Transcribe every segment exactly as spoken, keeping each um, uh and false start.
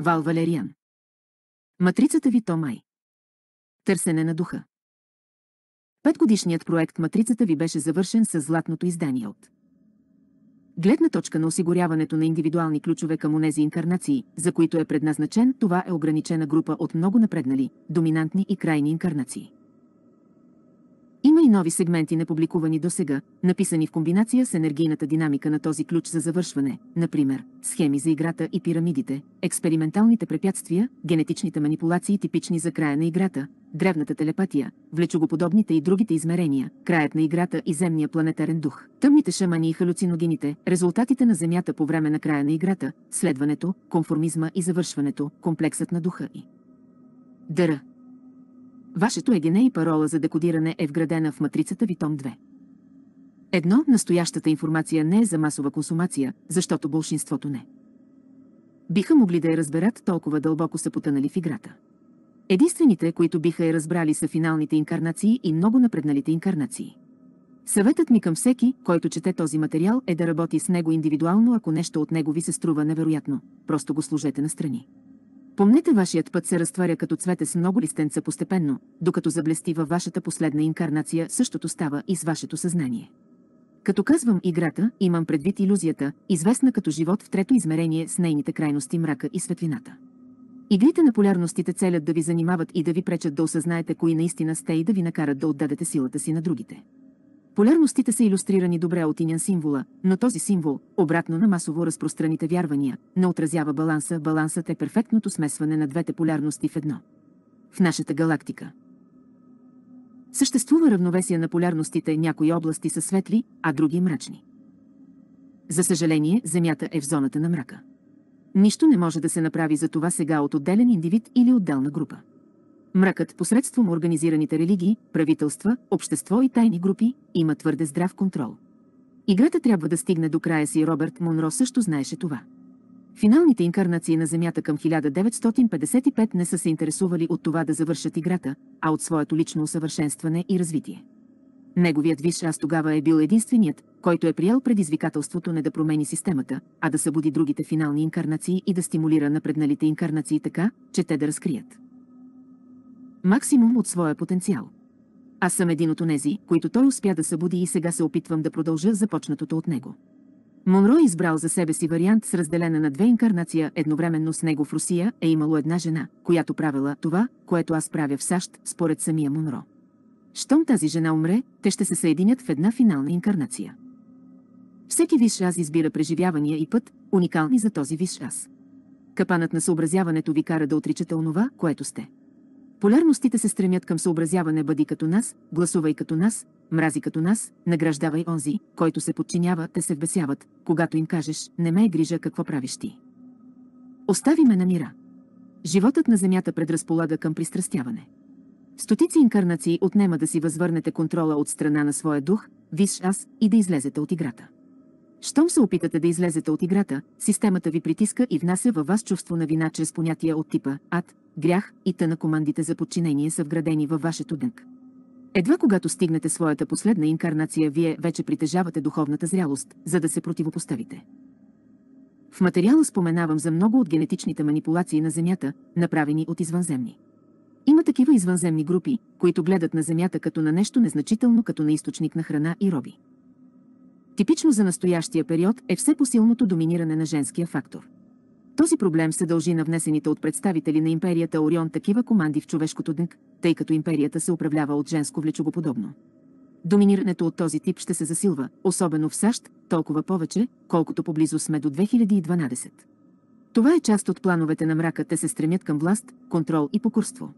Вал Валериан. Матрицата ви Томай. Търсене на духа. Петгодишният проект Матрицата ви беше завършен с златното издание от гледна точка на осигуряването на индивидуални ключове към онези инкарнации, за които е предназначен. Това е ограничена група от много напреднали, доминантни и крайни инкарнации. Има и нови сегменти, непубликувани досега, написани в комбинация с енергийната динамика на този ключ за завършване, например, схеми за играта и пирамидите, експерименталните препятствия, генетичните манипулации, типични за края на играта, древната телепатия, влечогоподобните и другите измерения, краят на играта и земния планетарен дух, тъмните шамани и халюциногените, резултатите на Земята по време на края на играта, следването, конформизма и завършването, комплексът на духа и дъра. Вашето егене и парола за декодиране е вградена в матрицата ви том две. Едно, настоящата информация не е за масова консумация, защото болшинството не биха могли да я разберат, толкова дълбоко са потънали в играта. Единствените, които биха я разбрали, са финалните инкарнации и много напредналите инкарнации. Съветът ми към всеки, който чете този материал, е да работи с него индивидуално. Ако нещо от него ви се струва невероятно, просто го сложете настрани. Помнете, вашият път се разтваря като цвете с много листенца постепенно, докато заблести във вашата последна инкарнация. Същото става и с вашето съзнание. Като казвам играта, имам предвид илюзията, известна като живот в трето измерение с нейните крайности, мрака и светлината. Игрите на полярностите целят да ви занимават и да ви пречат да осъзнаете кои наистина сте и да ви накарат да отдадете силата си на другите. Полярностите са илюстрирани добре от инян символа, но този символ, обратно на масово разпространените вярвания, не отразява баланса. Балансът е перфектното смесване на двете полярности в едно. В нашата галактика съществува равновесие на полярностите, някои области са светли, а други мрачни. За съжаление, Земята е в зоната на мрака. Нищо не може да се направи за това сега от отделен индивид или отделна група. Мракът, посредством организираните религии, правителства, общество и тайни групи, има твърде здрав контрол. Играта трябва да стигне до края си. Робърт Монро също знаеше това. Финалните инкарнации на Земята към хиляда деветстотин петдесет и пета не са се интересували от това да завършат играта, а от своето лично усъвършенстване и развитие. Неговият висш аз тогава е бил единственият, който е приел предизвикателството не да промени системата, а да събуди другите финални инкарнации и да стимулира напредналите инкарнации така, че те да разкрият максимум от своя потенциал. Аз съм един от онези, които той успя да събуди и сега се опитвам да продължа започнатото от него. Монро е избрал за себе си вариант с разделена на две инкарнация. Едновременно с него в Русия е имало една жена, която правила това, което аз правя в САЩ, според самия Монро. Щом тази жена умре, те ще се съединят в една финална инкарнация. Всеки висш аз избира преживявания и път, уникални за този висш аз. Капанът на съобразяването ви кара да отричате онова, което сте. Полярностите се стремят към съобразяване. Бъди като нас, гласувай като нас, мрази като нас, награждавай онзи, който се подчинява. Те се вбесяват, когато им кажеш: не ме е грижа какво правиш ти. Остави ме на мира. Животът на Земята предразполага към пристрастяване. Стотици инкарнации отнема да си възвърнете контрола от страна на своя дух, висш аз, и да излезете от играта. Щом се опитате да излезете от играта, системата ви притиска и внася във вас чувство на вина чрез понятия от типа ад, грях и тъна. Командите за подчинение са вградени във вашето дънк. Едва когато стигнете своята последна инкарнация, вие вече притежавате духовната зрялост, за да се противопоставите. В материала споменавам за много от генетичните манипулации на Земята, направени от извънземни. Има такива извънземни групи, които гледат на Земята като на нещо незначително, като на източник на храна и роби. Типично за настоящия период е все по-силното доминиране на женския фактор. Този проблем се дължи на внесените от представители на империята Орион такива команди в човешкото дънк, тъй като империята се управлява от женско влечогоподобно. Доминирането от този тип ще се засилва, особено в САЩ, толкова повече, колкото поблизо сме до две хиляди и дванадесета. Това е част от плановете на мрака. Те се стремят към власт, контрол и покорство.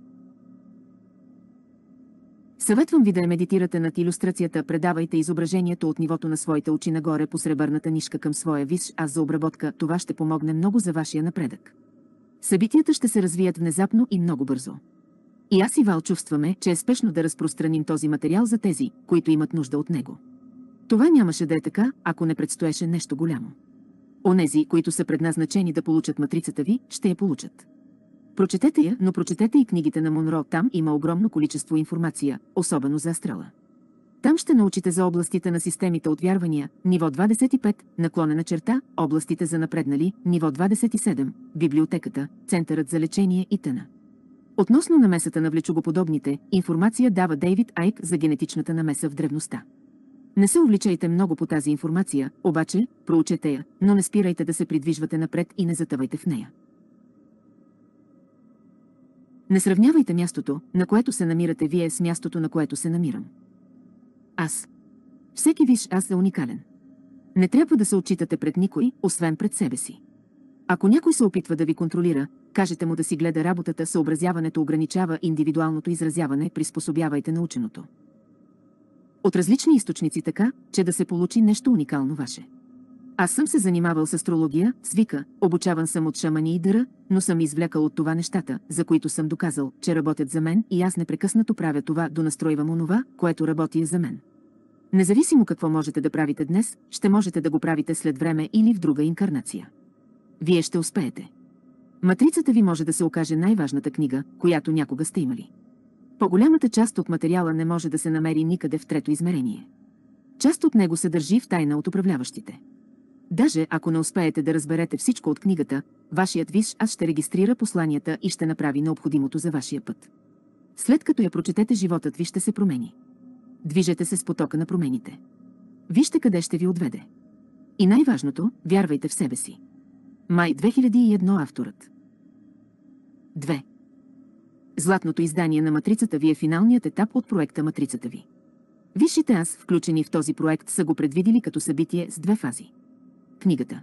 Съветвам ви да я медитирате над илюстрацията. Предавайте изображението от нивото на своите очи нагоре по сребърната нишка към своя висш аз за обработка. Това ще помогне много за вашия напредък. Събитията ще се развият внезапно и много бързо. И аз и Вал чувстваме, че е спешно да разпространим този материал за тези, които имат нужда от него. Това нямаше да е така, ако не предстоеше нещо голямо. Онези, които са предназначени да получат матрицата ви, ще я получат. Прочетете я, но прочетете и книгите на Монро. Там има огромно количество информация, особено за астрала. Там ще научите за областите на системите от вярвания, ниво двадесет и пет, наклонена черта, областите за напреднали, ниво двадесет и седем, библиотеката, центърът за лечение и т.н. Относно намесата на влечогоподобните, информация дава Дейвид Айк за генетичната намеса в древността. Не се увличайте много по тази информация, обаче, проучете я, но не спирайте да се придвижвате напред и не затъвайте в нея. Не сравнявайте мястото, на което се намирате вие, с мястото, на което се намирам. Аз. Всеки виж аз е уникален. Не трябва да се отчитате пред никой, освен пред себе си. Ако някой се опитва да ви контролира, кажете му да си гледа работата, съобразяването ограничава индивидуалното изразяване, приспособявайте наученото от различни източници така, че да се получи нещо уникално ваше. Аз съм се занимавал с астрология, свика, обучаван съм от шамани и дъра, но съм извлякал от това нещата, за които съм доказал, че работят за мен и аз непрекъснато правя това, донастройвам онова, което работи за мен. Независимо какво можете да правите днес, ще можете да го правите след време или в друга инкарнация. Вие ще успеете. Матрицата ви може да се окаже най-важната книга, която някога сте имали. По-голямата част от материала не може да се намери никъде в трето измерение. Част от него се държи в тайна от управляващите. Даже ако не успеете да разберете всичко от книгата, вашият висш аз ще регистрира посланията и ще направи необходимото за вашия път. След като я прочетете, животът ви ще се промени. Движете се с потока на промените. Вижте къде ще ви отведе. И най-важното, вярвайте в себе си. Май две хиляди и едно авторът. две. Златното издание на матрицата ви е финалният етап от проекта Матрицата ви. Висшите аз, включени в този проект, са го предвидили като събитие с две фази. Книгата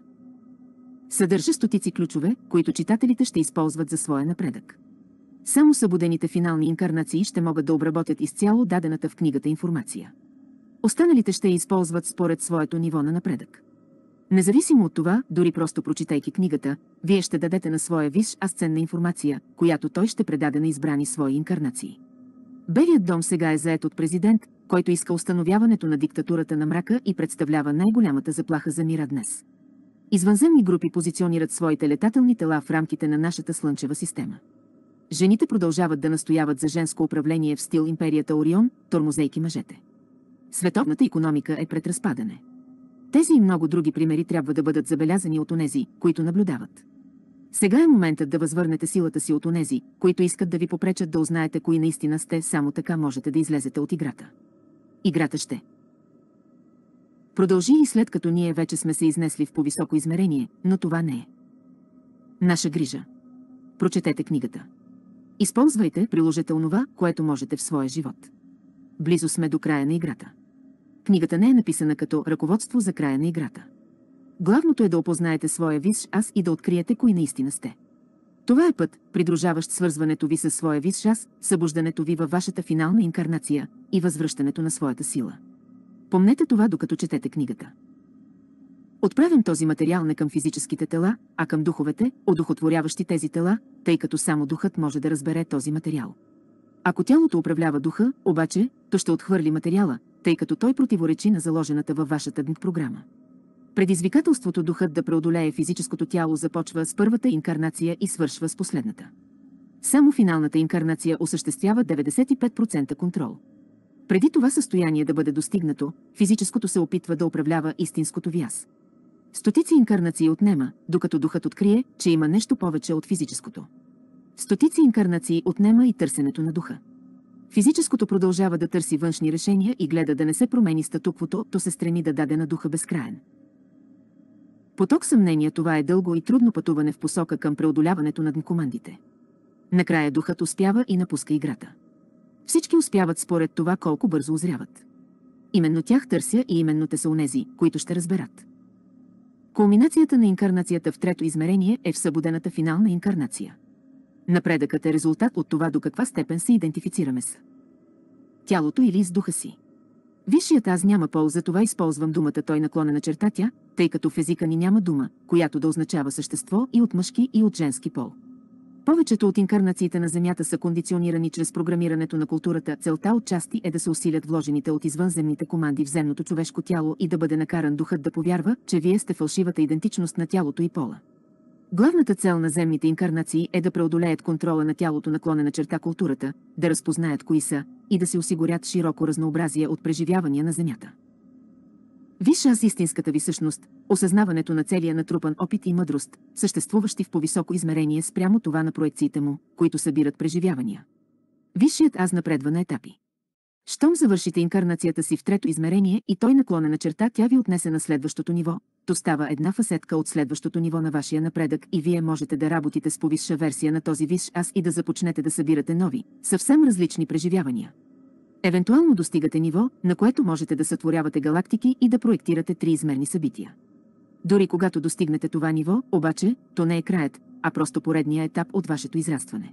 съдържа стотици ключове, които читателите ще използват за своя напредък. Само събудените финални инкарнации ще могат да обработят изцяло дадената в книгата информация. Останалите ще я използват според своето ниво на напредък. Независимо от това, дори просто прочитайки книгата, вие ще дадете на своя висш аз ценна информация, която той ще предаде на избрани свои инкарнации. Белият дом сега е зает от президент, който иска установяването на диктатурата на мрака и представлява най-голямата заплаха за мира днес. Извънземни групи позиционират своите летателни тела в рамките на нашата слънчева система. Жените продължават да настояват за женско управление в стил империята Орион, тормозейки мъжете. Световната икономика е пред разпадане. Тези и много други примери трябва да бъдат забелязани от онези, които наблюдават. Сега е моментът да възвърнете силата си от онези, които искат да ви попречат да узнаете кои наистина сте, само така можете да излезете от играта. Играта ще продължи и след като ние вече сме се изнесли в по-високо измерение, но това не е наша грижа. Прочетете книгата. Използвайте, приложете онова, което можете в своя живот. Близо сме до края на играта. Книгата не е написана като ръководство за края на играта. Главното е да опознаете своя висш аз и да откриете кои наистина сте. Това е път, придружаващ свързването ви със своя висш аз, събуждането ви във вашата финална инкарнация и възвръщането на своята сила. Помнете това, докато четете книгата. Отправям този материал не към физическите тела, а към духовете, одухотворяващи тези тела, тъй като само духът може да разбере този материал. Ако тялото управлява духа, обаче, то ще отхвърли материала, тъй като той противоречи на заложената във вашата днк програма. Предизвикателството духът да преодолее физическото тяло започва с първата инкарнация и свършва с последната. Само финалната инкарнация осъществява деветдесет и пет процента контрол. Преди това състояние да бъде достигнато, физическото се опитва да управлява истинското ви аз. Стотици инкарнации отнема, докато духът открие, че има нещо повече от физическото. Стотици инкарнации отнема и търсенето на духа. Физическото продължава да търси външни решения и гледа да не се промени статуквото, то се стреми да даде на духа безкраен поток съмнения. Това е дълго и трудно пътуване в посока към преодоляването на командите. Накрая духът успява и напуска играта. Всички успяват според това колко бързо озряват. Именно тях търся и именно те са онези, които ще разберат. Кулминацията на инкарнацията в трето измерение е в събудената финална инкарнация. Напредъкът е резултат от това до каква степен се идентифицираме с тялото или с духа си. Висшият аз няма пол, за това използвам думата той наклонена черта тя, тъй като в езика ни няма дума, която да означава същество и от мъжки и от женски пол. Повечето от инкарнациите на Земята са кондиционирани чрез програмирането на културата. Целта отчасти е да се усилят вложените от извънземните команди в земното човешко тяло и да бъде накаран духът да повярва, че вие сте фалшивата идентичност на тялото и пола. Главната цел на земните инкарнации е да преодолеят контрола на тялото, наклонена черта културата, да разпознаят кои са и да се осигурят широко разнообразие от преживявания на Земята. Виж аз истинската ви същност, осъзнаването на целия натрупан опит и мъдрост, съществуващи в по-високо измерение спрямо това на проекциите му, които събират преживявания. Висшият аз напредва на етапи. Щом завършите инкарнацията си в трето измерение и той наклонена черта, тя ви отнесе на следващото ниво, то става една фасетка от следващото ниво на вашия напредък и вие можете да работите с повисша версия на този висш аз и да започнете да събирате нови, съвсем различни преживявания. Евентуално достигате ниво, на което можете да сътворявате галактики и да проектирате триизмерни събития. Дори когато достигнете това ниво, обаче, то не е краят, а просто поредния етап от вашето израстване.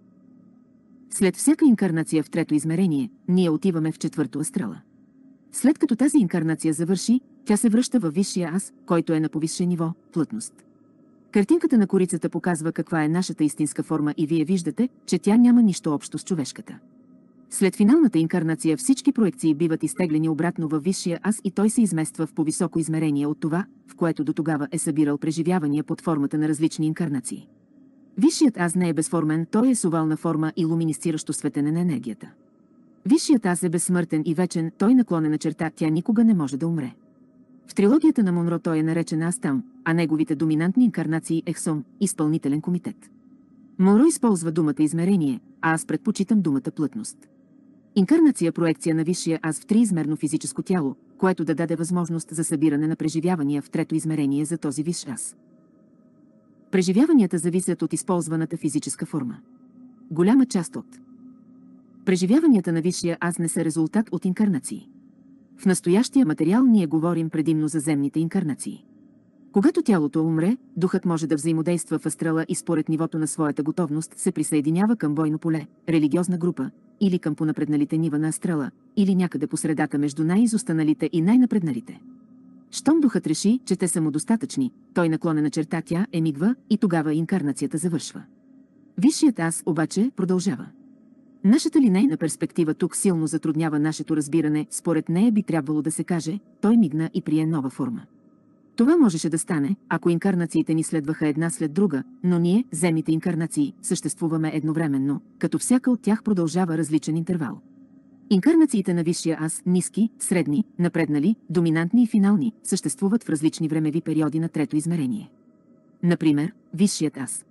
След всяка инкарнация в трето измерение, ние отиваме в четвърто астрала. След като тази инкарнация завърши, тя се връща във висшия аз, който е на повисше ниво – плътност. Картинката на корицата показва каква е нашата истинска форма и вие виждате, че тя няма нищо общо с човешката. След финалната инкарнация всички проекции биват изтеглени обратно във висшия аз и той се измества в по-високо измерение от това, в което дотогава е събирал преживявания под формата на различни инкарнации. Висшият аз не е безформен, той е с овална форма и луминисциращо светене на енергията. Висшият аз е безсмъртен и вечен, той наклонена черта, тя никога не може да умре. В трилогията на Монро той е наречен аз там, а неговите доминантни инкарнации Ехсом, изпълнителен комитет. Монро използва думата измерение, а аз предпочитам думата плътност. Инкарнация – проекция на висшия аз в триизмерно физическо тяло, което да даде възможност за събиране на преживявания в трето измерение за този висш аз. Преживяванията зависят от използваната физическа форма. Голяма част от преживяванията на висшия аз не са резултат от инкарнации. В настоящия материал ние говорим предимно за земните инкарнации. Когато тялото умре, духът може да взаимодейства в астрала и според нивото на своята готовност се присъединява към бойно поле, религиозна група, или към понапредналите нива на астрала, или някъде по средата между най-изостаналите и най-напредналите. Щом духът реши, че те са му достатъчни, той наклонена черта тя емигва и тогава инкарнацията завършва. Висшият аз обаче продължава. Нашата линейна перспектива тук силно затруднява нашето разбиране, според нея би трябвало да се каже, той мигна и прие нова форма. Това можеше да стане, ако инкарнациите ни следваха една след друга, но ние, земните инкарнации, съществуваме едновременно, като всяка от тях продължава различен интервал. Инкарнациите на висшия аз, ниски, средни, напреднали, доминантни и финални, съществуват в различни времеви периоди на трето измерение. Например, висшият аз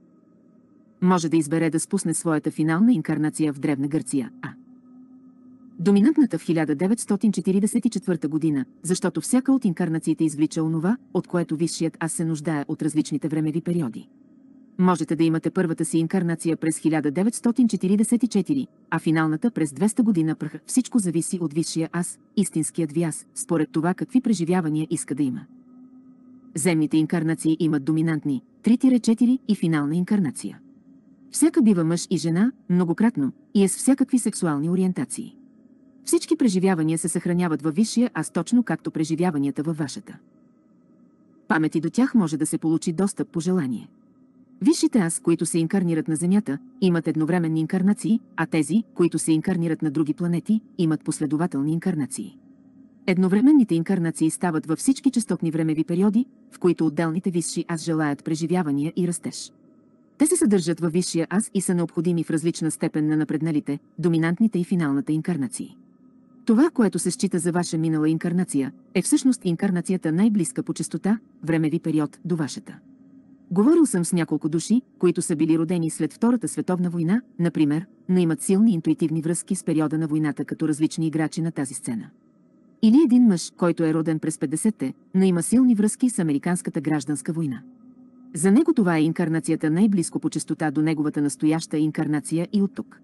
може да избере да спусне своята финална инкарнация в Древна Гърция, а доминантната в хиляда деветстотин четиридесет и четвърта година, защото всяка от инкарнациите извлича онова, от което висшият аз се нуждае от различните времеви периоди. Можете да имате първата си инкарнация през хиляда деветстотин четиридесет и четвърта, а финалната през двеста година пръх. Всичко зависи от висшия аз, истинският ви аз, според това какви преживявания иска да има. Земните инкарнации имат доминантни, три четири и финална инкарнация. Всяка бива мъж и жена, многократно, и е с всякакви сексуални ориентации. Всички преживявания се съхраняват във висшия аз точно както преживяванията във вашата памет и до тях може да се получи достъп по желание. Висшите аз, които се инкарнират на Земята, имат едновременни инкарнации, а тези, които се инкарнират на други планети, имат последователни инкарнации. Едновременните инкарнации стават във всички честотни времеви периоди, в които отделните висши аз желаят преживявания и растеж. Те се съдържат във висшия аз и са необходими в различна степен на напредналите, доминантните и финалната инкарнации. Това, което се счита за ваша минала инкарнация, е всъщност инкарнацията най-близка по честота, времеви период до вашата. Говорил съм с няколко души, които са били родени след Втората световна война, например, но имат силни интуитивни връзки с периода на войната като различни играчи на тази сцена. Или един мъж, който е роден през петдесетте, но има силни връзки с Американската гражданска война. За него това е инкарнацията най-близко по честота до неговата настояща инкарнация и оттук.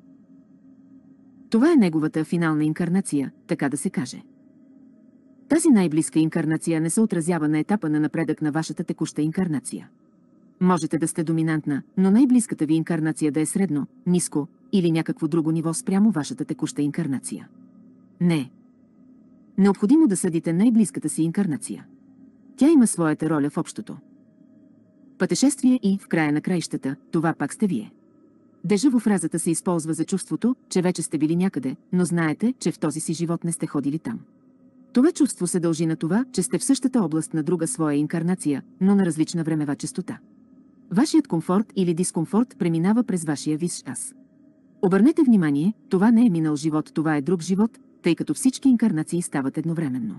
Това е неговата финална инкарнация, така да се каже. Тази най-близка инкарнация не се отразява на етапа на напредък на вашата текуща инкарнация. Можете да сте доминантна, но най-близката ви инкарнация да е средно, ниско или някакво друго ниво спрямо вашата текуща инкарнация. Не. Необходимо да съдите най-близката си инкарнация. Тя има своята роля в общото пътешествие и, в края на краищата, това пак сте вие. Дежаво фразата се използва за чувството, че вече сте били някъде, но знаете, че в този си живот не сте ходили там. Това чувство се дължи на това, че сте в същата област на друга своя инкарнация, но на различна времева честота. Вашият комфорт или дискомфорт преминава през вашия висш аз. Обърнете внимание, това не е минал живот, това е друг живот, тъй като всички инкарнации стават едновременно.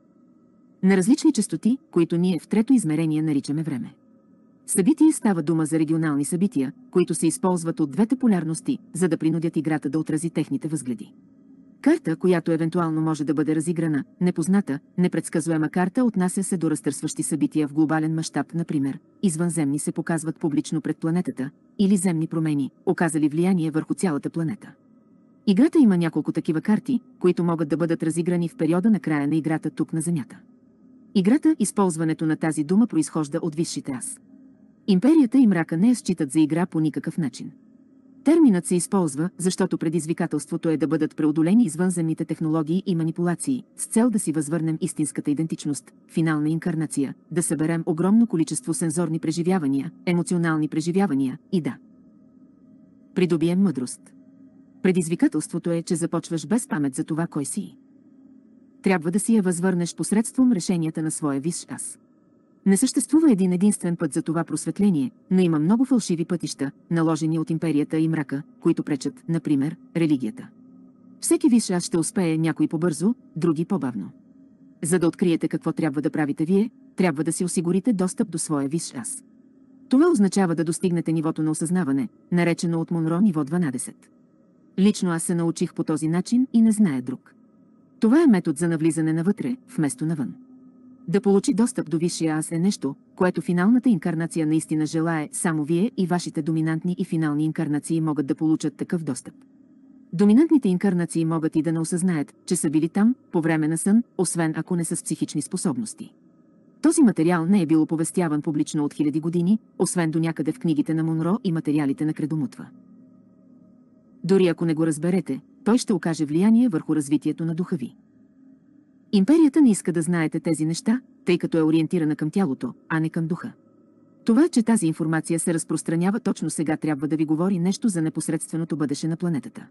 На различни честоти, които ние в трето измерение наричаме време. Събитие става дума за регионални събития, които се използват от двете полярности, за да принудят играта да отрази техните възгледи. Карта, която евентуално може да бъде разиграна, непозната, непредсказуема карта, отнася се до разтърсващи събития в глобален мащаб, например, извънземни се показват публично пред планетата, или земни промени, оказали влияние върху цялата планета. Играта има няколко такива карти, които могат да бъдат разиграни в периода на края на играта тук на Земята. Играта, използването на тази дума произхожда от висшите аз. Империята и мрака не я считат за игра по никакъв начин. Терминът се използва, защото предизвикателството е да бъдат преодолени извънземните технологии и манипулации, с цел да си възвърнем истинската идентичност, финална инкарнация, да съберем огромно количество сензорни преживявания, емоционални преживявания и да придобием мъдрост. Предизвикателството е, че започваш без памет за това кой си. Трябва да си я възвърнеш посредством решенията на своя висш аз. Не съществува един единствен път за това просветление, но има много фалшиви пътища, наложени от империята и мрака, които пречат, например, религията. Всеки висш аз ще успее, някой по-бързо, други по-бавно. За да откриете какво трябва да правите вие, трябва да си осигурите достъп до своя висш аз. Това означава да достигнете нивото на осъзнаване, наречено от Монро ниво дванадесет. Лично аз се научих по този начин и не зная друг. Това е метод за навлизане навътре, вместо навън. Да получи достъп до висшия аз е нещо, което финалната инкарнация наистина желае, само вие и вашите доминантни и финални инкарнации могат да получат такъв достъп. Доминантните инкарнации могат и да не осъзнаят, че са били там, по време на сън, освен ако не са с психични способности. Този материал не е бил оповестяван публично от хиляди години, освен до някъде в книгите на Монро и материалите на Кредомутва. Дори ако не го разберете, той ще окаже влияние върху развитието на духа ви. Империята не иска да знаете тези неща, тъй като е ориентирана към тялото, а не към духа. Това, че тази информация се разпространява точно сега, трябва да ви говори нещо за непосредственото бъдеще на планетата.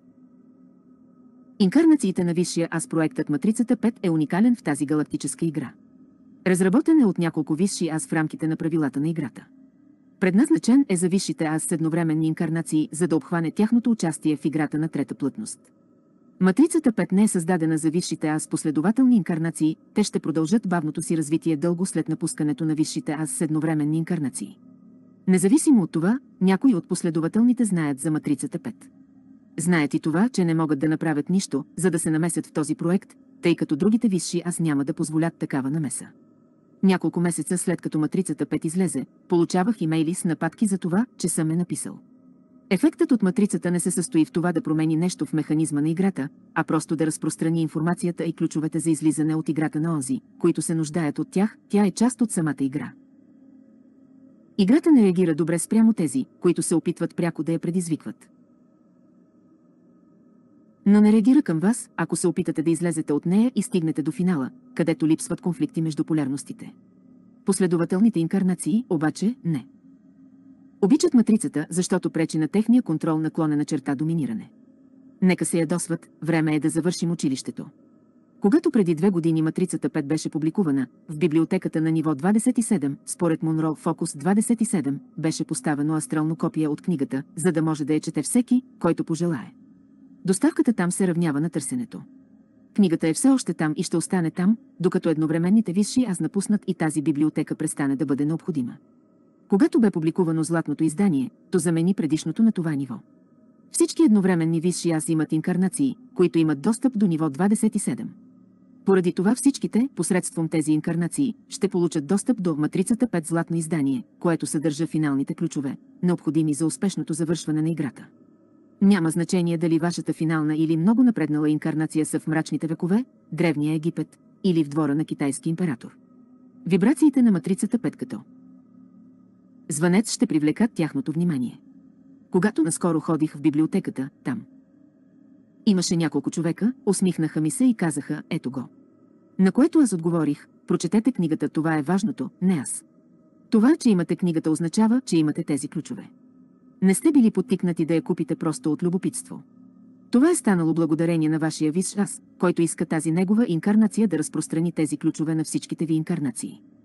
Инкарнациите на висшия аз, проектът Матрицата пет е уникален в тази галактическа игра. Разработен е от няколко висши аз в рамките на правилата на играта. Предназначен е за висшите аз с едновременни инкарнации, за да обхване тяхното участие в играта на трета плътност. Матрицата пет не е създадена за висшите аз последователни инкарнации, те ще продължат бавното си развитие дълго след напускането на висшите аз с едновременни инкарнации. Независимо от това, някои от последователните знаят за Матрицата пет. Знаят и това, че не могат да направят нищо, за да се намесят в този проект, тъй като другите висши аз няма да позволят такава намеса. Няколко месеца след като Матрицата пет излезе, получавах имейли с нападки за това, че съм е написал. Ефектът от матрицата не се състои в това да промени нещо в механизма на играта, а просто да разпространи информацията и ключовете за излизане от играта на онзи, които се нуждаят от тях, тя е част от самата игра. Играта не реагира добре спрямо тези, които се опитват пряко да я предизвикват. Но не реагира към вас, ако се опитате да излезете от нея и стигнете до финала, където липсват конфликти между полярностите. Последователните инкарнации, обаче, не. Обичат матрицата, защото пречи на техния контрол наклонена черта доминиране. Нека се ядосват, време е да завършим училището. Когато преди две години Матрицата пет беше публикувана, в библиотеката на ниво двадесет и седем, според Монро Фокус двадесет и седем, беше поставено астрално копие от книгата, за да може да я чете всеки, който пожелае. Доставката там се равнява на търсенето. Книгата е все още там и ще остане там, докато едновременните висши аз напуснат и тази библиотека престане да бъде необходима. Когато бе публикувано златното издание, то замени предишното на това ниво. Всички едновременни висши аз имат инкарнации, които имат достъп до ниво двадесет и седем. Поради това всичките, посредством тези инкарнации, ще получат достъп до Матрицата пет златно издание, което съдържа финалните ключове, необходими за успешното завършване на играта. Няма значение дали вашата финална или много напреднала инкарнация са в мрачните векове, древния Египет или в двора на китайски император. Вибрациите на Матрицата пет като звънец ще привлекат тяхното внимание. Когато наскоро ходих в библиотеката, там имаше няколко човека, усмихнаха ми се и казаха: ето го. На което аз отговорих: прочетете книгата, това е важното, не аз. Това, че имате книгата, означава, че имате тези ключове. Не сте били подтикнати да я купите просто от любопитство. Това е станало благодарение на вашия висш аз, който иска тази негова инкарнация да разпространи тези ключове на всичките ви инкарнации.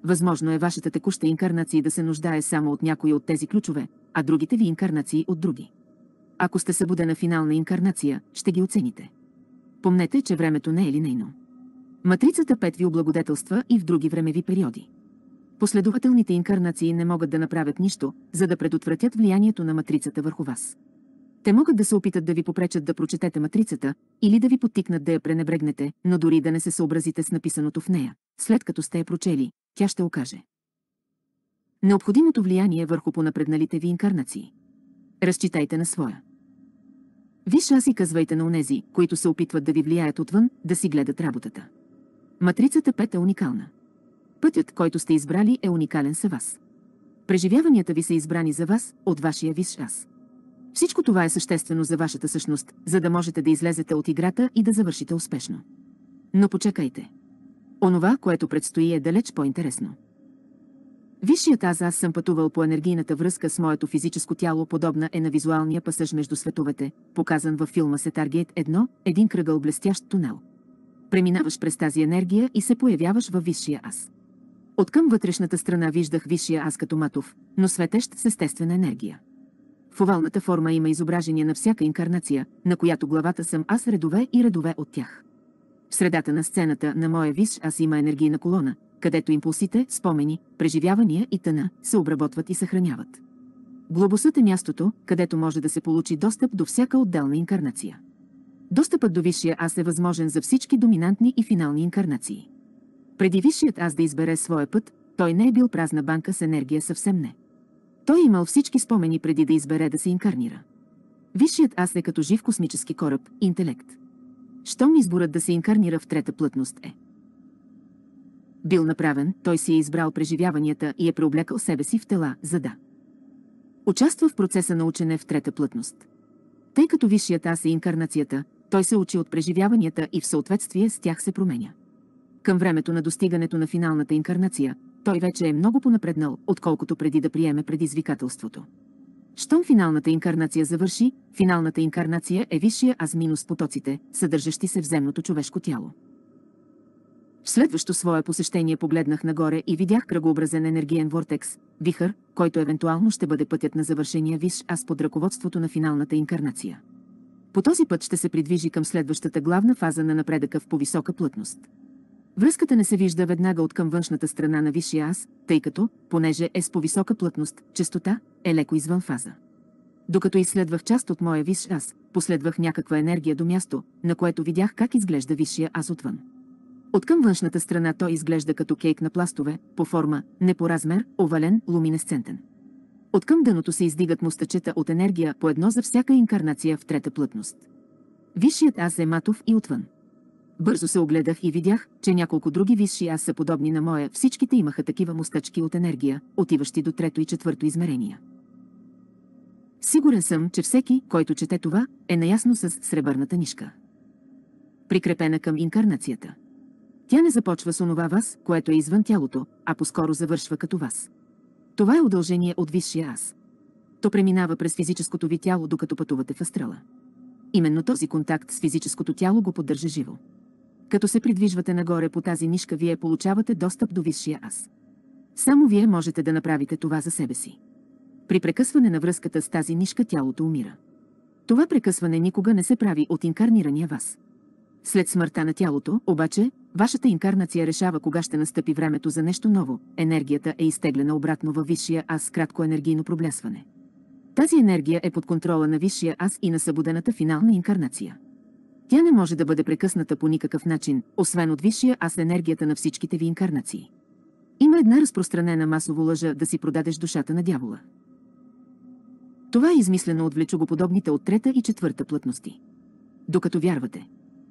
Възможно е вашата текуща инкарнация да се нуждае само от някои от тези ключове, а другите ви инкарнации от други. Ако сте събудена финална инкарнация, ще ги оцените. Помнете, че времето не е линейно. Матрицата пет ви облагодетелства и в други времеви периоди. Последователните инкарнации не могат да направят нищо, за да предотвратят влиянието на матрицата върху вас. Те могат да се опитат да ви попречат да прочетете матрицата или да ви подтикнат да я пренебрегнете, но дори да не се съобразите с написаното в нея, след като сте я прочели, тя ще окаже необходимото влияние върху понапредналите ви инкарнации. Разчитайте на своя виж аз и казвайте на онези, които се опитват да ви влияят отвън, да си гледат работата. Матрицата пет е уникална. Пътят, който сте избрали, е уникален за вас. Преживяванията ви са избрани за вас, от вашия висш аз. Всичко това е съществено за вашата същност, за да можете да излезете от играта и да завършите успешно. Но почакайте. Онова, което предстои, е далеч по-интересно. Висшият аз аз съм пътувал по енергийната връзка с моето физическо тяло, подобна е на визуалния пасаж между световете, показан във филма Сетаргейт едно, един кръгъл блестящ тунел. Преминаваш през тази енергия и се появяваш във висшия аз. Откъм вътрешната страна виждах висшия аз като матов, но светещ с естествена енергия. В овалната форма има изображение на всяка инкарнация, на която главата съм аз, редове и редове от тях. В средата на сцената на моя висш аз има енергийна колона, където импулсите, спомени, преживявания и тъна се обработват и съхраняват. Глобусът е мястото, където може да се получи достъп до всяка отделна инкарнация. Достъпът до висшия аз е възможен за всички доминантни и финални инкарнации. Преди висшият аз да избере своя път, той не е бил празна банка с енергия, съвсем не. Той е имал всички спомени преди да избере да се инкарнира. Висшият аз е като жив космически кораб, интелект. Щом изборът да се инкарнира в трета плътност е бил направен, той си е избрал преживяванията и е преоблекал себе си в тела, за да участва в процеса на учене в трета плътност. Тъй като висшият аз е инкарнацията, той се учи от преживяванията и в съответствие с тях се променя. Към времето на достигането на финалната инкарнация, той вече е много понапреднал, отколкото преди да приеме предизвикателството. Щом финалната инкарнация завърши, финалната инкарнация е висшия аз минус потоците, съдържащи се в земното човешко тяло. В следващо свое посещение погледнах нагоре и видях кръгообразен енергиен вортекс, вихър, който евентуално ще бъде пътят на завършения висш аз под ръководството на финалната инкарнация. По този път ще се придвижи към следващата главна фаза на напредъка в повисока плътност. Връзката не се вижда веднага от към външната страна на висшия аз, тъй като, понеже е с повисока плътност, честота е леко извън фаза. Докато изследвах част от моя висш аз, последвах някаква енергия до място, на което видях как изглежда висшия аз отвън. Откъм външната страна той изглежда като кейк на пластове, по форма, не по размер, овален, луминесцентен. Откъм дъното се издигат мустачета от енергия по едно за всяка инкарнация в трета плътност. Висшият аз е матов и отвън. Бързо се огледах и видях, че няколко други висши аз са подобни на моя, всичките имаха такива мустачки от енергия, отиващи до трето и четвърто измерения. Сигурен съм, че всеки, който чете това, е наясно с сребърната нишка, прикрепена към инкарнацията. Тя не започва с онова вас, което е извън тялото, а по-скоро завършва като вас. Това е удължение от висшия аз. То преминава през физическото ви тяло, докато пътувате в астрала. Именно този контакт с физическото тяло го поддържа живо. Като се придвижвате нагоре по тази нишка, вие получавате достъп до висшия аз. Само вие можете да направите това за себе си. При прекъсване на връзката с тази нишка тялото умира. Това прекъсване никога не се прави от инкарнирания вас. След смъртта на тялото, обаче, вашата инкарнация решава кога ще настъпи времето за нещо ново. Енергията е изтеглена обратно във висшия аз с кратко енергийно проблясване. Тази енергия е под контрола на висшия аз и на събудената финална инкарнация. Тя не може да бъде прекъсната по никакъв начин, освен от висшия аз енергията на всичките ви инкарнации. Има една разпространена масово лъжа да си продадеш душата на дявола. Това е измислено от влечугоподобните от трета и четвърта плътности. Докато вярвате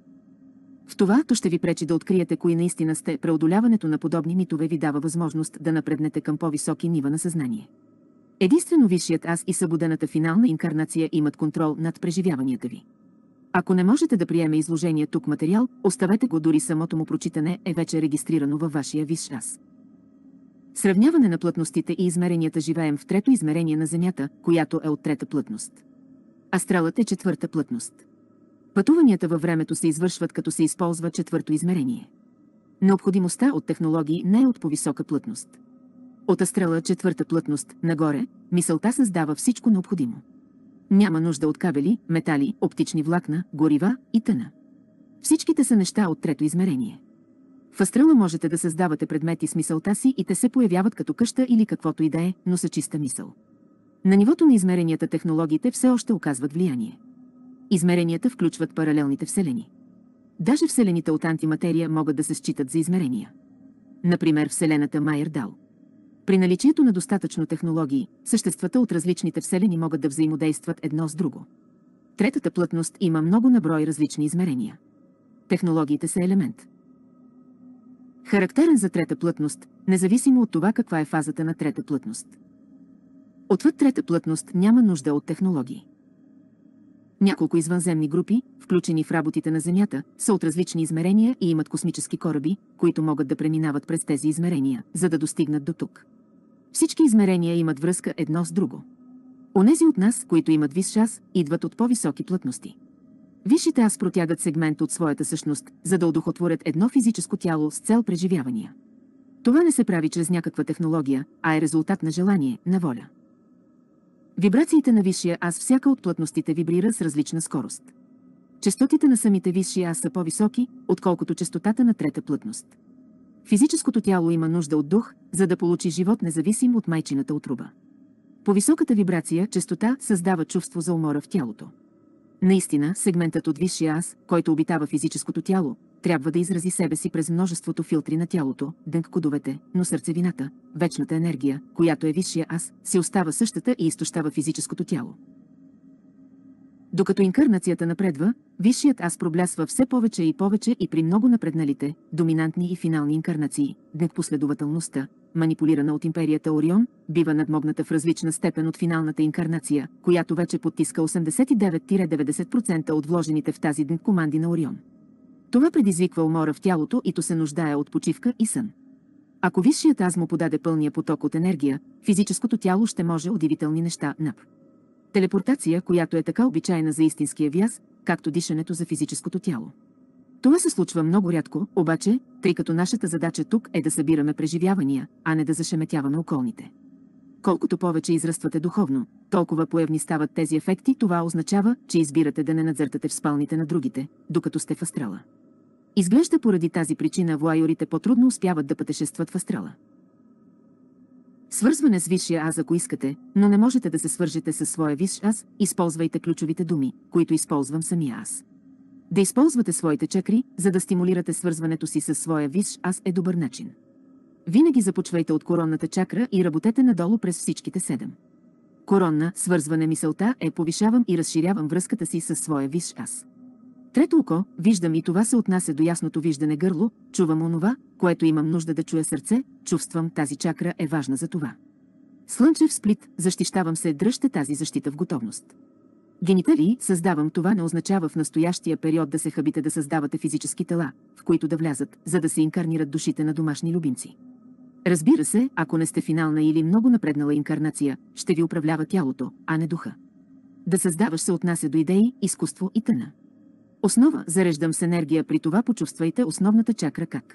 в това, то ще ви пречи да откриете кои наистина сте. Преодоляването на подобни митове ви дава възможност да напреднете към по-високи нива на съзнание. Единствено висшият аз и събудената финална инкарнация имат контрол над преживяванията ви. Ако не можете да приеме изложение тук материал, оставете го, дори самото му прочитане е вече регистрирано във вашия висш аз. Сравняване на плътностите и измеренията. Живеем в трето измерение на Земята, която е от трета плътност. Астралът е четвърта плътност. Пътуванията във времето се извършват, като се използва четвърто измерение. Необходимостта от технологии не е от по-висока плътност. От астрала четвърта плътност нагоре, мисълта създава всичко необходимо. Няма нужда от кабели, метали, оптични влакна, горива и т.н. Всичките са неща от трето измерение. В астрала можете да създавате предмети с мисълта си и те се появяват като къща или каквото и да е, но са чиста мисъл. На нивото на измеренията технологиите все още оказват влияние. Измеренията включват паралелните вселени. Даже вселените от антиматерия могат да се считат за измерения. Например, вселената Майер-Дал. При наличието на достатъчно технологии, съществата от различните вселени могат да взаимодействат едно с друго. Третата плътност има много наброй различни измерения. Технологиите са елемент. Характерен за трета плътност, независимо от това каква е фазата на трета плътност. Отвъд трета плътност няма нужда от технологии. Няколко извънземни групи, включени в работите на Земята, са от различни измерения и имат космически кораби, които могат да преминават през тези измерения, за да достигнат до тук. Всички измерения имат връзка едно с друго. Онези от нас, които имат висш аз, идват от по-високи плътности. Висшите аз протягат сегмент от своята същност, за да удохотворят едно физическо тяло с цел преживявания. Това не се прави чрез някаква технология, а е резултат на желание, на воля. Вибрациите на висшия аз всяка от плътностите вибрира с различна скорост. Честотите на самите висши аз са по-високи, отколкото честотата на трета плътност. Физическото тяло има нужда от дух, за да получи живот независим от майчината утроба. По високата вибрация, честота създава чувство за умора в тялото. Наистина, сегментът от висшия аз, който обитава физическото тяло, трябва да изрази себе си през множеството филтри на тялото, дънк-кодовете, но сърцевината, вечната енергия, която е висшия аз, си остава същата и изтощава физическото тяло. Докато инкарнацията напредва, висшият аз проблясва все повече и повече и при много напредналите, доминантни и финални инкарнации, днек последователността, манипулирана от империята Орион, бива надмогната в различна степен от финалната инкарнация, която вече потиска осемдесет и девет до деветдесет процента от вложените в тази ден команди на Орион. Това предизвиква умора в тялото и то се нуждае от почивка и сън. Ако висшият аз му подаде пълния поток от енергия, физическото тяло ще може удивителни неща нап. Телепортация, която е така обичайна за истинския вяз, както дишането за физическото тяло. Това се случва много рядко, обаче, тъй като нашата задача тук е да събираме преживявания, а не да зашеметяваме околните. Колкото повече израствате духовно, толкова появни стават тези ефекти, това означава, че избирате да не надзъртате в спалните на другите, докато сте в астрала. Изглежда поради тази причина воайорите по-трудно успяват да пътешестват в астрала. Свързване с висшия аз, ако искате, но не можете да се свържете със своя висш аз, използвайте ключовите думи, които използвам самия аз. Да използвате своите чакри, за да стимулирате свързването си със своя висш аз е добър начин. Винаги започвайте от коронната чакра и работете надолу през всичките седем. Коронна, свързване мисълта е повишавам и разширявам връзката си със своя висш аз. Трето око, виждам и това се отнася до ясното виждане гърло, чувам онова, което имам нужда да чуя сърце, чувствам тази чакра е важна за това. Слънчев сплит, защищавам се, дръжте тази защита в готовност. Гениталии, създавам, това не означава в настоящия период да се хабите да създавате физически тела, в които да влязат, за да се инкарнират душите на домашни любимци. Разбира се, ако не сте финална или много напреднала инкарнация, ще ви управлява тялото, а не духа. Да създаваш се отнася до идеи, изкуство и т.н. Основа, зареждам с енергия, при това почувствайте основната чакра как.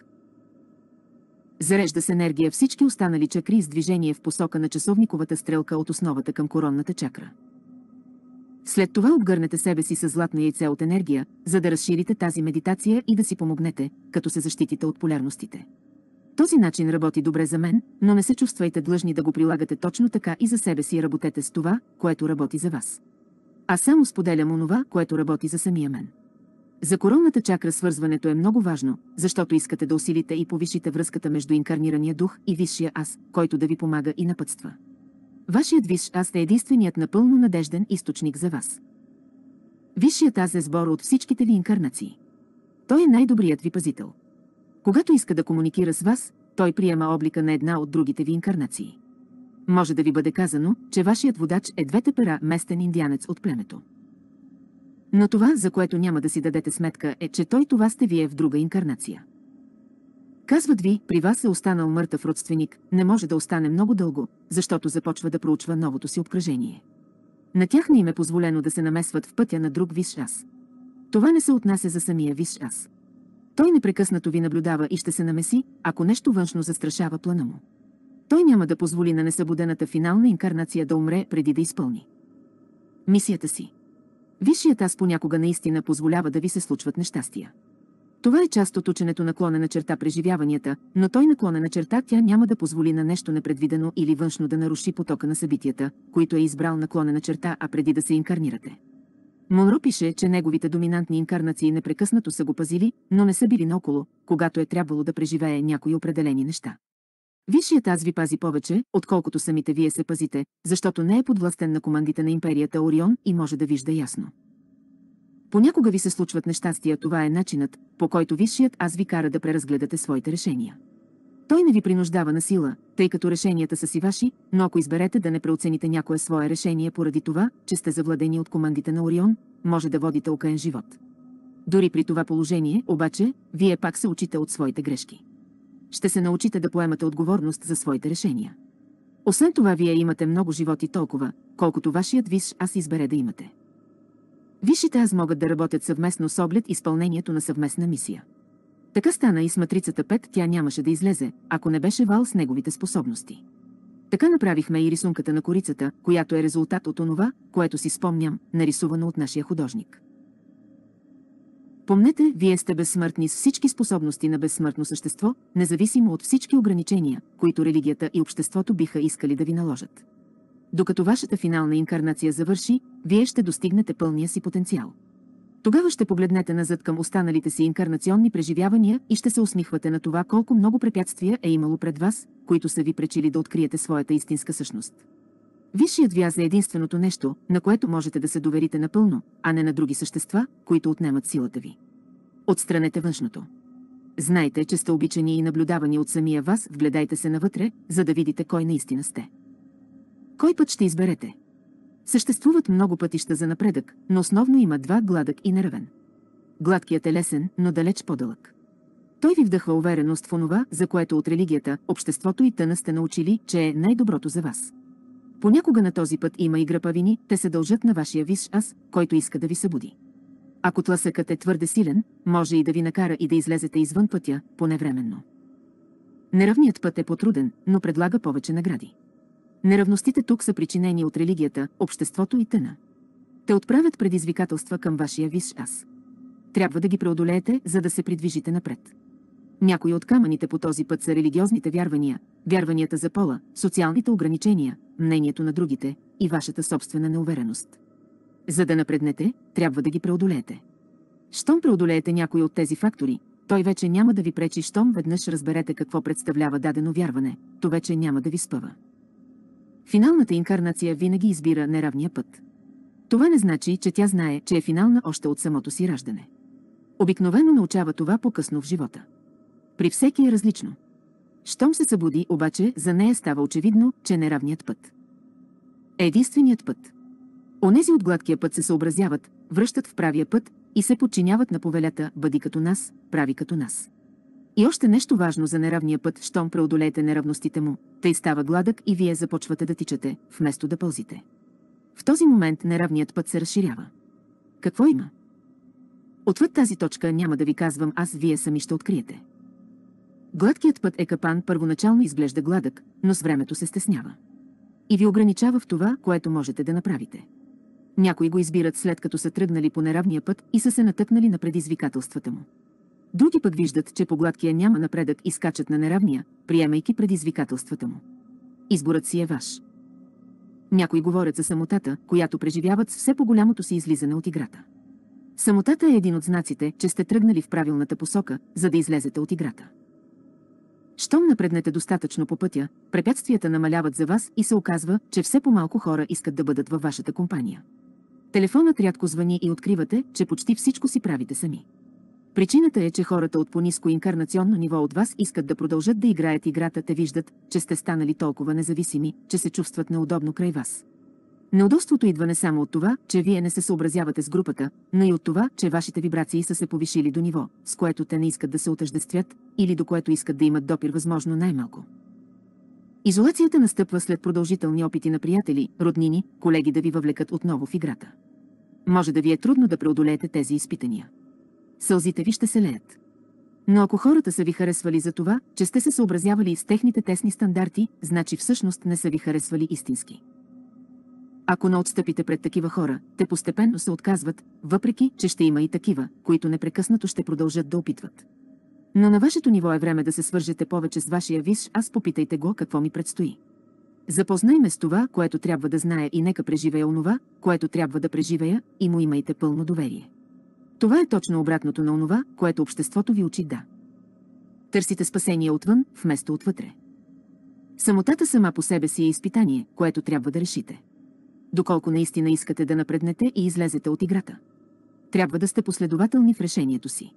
Зарежда с енергия всички останали чакри с движение в посока на часовниковата стрелка от основата към коронната чакра. След това обгърнете себе си с златно яйце от енергия, за да разширите тази медитация и да си помогнете, като се защитите от полярностите. Този начин работи добре за мен, но не се чувствайте длъжни да го прилагате точно така и за себе си, работете с това, което работи за вас. Аз само споделям онова, което работи за самия мен. За коронната чакра свързването е много важно, защото искате да усилите и повишите връзката между инкарнирания дух и висшия аз, който да ви помага и напътства. Вашият висш аз е единственият напълно надежден източник за вас. Висшият аз е сбор от всичките ви инкарнации. Той е най-добрият ви пазител. Когато иска да комуникира с вас, той приема облика на една от другите ви инкарнации. Може да ви бъде казано, че вашият водач е двете пера, местен индианец от племето. Но това, за което няма да си дадете сметка, е, че той това сте вие в друга инкарнация. Казват ви, при вас е останал мъртъв родственик, не може да остане много дълго, защото започва да проучва новото си обкръжение. На тях не им е позволено да се намесват в пътя на друг висш аз. Това не се отнася за самия висш аз. Той непрекъснато ви наблюдава и ще се намеси, ако нещо външно застрашава плана му. Той няма да позволи на несъбудената финална инкарнация да умре преди да изпълни мисията си. Висшият аз понякога наистина позволява да ви се случват нещастия. Това е част от ученето наклонена черта преживяванията, но той наклонена черта тя няма да позволи на нещо непредвидено или външно да наруши потока на събитията, които е избрал наклонена черта, а преди да се инкарнирате. Монро пише, че неговите доминантни инкарнации непрекъснато са го пазили, но не са били наоколо, когато е трябвало да преживее някои определени неща. Висшият аз ви пази повече, отколкото самите вие се пазите, защото не е подвластен на командите на империята Орион и може да вижда ясно. Понякога ви се случват нещастия, това е начинът, по който висшият аз ви кара да преразгледате своите решения. Той не ви принуждава на сила, тъй като решенията са си ваши, но ако изберете да не преоцените някое свое решение поради това, че сте завладени от командите на Орион, може да водите окаян живот. Дори при това положение, обаче, вие пак се учите от своите грешки. Ще се научите да поемате отговорност за своите решения. Освен това, вие имате много животи толкова, колкото вашият висш аз избере да имате. Висшите аз могат да работят съвместно с оглед изпълнението на съвместна мисия. Така стана и с матрицата пет, тя нямаше да излезе, ако не беше Вал с неговите способности. Така направихме и рисунката на корицата, която е резултат от онова, което си спомням, нарисувано от нашия художник. Помнете, вие сте безсмъртни с всички способности на безсмъртно същество, независимо от всички ограничения, които религията и обществото биха искали да ви наложат. Докато вашата финална инкарнация завърши, вие ще достигнете пълния си потенциал. Тогава ще погледнете назад към останалите си инкарнационни преживявания и ще се усмихвате на това колко много препятствия е имало пред вас, които са ви пречили да откриете своята истинска същност. Висшият ви аз е единственото нещо, на което можете да се доверите напълно, а не на други същества, които отнемат силата ви. Отстранете външното. Знайте, че сте обичани и наблюдавани от самия вас, вгледайте се навътре, за да видите кой наистина сте. Кой път ще изберете? Съществуват много пътища за напредък, но основно има два – гладък и неравен. Гладкият е лесен, но далеч по-дълъг. Той ви вдъхва увереност в онова, за което от религията, обществото и тъна сте научили, че е най-доброто за вас. Понякога на този път има и гръпавини, те се дължат на вашия висш аз, който иска да ви събуди. Ако тласъкът е твърде силен, може и да ви накара и да излезете извън пътя, поне временно. Неравният път е по-труден, но предлага повече награди. Неравностите тук са причинени от религията, обществото и тъна. Те отправят предизвикателства към вашия висш аз. Трябва да ги преодолеете, за да се придвижите напред. Някои от камъните по този път са религиозните вярвания, вярванията за пола, социалните ограничения, мнението на другите и вашата собствена неувереност. За да напреднете, трябва да ги преодолеете. Щом преодолеете някои от тези фактори, той вече няма да ви пречи, щом веднъж разберете какво представлява дадено вярване, то вече няма да ви спъва. Финалната инкарнация винаги избира неравния път. Това не значи, че тя знае, че е финална още от самото си раждане. Обикновено научава това по-късно в живота. При всеки е различно. Щом се събуди, обаче, за нея става очевидно, че неравният път е единственият път. Онези от гладкия път се съобразяват, връщат в правия път и се подчиняват на повелята «Бъди като нас, прави като нас». И още нещо важно за неравния път, щом преодолеете неравностите му, тъй става гладък и вие започвате да тичате, вместо да пълзите. В този момент неравният път се разширява. Какво има? Отвъд тази точка няма да ви казвам аз, вие сами ще откриете. Гладкият път е капан, първоначално изглежда гладък, но с времето се стеснява. И ви ограничава в това, което можете да направите. Някои го избират след като са тръгнали по неравния път и са се натъкнали на предизвикателствата му. Други пък виждат, че по гладкия няма напредък и скачат на неравния, приемайки предизвикателствата му. Изборът си е ваш. Някои говорят за самотата, която преживяват с все по-голямото си излизане от играта. Самотата е един от знаците, че сте тръгнали в правилната посока, за да излезете от играта. Щом напреднете достатъчно по пътя, препятствията намаляват за вас и се оказва, че все по-малко хора искат да бъдат във вашата компания. Телефонът рядко звъни и откривате, че почти всичко си правите сами. Причината е, че хората от по-ниско инкарнационно ниво от вас искат да продължат да играят играта, те виждат, че сте станали толкова независими, че се чувстват неудобно край вас. Неудобството идва не само от това, че вие не се съобразявате с групата, но и от това, че вашите вибрации са се повишили до ниво, с което те не искат да се отъждествят, или до което искат да имат допир възможно най-малко. Изолацията настъпва след продължителни опити на приятели, роднини, колеги да ви въвлекат отново в играта. Може да ви е трудно да преодолеете тези изпитания. Сълзите ви ще се леят. Но ако хората са ви харесвали за това, че сте се съобразявали с техните тесни стандарти, значи всъщност не са ви харесвали истински. Ако не отстъпите пред такива хора, те постепенно се отказват, въпреки че ще има и такива, които непрекъснато ще продължат да опитват. Но на вашето ниво е време да се свържете повече с вашия висш аз, попитайте го какво ми предстои. Запознай ме с това, което трябва да знае и нека преживея онова, което трябва да преживея, и му имайте пълно доверие. Това е точно обратното на онова, което обществото ви учи да. Търсите спасение отвън, вместо отвътре. Самотата сама по себе си е изпитание, което трябва да решите. Доколко наистина искате да напреднете и излезете от играта. Трябва да сте последователни в решението си.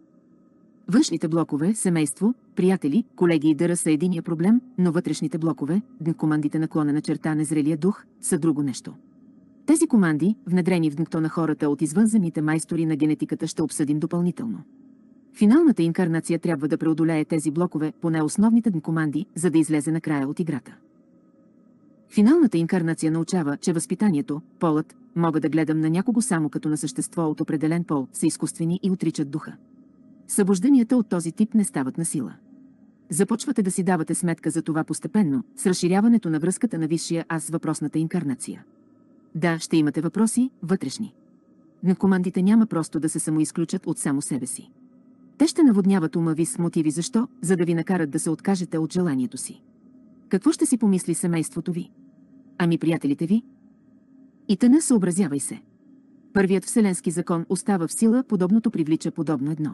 Външните блокове, семейство, приятели, колеги и дъра са единия проблем, но вътрешните блокове, командите наклонена черта незрелия дух, са друго нещо. Тези команди, внедрени в дъното на хората от извънземните майстори на генетиката, ще обсъдим допълнително. Финалната инкарнация трябва да преодолее тези блокове, поне основните команди, за да излезе накрая от играта. Финалната инкарнация научава, че възпитанието, полът, мога да гледам на някого само като на същество от определен пол, са изкуствени и отричат духа. Събужденията от този тип не стават на сила. Започвате да си давате сметка за това постепенно, с разширяването на връзката на висшия аз с въпросната инкарнация. Да, ще имате въпроси, вътрешни. Но командите няма просто да се самоизключат от само себе си. Те ще наводняват ума ви с мотиви защо, за да ви накарат да се откажете от желанието си. Какво ще си помисли семейството ви? Ами приятелите ви? И тъна съобразявай се. Първият вселенски закон остава в сила, подобното привлича подобно едно.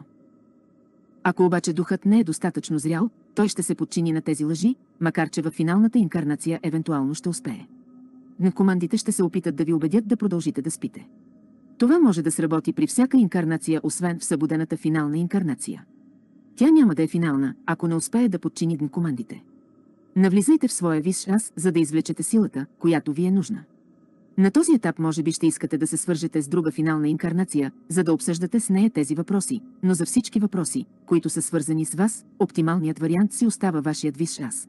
Ако обаче духът не е достатъчно зрял, той ще се подчини на тези лъжи, макар че във финалната инкарнация евентуално ще успее. Но командите ще се опитат да ви убедят да продължите да спите. Това може да сработи при всяка инкарнация, освен в събудената финална инкарнация. Тя няма да е финална, ако не успее да подчини командите. Навлизайте в своя висш аз, за да извлечете силата, която ви е нужна. На този етап може би ще искате да се свържете с друга финална инкарнация, за да обсъждате с нея тези въпроси, но за всички въпроси, които са свързани с вас, оптималният вариант си остава вашият висш аз.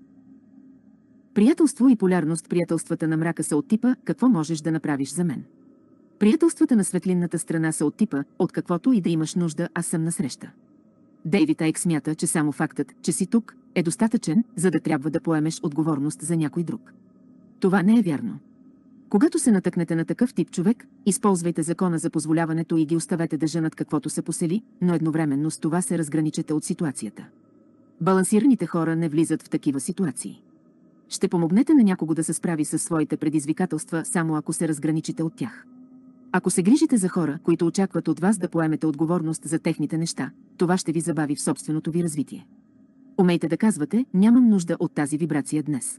Приятелство и полярност. Приятелствата на мрака са от типа «Какво можеш да направиш за мен?». Приятелствата на светлинната страна са от типа «От каквото и да имаш нужда, аз съм насреща». Дейвид Айк смята, че само фактът, че си тук, е достатъчен, за да трябва да поемеш отговорност за някой друг. Това не е вярно. Когато се натъкнете на такъв тип човек, използвайте закона за позволяването и ги оставете да женат каквото се посели, но едновременно с това се разграничете от ситуацията. Балансираните хора не влизат в такива ситуации. Ще помогнете на някого да се справи със своите предизвикателства, само ако се разграничите от тях. Ако се грижите за хора, които очакват от вас да поемете отговорност за техните неща, това ще ви забави в собственото ви развитие. Умейте да казвате, нямам нужда от тази вибрация днес.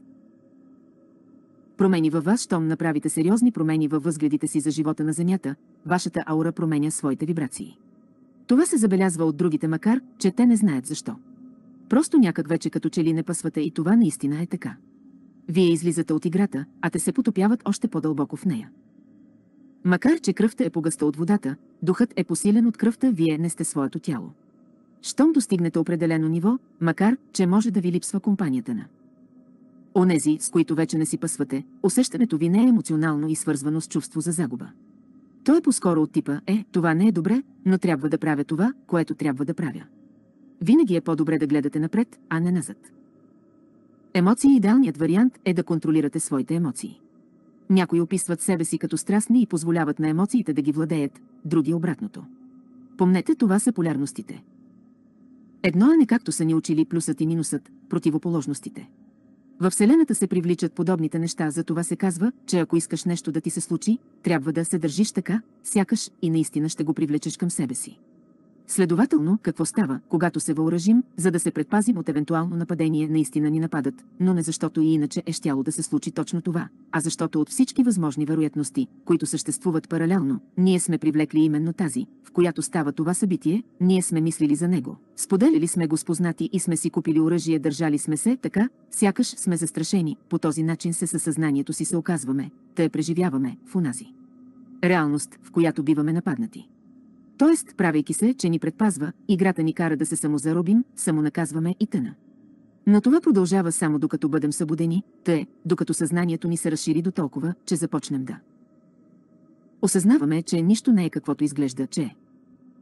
Промени във вас, щом направите сериозни промени във възгледите си за живота на Земята, вашата аура променя своите вибрации. Това се забелязва от другите, макар че те не знаят защо. Просто някак вече като че ли не пъсвате и това наистина е така. Вие излизате от играта, а те се потопяват още по-дълбоко в нея. Макар че кръвта е по-гъста от водата, духът е посилен от кръвта, вие не сте своето тяло. Щом достигнете определено ниво, макар че може да ви липсва компанията на онези, с които вече не си пъсвате, усещането ви не е емоционално и свързвано с чувство за загуба. То е по-скоро от типа «Е, това не е добре, но трябва да правя това, което трябва да правя». Винаги е по-добре да гледате напред, а не назад. Емоции. Идеалният вариант е да контролирате своите емоции. Някои описват себе си като страстни и позволяват на емоциите да ги владеят, други обратното. Помнете, това са полярностите. Едно е не както са ни учили плюсът и минусът, противоположностите. Във Вселената се привличат подобните неща, за това се казва, че ако искаш нещо да ти се случи, трябва да се държиш така, сякаш и наистина ще го привлечеш към себе си. Следователно, какво става, когато се въоръжим, за да се предпазим от евентуално нападение, наистина ни нападат, но не защото и иначе е щяло да се случи точно това, а защото от всички възможни вероятности, които съществуват паралелно, ние сме привлекли именно тази, в която става това събитие, ние сме мислили за него, споделили сме го с познати и сме си купили оръжие, държали сме се така, сякаш сме застрашени, по този начин се със съзнанието си се оказваме, да я преживяваме в онази реалност, в която биваме нападнати. Тоест, правейки се, че ни предпазва, играта ни кара да се самозаробим, самонаказваме и тъна. Но това продължава само докато бъдем събудени, тъй, докато съзнанието ни се разшири до толкова, че започнем да осъзнаваме, че нищо не е каквото изглежда, че е.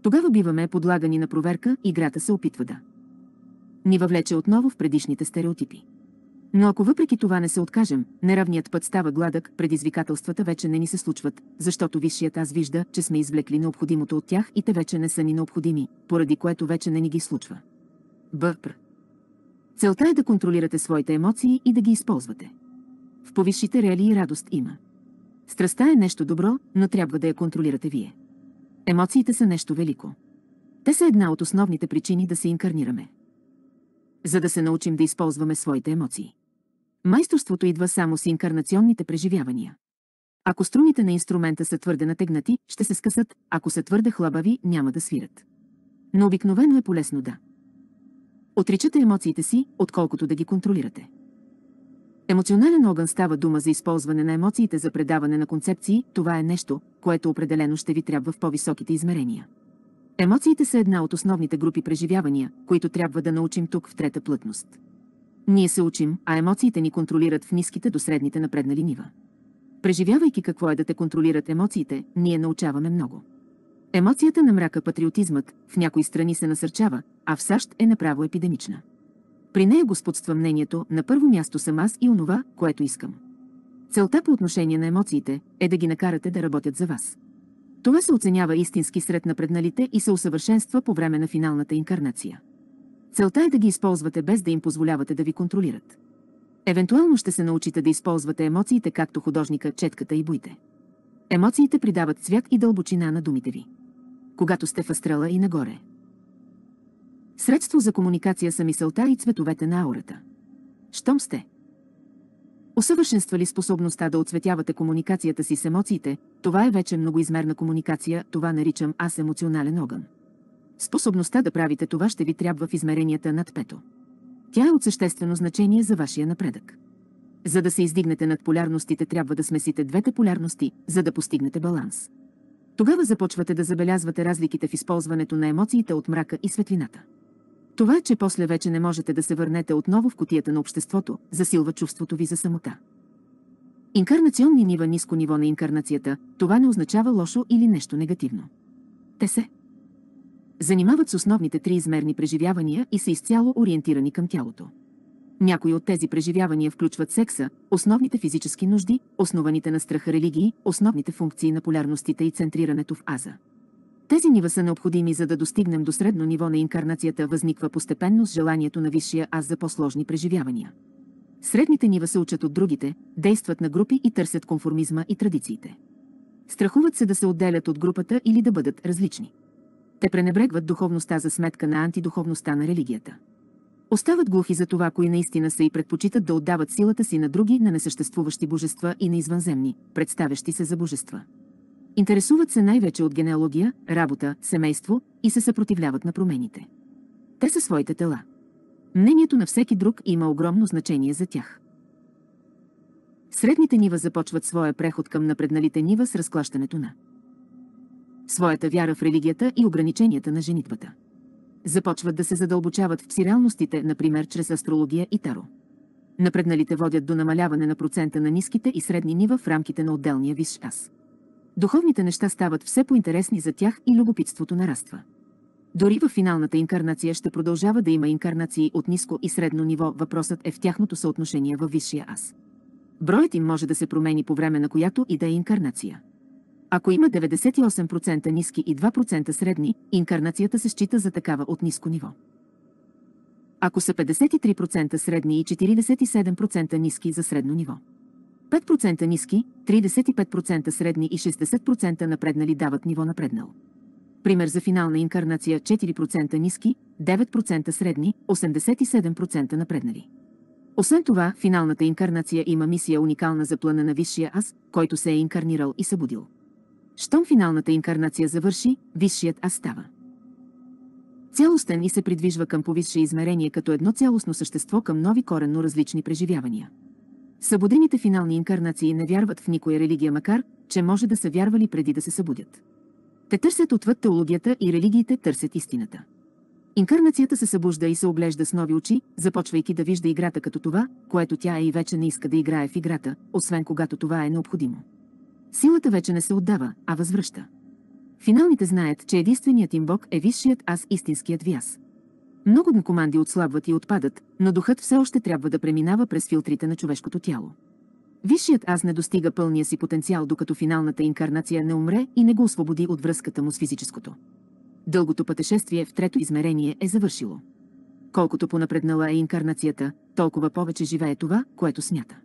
Тогава биваме подлагани на проверка, играта се опитва да ни въвлече отново в предишните стереотипи. Но ако въпреки това не се откажем, неравният път става гладък, предизвикателствата вече не ни се случват, защото висшият аз вижда, че сме извлекли необходимото от тях и те вече не са ни необходими, поради което вече не ни ги случва. Бъпр. Целта е да контролирате своите емоции и да ги използвате. В повисшите реалии радост има. Страстта е нещо добро, но трябва да я контролирате вие. Емоциите са нещо велико. Те са една от основните причини да се инкарнираме. За да се научим да използваме своите емоции. Майсторството идва само с инкарнационните преживявания. Ако струните на инструмента са твърде натегнати, ще се скъсат, ако са твърде хлабави, няма да свират. Но обикновено е полезно да отричате емоциите си, отколкото да ги контролирате. Емоционален огън става дума за използване на емоциите за предаване на концепции, това е нещо, което определено ще ви трябва в по-високите измерения. Емоциите са една от основните групи преживявания, които трябва да научим тук в трета плътност. Ние се учим, а емоциите ни контролират в ниските до средните напреднали нива. Преживявайки какво е да те контролират емоциите, ние научаваме много. Емоцията на мрака, патриотизмът, в някои страни се насърчава, а в САЩ е направо епидемична. При нея господства мнението, на първо място съм аз и онова, което искам. Целта по отношение на емоциите е да ги накарате да работят за вас. Това се оценява истински сред напредналите и се усъвършенства по време на финалната инкарнация. Целта е да ги използвате без да им позволявате да ви контролират. Евентуално ще се научите да използвате емоциите както художника, четката и буйте. Емоциите придават цвят и дълбочина на думите ви. Когато сте в астрала и нагоре. Средство за комуникация са мисълта и цветовете на аурата. Щом сте усъвършенствали способността да оцветявате комуникацията си с емоциите, това е вече многоизмерна комуникация, това наричам аз емоционален огън. Способността да правите това ще ви трябва в измеренията над пето. Тя е от съществено значение за вашия напредък. За да се издигнете над полярностите, трябва да смесите двете полярности, за да постигнете баланс. Тогава започвате да забелязвате разликите в използването на емоциите от мрака и светлината. Това, че после вече не можете да се върнете отново в кутията на обществото, засилва чувството ви за самота. Инкарнационни нива, ниско ниво на инкарнацията, това не означава лошо или нещо негативно. Те се занимават с основните триизмерни преживявания и са изцяло ориентирани към тялото. Някои от тези преживявания включват секса, основните физически нужди, основаните на страха религии, основните функции на полярностите и центрирането в аза. Тези нива са необходими, за да достигнем до средно ниво на инкарнацията, възниква постепенно с желанието на висшия аз за по-сложни преживявания. Средните нива се учат от другите, действат на групи и търсят конформизма и традициите. Страхуват се да се отделят от групата или да бъдат различни. Те пренебрегват духовността за сметка на антидуховността на религията. Остават глухи за това, кои наистина са и предпочитат да отдават силата си на други, на несъществуващи божества и на извънземни, представящи се за божества. Интересуват се най-вече от генеалогия, работа, семейство и се съпротивляват на промените. Те са своите тела. Мнението на всеки друг има огромно значение за тях. Средните нива започват своя преход към напредналите нива с разклащането на своята вяра в религията и ограниченията на женитбата. Започват да се задълбочават в псиреалностите, например чрез астрология и таро. Напредналите водят до намаляване на процента на ниските и средни нива в рамките на отделния висш аз. Духовните неща стават все по-интересни за тях и любопитството нараства. Дори във финалната инкарнация ще продължава да има инкарнации от ниско и средно ниво, въпросът е в тяхното съотношение във висшия аз. Броят им може да се промени по време на която и да е инкарнация. Ако има деветдесет и осем процента ниски и два процента средни, инкарнацията се счита за такава от ниско ниво. Ако са петдесет и три процента средни и четиридесет и седем процента ниски, за средно ниво. пет процента ниски, тридесет и пет процента средни и шестдесет процента напреднали дават ниво напреднал. Пример за финална инкарнация: четири процента ниски, девет процента средни, осемдесет и седем процента напреднали. Освен това, финалната инкарнация има мисия уникална за плана на висшия аз, който се е инкарнирал и събудил. Щом финалната инкарнация завърши, висшият аз става цялостен и се придвижва към повисше измерение като едно цялостно същество към нови коренно различни преживявания. Събудените финални инкарнации не вярват в никоя религия, макар че може да са вярвали преди да се събудят. Те търсят отвъд теологията и религиите търсят истината. Инкарнацията се събужда и се оглежда с нови очи, започвайки да вижда играта като това, което тя е и вече не иска да играе в играта, освен когато това е необходимо. Силата вече не се отдава, а възвръща. Финалните знаят, че единственият им бог е висшият аз, истинският ви аз. Много команди отслабват и отпадат, но духът все още трябва да преминава през филтрите на човешкото тяло. Висшият аз не достига пълния си потенциал, докато финалната инкарнация не умре и не го освободи от връзката му с физическото. Дългото пътешествие в трето измерение е завършило. Колкото понапреднала е инкарнацията, толкова повече живее това, което смята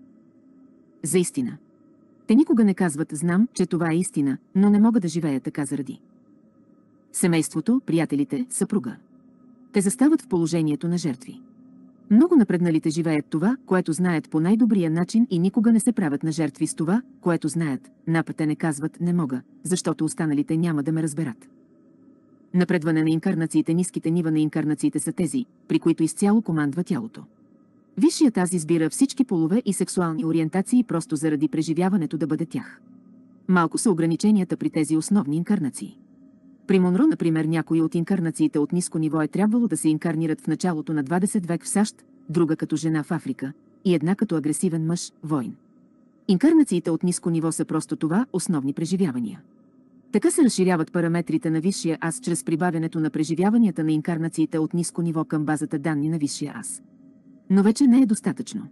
за истина. Те никога не казват: знам, че това е истина, но не мога да живея така заради семейството, приятелите, съпруга. Те застават в положението на жертви. Много напредналите живеят това, което знаят по най-добрия начин и никога не се правят на жертви с това, което знаят. Напът не казват: не мога, защото останалите няма да ме разберат. Напредване на инкарнациите, ниските нива на инкарнациите са тези, при които изцяло командва тялото. Висшият аз избира всички полове и сексуални ориентации просто заради преживяването да бъде тях. Малко са ограниченията при тези основни инкарнации. При Монро, например, някои от инкарнациите от ниско ниво е трябвало да се инкарнират в началото на двадесети век в САЩ, друга като жена в Африка и една като агресивен мъж, войн. Инкарнациите от ниско ниво са просто това – основни преживявания. Така се разширяват параметрите на висшия аз чрез прибавянето на преживяванията на инкарнациите от ниско ниво към базата данни на висшия аз. Но вече не е достатъчно.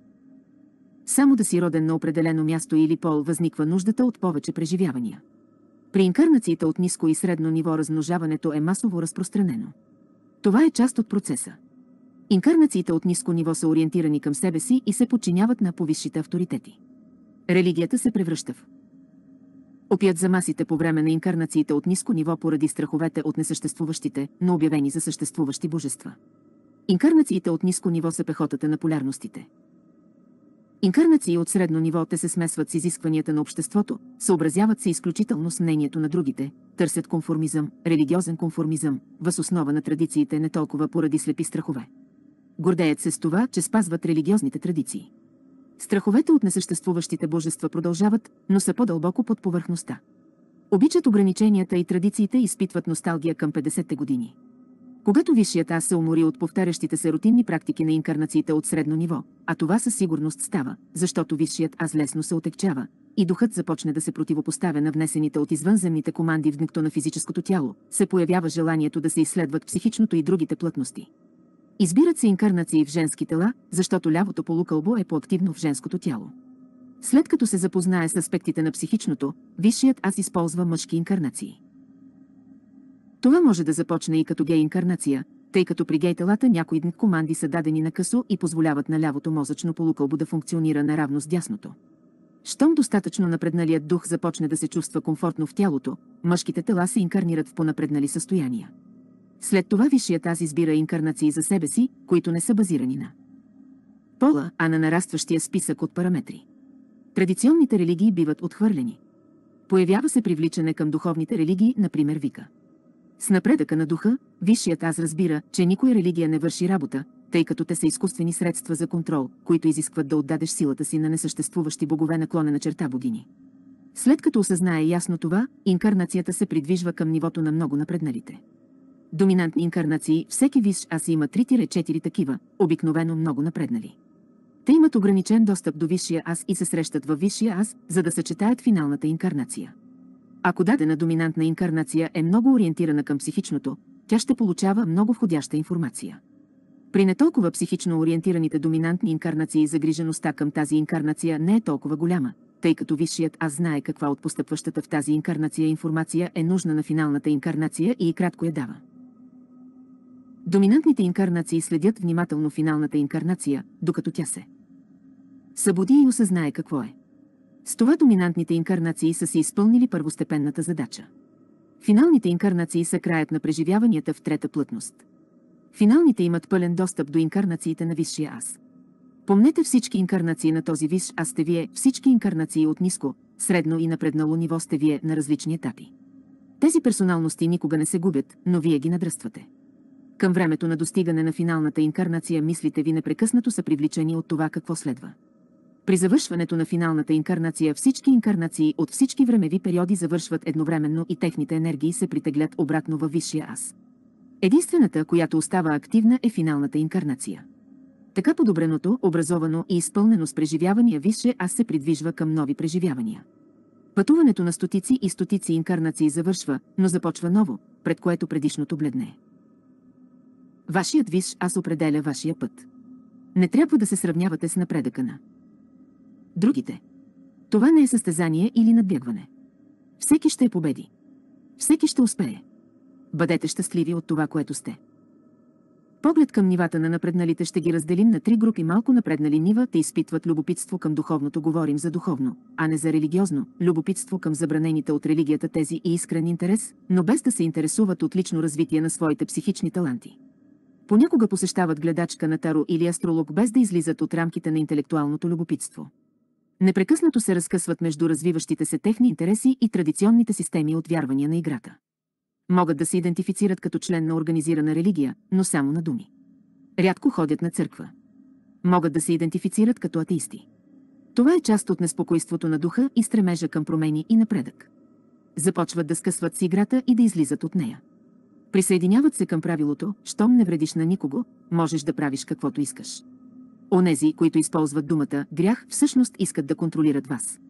Само да си роден на определено място или пол възниква нуждата от повече преживявания. При инкарнациите от ниско и средно ниво размножаването е масово разпространено. Това е част от процеса. Инкарнациите от ниско ниво са ориентирани към себе си и се подчиняват на повисшите авторитети. Религията се превръща в опият за масите по време на инкарнациите от ниско ниво поради страховете от несъществуващите, но обявени за съществуващи божества. Инкарнациите от ниско ниво са пехотата на полярностите. Инкарнации от средно ниво те се смесват с изискванията на обществото, съобразяват се изключително с мнението на другите, търсят конформизъм, религиозен конформизъм, въз основа на традициите, не толкова поради слепи страхове. Гордеят се с това, че спазват религиозните традиции. Страховете от несъществуващите божества продължават, но са по-дълбоко под повърхността. Обичат ограниченията и традициите и изпитват носталгия към петдесетте години. Когато висшият аз се умори от повтарящите се рутинни практики на инкарнациите от средно ниво, а това със сигурност става, защото висшият аз лесно се отекчава, и духът започне да се противопоставя на внесените от извънземните команди в дъното на физическото тяло, се появява желанието да се изследват психичното и другите плътности. Избират се инкарнации в женски тела, защото лявото полукълбо е по-активно в женското тяло. След като се запознае с аспектите на психичното, висшият аз използва мъжки инкарнации. Това може да започне и като гей инкарнация, тъй като при гей телата някои команди са дадени на късо и позволяват на лявото мозъчно полукълбо да функционира наравно с дясното. Щом достатъчно напредналият дух започне да се чувства комфортно в тялото, мъжките тела се инкарнират в понапреднали състояния. След това висшият аз избира инкарнации за себе си, които не са базирани на пола, а на нарастващия списък от параметри. Традиционните религии биват отхвърлени. Появява се привличане към духовните религии, например Вика. С напредъка на духа, висшият аз разбира, че никоя религия не върши работа, тъй като те са изкуствени средства за контрол, които изискват да отдадеш силата си на несъществуващи богове, наклонена черта богини. След като осъзнае ясно това, инкарнацията се придвижва към нивото на много напредналите доминантни инкарнации. Всеки висш аз има три-четири такива, обикновено много напреднали. Те имат ограничен достъп до висшия аз и се срещат във висшия аз, за да съчетаят финалната инкарнация. Ако дадена доминантна инкарнация е много ориентирана към психичното, тя ще получава много входяща информация. При не толкова психично ориентираните доминантни инкарнации загрижеността към тази инкарнация не е толкова голяма, тъй като висшият аз знае каква от постъпващата в тази инкарнация информация е нужна на финалната инкарнация и кратко я дава. Доминантните инкарнации следят внимателно финалната инкарнация, докато тя се събуди и осъзнае какво е. С това доминантните инкарнации са си изпълнили първостепенната задача. Финалните инкарнации са краят на преживяванията в трета плътност. Финалните имат пълен достъп до инкарнациите на висшия аз. Помнете, всички инкарнации на този висш аз сте вие, всички инкарнации от ниско, средно и напреднало ниво сте вие на различни етапи. Тези персоналности никога не се губят, но вие ги надръствате. Към времето на достигане на финалната инкарнация мислите ви непрекъснато са привличани от това какво следва. При завършването на финалната инкарнация всички инкарнации от всички времеви периоди завършват едновременно и техните енергии се притеглят обратно във висшия аз. Единствената, която остава активна, е финалната инкарнация. Така подобреното, образовано и изпълнено с преживявания висше аз се придвижва към нови преживявания. Пътуването на стотици и стотици инкарнации завършва, но започва ново, пред което предишното бледне. Вашият висш аз определя вашия път. Не трябва да се сравнявате с напредъка на другите. Това не е състезание или надбягване. Всеки ще победи. Всеки ще успее. Бъдете щастливи от това, което сте. Поглед към нивата на напредналите ще ги разделим на три групи. Малко напреднали нива, те изпитват любопитство към духовното, говорим за духовно, а не за религиозно, любопитство към забранените от религията тези и искрен интерес, но без да се интересуват от лично развитие на своите психични таланти. Понякога посещават гледачка на таро или астролог без да излизат от рамките на интелектуалното любопитство. Непрекъснато се разкъсват между развиващите се техни интереси и традиционните системи от вярвания на играта. Могат да се идентифицират като член на организирана религия, но само на думи. Рядко ходят на църква. Могат да се идентифицират като атеисти. Това е част от неспокойството на духа и стремежа към промени и напредък. Започват да скъсват с играта и да излизат от нея. Присъединяват се към правилото, щом не вредиш на никого, можеш да правиш каквото искаш. Онези, които използват думата грях, всъщност искат да контролират вас.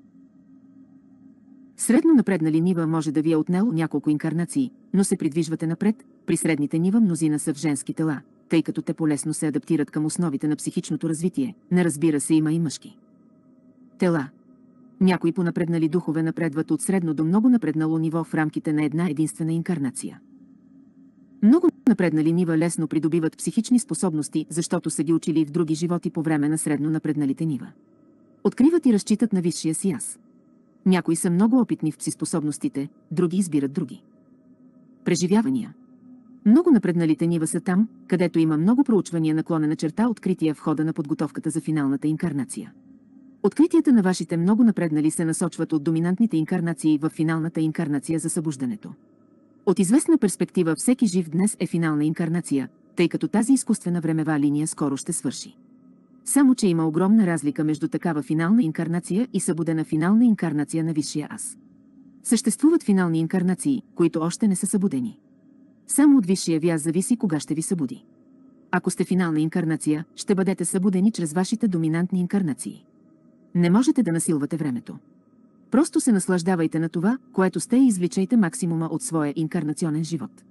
Средно напреднали нива може да ви е отнело няколко инкарнации, но се придвижвате напред. При средните нива мнозина са в женски тела, тъй като те полесно се адаптират към основите на психичното развитие. Не разбира се, има и мъжки тела. Някои понапреднали духове напредват от средно до много напреднало ниво в рамките на една единствена инкарнация. Много напреднали нива лесно придобиват психични способности, защото са ги учили в други животи по време на средно напредналите нива. Откриват и разчитат на висшия си аз. Някои са много опитни в псиспособностите, други избират други преживявания. Много напредналите нива са там, където има много проучвания, наклонена черта, открития в хода на подготовката за финалната инкарнация. Откритията на вашите много напреднали се насочват от доминантните инкарнации в финалната инкарнация за събуждането. От известна перспектива всеки жив днес е финална инкарнация, тъй като тази изкуствена времева линия скоро ще свърши. Само че има огромна разлика между такава финална инкарнация и събудена финална инкарнация на висшия аз. Съществуват финални инкарнации, които още не са събудени. Само от висшия ви аз зависи кога ще ви събуди. Ако сте финална инкарнация, ще бъдете събудени чрез вашите доминантни инкарнации. Не можете да насилвате времето. Просто се наслаждавайте на това, което сте, и извличайте максимума от своя инкарнационен живот.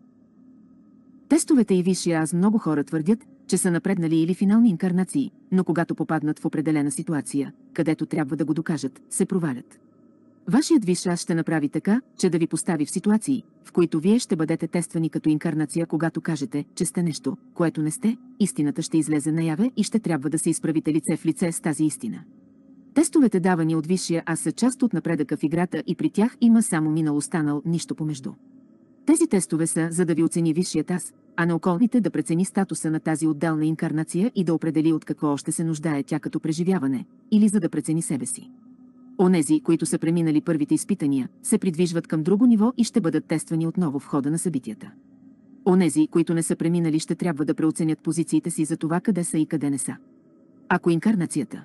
Тестовете и висшия аз много хора твърдят, че са напреднали или финални инкарнации, но когато попаднат в определена ситуация, където трябва да го докажат, се провалят. Вашият висш аз ще направи така, че да ви постави в ситуации, в които вие ще бъдете тествани като инкарнация. Когато кажете, че сте нещо, което не сте, истината ще излезе наяве и ще трябва да се изправите лице в лице с тази истина. Тестовете, давани от висшия аз, са част от напредъка в играта и при тях има само минало, станал, нищо помежду. Тези тестове са, за да ви оцени висшият аз, а на околните да прецени статуса на тази отделна инкарнация и да определи от какво още се нуждае тя като преживяване, или за да прецени себе си. Онези, които са преминали първите изпитания, се придвижват към друго ниво и ще бъдат тествани отново в хода на събитията. Онези, които не са преминали, ще трябва да преоценят позициите си за това къде са и къде не са. Ако инкарнацията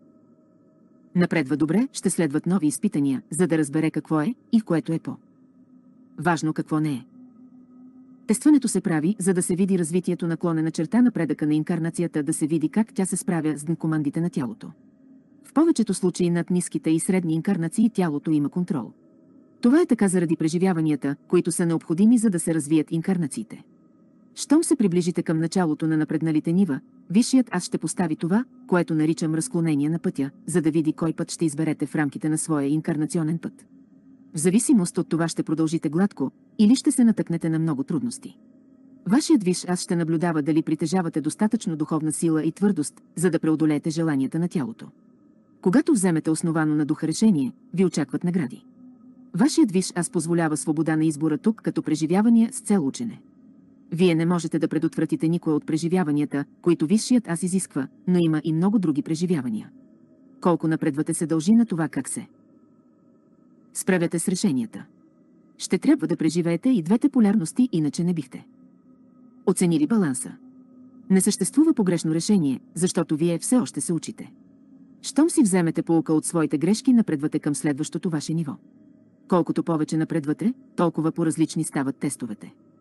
напредва добре, ще следват нови изпитания, за да разбере какво е и в което е по-важно, какво не е. Тестването се прави, за да се види развитието, наклонена черта, напредъка на инкарнацията, да се види как тя се справя с командите на тялото. В повечето случаи над ниските и средни инкарнации тялото има контрол. Това е така заради преживяванията, които са необходими, за да се развият инкарнациите. Щом се приближите към началото на напредналите нива, висшият аз ще постави това, което наричам разклонение на пътя, за да види кой път ще изберете в рамките на своя инкарнационен път. В зависимост от това ще продължите гладко или ще се натъкнете на много трудности. Вашият висш аз ще наблюдава дали притежавате достатъчно духовна сила и твърдост, за да преодолеете желанията на тялото. Когато вземете основано на духа решение, ви очакват награди. Вашият висш аз позволява свобода на избора тук като преживявания с цел учене. Вие не можете да предотвратите никое от преживяванията, които висшият аз изисква, но има и много други преживявания. Колко напредвате се дължи на това как се справяте с решенията. Ще трябва да преживеете и двете полярности, иначе не бихте оценили баланса. Не съществува погрешно решение, защото вие все още се учите. Щом си вземете поука от своите грешки, напредвате към следващото ваше ниво. Колкото повече напредвате, толкова по-различни стават тестовете.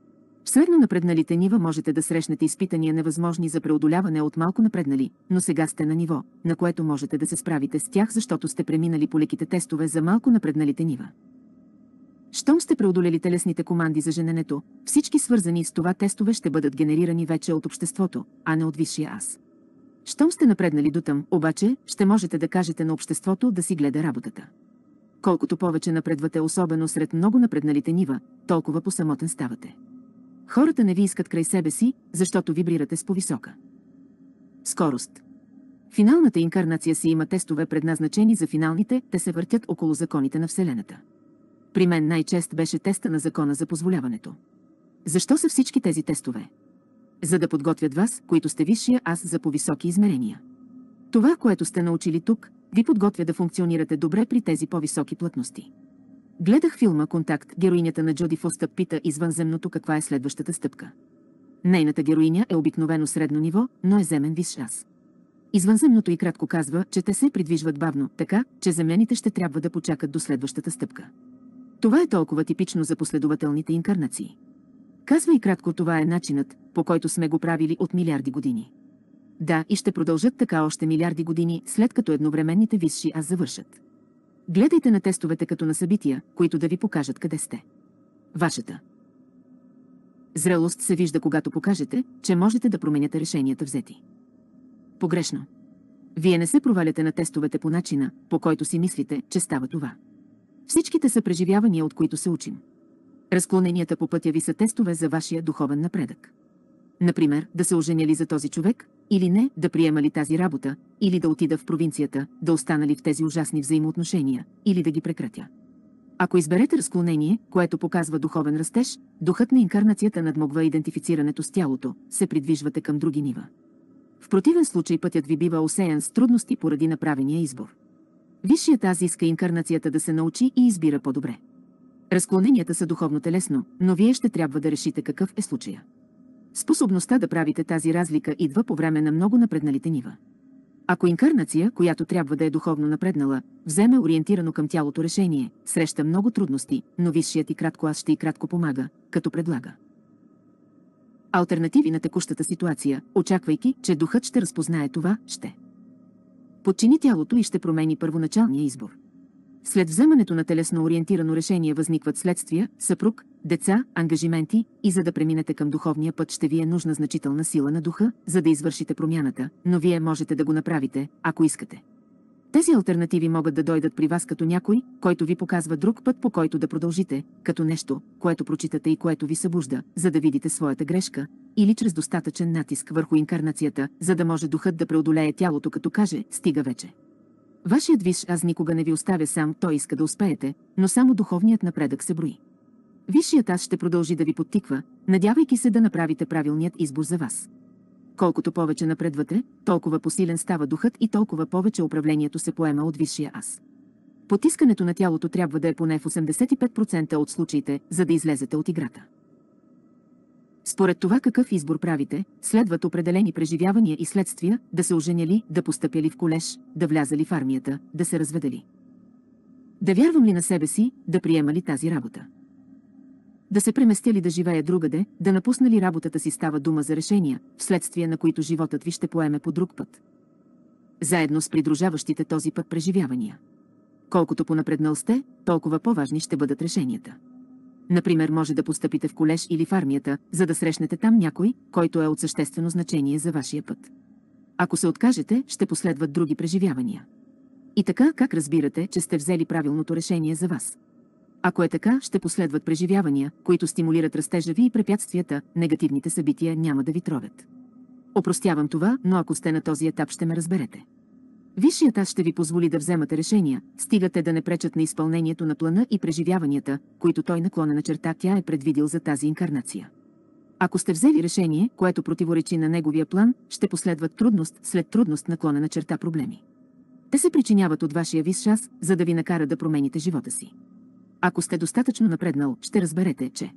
В средно напредналите нива можете да срещнете изпитания невъзможни за преодоляване от малко напреднали, но сега сте на ниво, на което можете да се справите с тях, защото сте преминали по леките тестове за малко напредналите нива. Щом сте преодолели телесните команди за жененето, всички свързани с това тестове ще бъдат генерирани вече от обществото, а не от висшия аз. Щом сте напреднали дотъм, обаче, ще можете да кажете на обществото да си гледа работата. Колкото повече напредвате, особено сред много напредналите нива, толкова по-самотен ставате. Хората не ви искат край себе си, защото вибрирате с по-висока скорост. Финалната инкарнация си има тестове, предназначени за финалните, те се въртят около законите на Вселената. При мен най-чест беше теста на закона за позволяването. Защо са всички тези тестове? За да подготвят вас, които сте висшия аз, за по-високи измерения. Това, което сте научили тук, ви подготвя да функционирате добре при тези по-високи плътности. Гледах филма «Контакт», героинята на Джоди Фостър пита извънземното каква е следващата стъпка. Нейната героиня е обикновено средно ниво, но е земен висш аз. Извънземното и кратко казва, че те се придвижват бавно, така, че земляните ще трябва да почакат до следващата стъпка. Това е толкова типично за последователните инкарнации. Казва и кратко, това е начинът, по който сме го правили от милиарди години. Да, и ще продължат така още милиарди години, след като едновременните висши аз завършат. Гледайте на тестовете като на събития, които да ви покажат къде сте. Вашата зрелост се вижда, когато покажете, че можете да променяте решенията взети погрешно. Вие не се проваляте на тестовете по начина, по който си мислите, че става това. Всичките са преживявания, от които се учим. Разклоненията по пътя ви са тестове за вашия духовен напредък. Например, да се оженя ли за този човек, или не, да приема ли тази работа, или да отида в провинцията, да остана ли в тези ужасни взаимоотношения, или да ги прекратя. Ако изберете разклонение, което показва духовен растеж, духът на инкарнацията надмогва идентифицирането с тялото, се придвижвате към други нива. В противен случай пътят ви бива осеян с трудности поради направения избор. Висшият аз иска инкарнацията да се научи и избира по-добре. Разклоненията са духовно телесно, но вие ще трябва да решите какъв е случая. Способността да правите тази разлика идва по време на много напредналите нива. Ако инкарнация, която трябва да е духовно напреднала, вземе ориентирано към тялото решение, среща много трудности, но висшият и кратко аз ще и кратко помага, като предлага алтернативи на текущата ситуация, очаквайки, че духът ще разпознае това, ще подчини тялото и ще промени първоначалния избор. След вземането на телесно ориентирано решение възникват следствия, съпруг, деца, ангажименти и за да преминете към духовния път ще ви е нужна значителна сила на духа, за да извършите промяната, но вие можете да го направите, ако искате. Тези алтернативи могат да дойдат при вас като някой, който ви показва друг път, по който да продължите, като нещо, което прочитате и което ви събужда, за да видите своята грешка, или чрез достатъчен натиск върху инкарнацията, за да може духът да преодолее тялото, като каже «стига вече». Вашият висш аз никога не ви оставя сам, той иска да успеете, но само духовният напредък се брои. Висшият аз ще продължи да ви подтиква, надявайки се да направите правилният избор за вас. Колкото повече напредвате, толкова посилен става духът и толкова повече управлението се поема от висшия аз. Потискането на тялото трябва да е поне в осемдесет и пет процента от случаите, за да излезете от играта. Според това какъв избор правите, следват определени преживявания и следствия, да се оженяли, да постъпяли в колеж, да влязали в армията, да се разведали. Да вярвам ли на себе си, да приема ли тази работа? Да се преместя ли да живея другаде, да напусна ли работата си, става дума за решения, вследствие на които животът ви ще поеме по друг път. Заедно с придружаващите този път преживявания. Колкото понапреднал сте, толкова по-важни ще бъдат решенията. Например, може да постъпите в колеж или в армията, за да срещнете там някой, който е от съществено значение за вашия път. Ако се откажете, ще последват други преживявания. И така, как разбирате, че сте взели правилното решение за вас? Ако е така, ще последват преживявания, които стимулират растежа ви и препятствията, негативните събития няма да ви тровят. Опростявам това, но ако сте на този етап, ще ме разберете. Висшият аз ще ви позволи да вземате решения, стигате да не пречат на изпълнението на плана и преживяванията, които той наклонена черта тя е предвидил за тази инкарнация. Ако сте взели решение, което противоречи на неговия план, ще последват трудност след трудност наклонена черта проблеми. Те се причиняват от вашия висш аз, за да ви накара да промените живота си. Ако сте достатъчно напреднал, ще разберете, че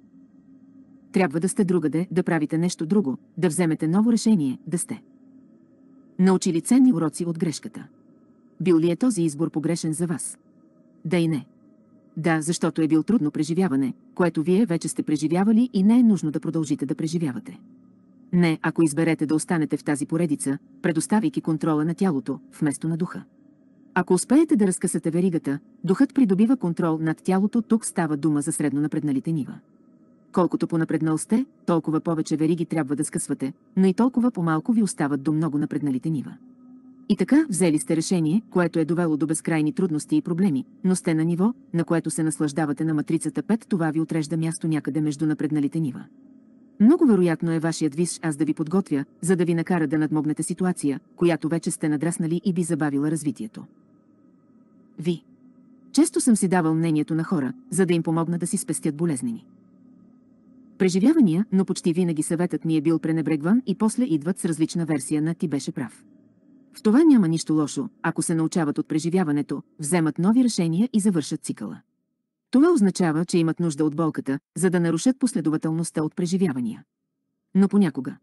трябва да сте другаде, да правите нещо друго, да вземете ново решение, да сте научили ценни уроци от грешката. Бил ли е този избор погрешен за вас? Да и не. Да, защото е бил трудно преживяване, което вие вече сте преживявали и не е нужно да продължите да преживявате. Не, ако изберете да останете в тази поредица, предоставяйки контрола на тялото, вместо на духа. Ако успеете да разкъсате веригата, духът придобива контрол над тялото, тук става дума за средно напредналите нива. Колкото понапреднал сте, толкова повече вериги трябва да скъсвате, но и толкова по-малко ви остават до много напредналите нива. И така, взели сте решение, което е довело до безкрайни трудности и проблеми, но сте на ниво, на което се наслаждавате на матрицата пет, това ви отрежда място някъде между напредналите нива. Много вероятно е вашият висш аз да ви подготвя, за да ви накара да надмогнете ситуация, която вече сте надраснали и би забавила развитието ви. Често съм си давал мнението на хора, за да им помогна да си спестят болезнени преживявания, но почти винаги съветът ми е бил пренебрегван и после идват с различна версия на "ти беше прав". В това няма нищо лошо, ако се научават от преживяването, вземат нови решения и завършат цикъла. Това означава, че имат нужда от болката, за да нарушат последователността от преживявания. Но понякога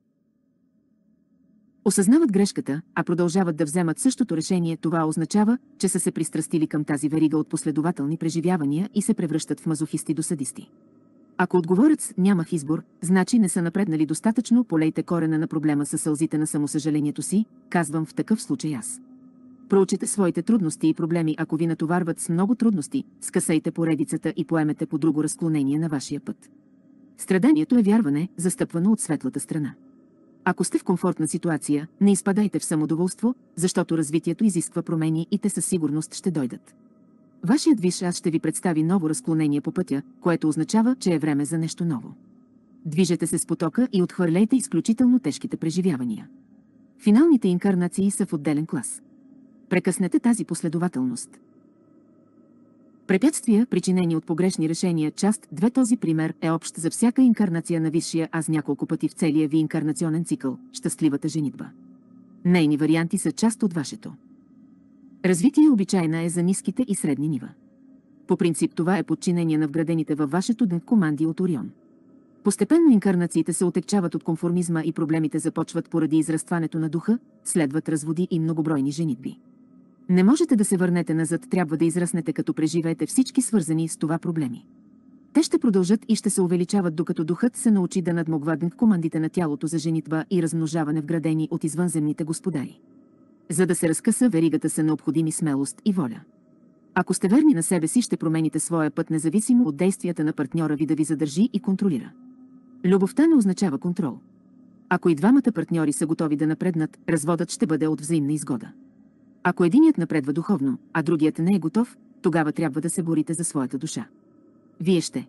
осъзнават грешката, а продължават да вземат същото решение, това означава, че са се пристрастили към тази верига от последователни преживявания и се превръщат в мазохисти до садисти. Ако отговорят с "нямах избор", значи не са напреднали достатъчно, полейте корена на проблема със сълзите на самосъжалението си, казвам в такъв случай аз. Проучете своите трудности и проблеми, ако ви натоварват с много трудности, скъсайте поредицата и поемете по друго разклонение на вашия път. Страданието е вярване, застъпвано от светлата страна. Ако сте в комфортна ситуация, не изпадайте в самодоволство, защото развитието изисква промени и те със сигурност ще дойдат. Вашият висш аз ще ви представи ново разклонение по пътя, което означава, че е време за нещо ново. Движете се с потока и отхвърляйте изключително тежките преживявания. Финалните инкарнации са в отделен клас. Прекъснете тази последователност. Препятствия, причинени от погрешни решения, част две. Този пример е общ за всяка инкарнация на висшия аз няколко пъти в целия ви инкарнационен цикъл – щастливата женитба. Нейни варианти са част от вашето развитие, обичайна е за ниските и средни нива. По принцип това е подчинение на вградените във вашето ден команди от Орион. Постепенно инкарнациите се отекчават от конформизма и проблемите започват поради израстването на духа, следват разводи и многобройни женитби. Не можете да се върнете назад, трябва да израснете, като преживеете всички свързани с това проблеми. Те ще продължат и ще се увеличават, докато духът се научи да надмогва командите на тялото за женитба и размножаване, вградени от извънземните господари. За да се разкъса веригата, са необходими смелост и воля. Ако сте верни на себе си, ще промените своя път независимо от действията на партньора ви да ви задържи и контролира. Любовта не означава контрол. Ако и двамата партньори са готови да напреднат, разводът ще бъде от взаимна изгода. Ако единият напредва духовно, а другият не е готов, тогава трябва да се борите за своята душа. Вие ще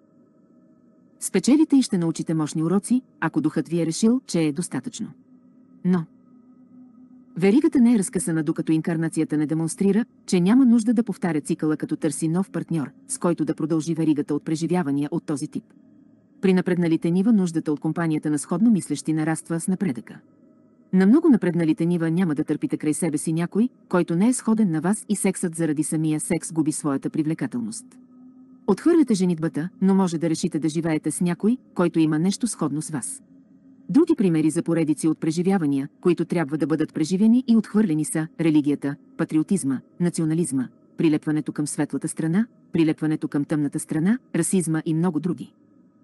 спечелите и ще научите мощни уроци, ако духът ви е решил, че е достатъчно. Но веригата не е разкъсана, докато инкарнацията не демонстрира, че няма нужда да повтаря цикъла, като търси нов партньор, с който да продължи веригата от преживявания от този тип. При напредналите нива нуждата от компанията на сходно мислещи нараства с напредъка. На много напредналите нива няма да търпите край себе си някой, който не е сходен на вас, и сексът заради самия секс губи своята привлекателност. Отхвърляте женитбата, но може да решите да живеете с някой, който има нещо сходно с вас. Други примери за поредици от преживявания, които трябва да бъдат преживени и отхвърлени, са религията, патриотизма, национализма, прилепването към светлата страна, прилепването към тъмната страна, расизма и много други.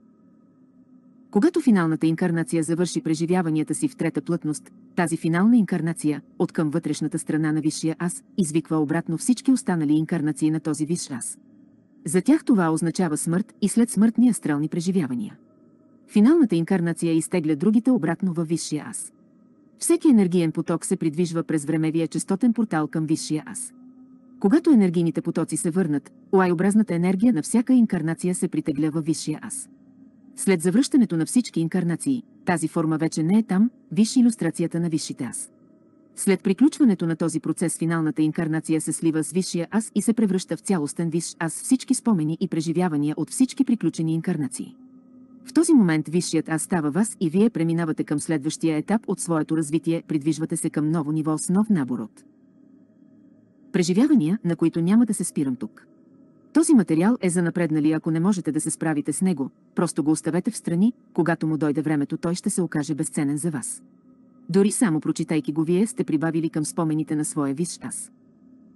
Когато финалната инкарнация завърши преживяванията си в трета плътност, тази финална инкарнация, от към вътрешната страна на висшия аз, извиква обратно всички останали инкарнации на този висш аз. За тях това означава смърт и след смъртни астрални преживявания. Финалната инкарнация изтегля другите обратно във висшия аз. Всеки енергиен поток се придвижва през времевия честотен портал към висшия аз. Когато енергийните потоци се върнат, лайобразната енергия на всяка инкарнация се притегля във висшия аз. След завръщането на всички инкарнации, тази форма вече не е там, виж илюстрацията на висшите аз. След приключването на този процес, финалната инкарнация се слива с висшия аз и се превръща в цялостен висш аз, всички спомени и преживявания от всички приключени инкарнации. В този момент висшият аз става вас и вие преминавате към следващия етап от своето развитие, придвижвате се към ново ниво с нов набор от преживявания, на които няма да се спирам тук. Този материал е за напреднали, ако не можете да се справите с него, просто го оставете в страни, когато му дойде времето, той ще се окаже безценен за вас. Дори само прочитайки го, вие сте прибавили към спомените на своя висш аз.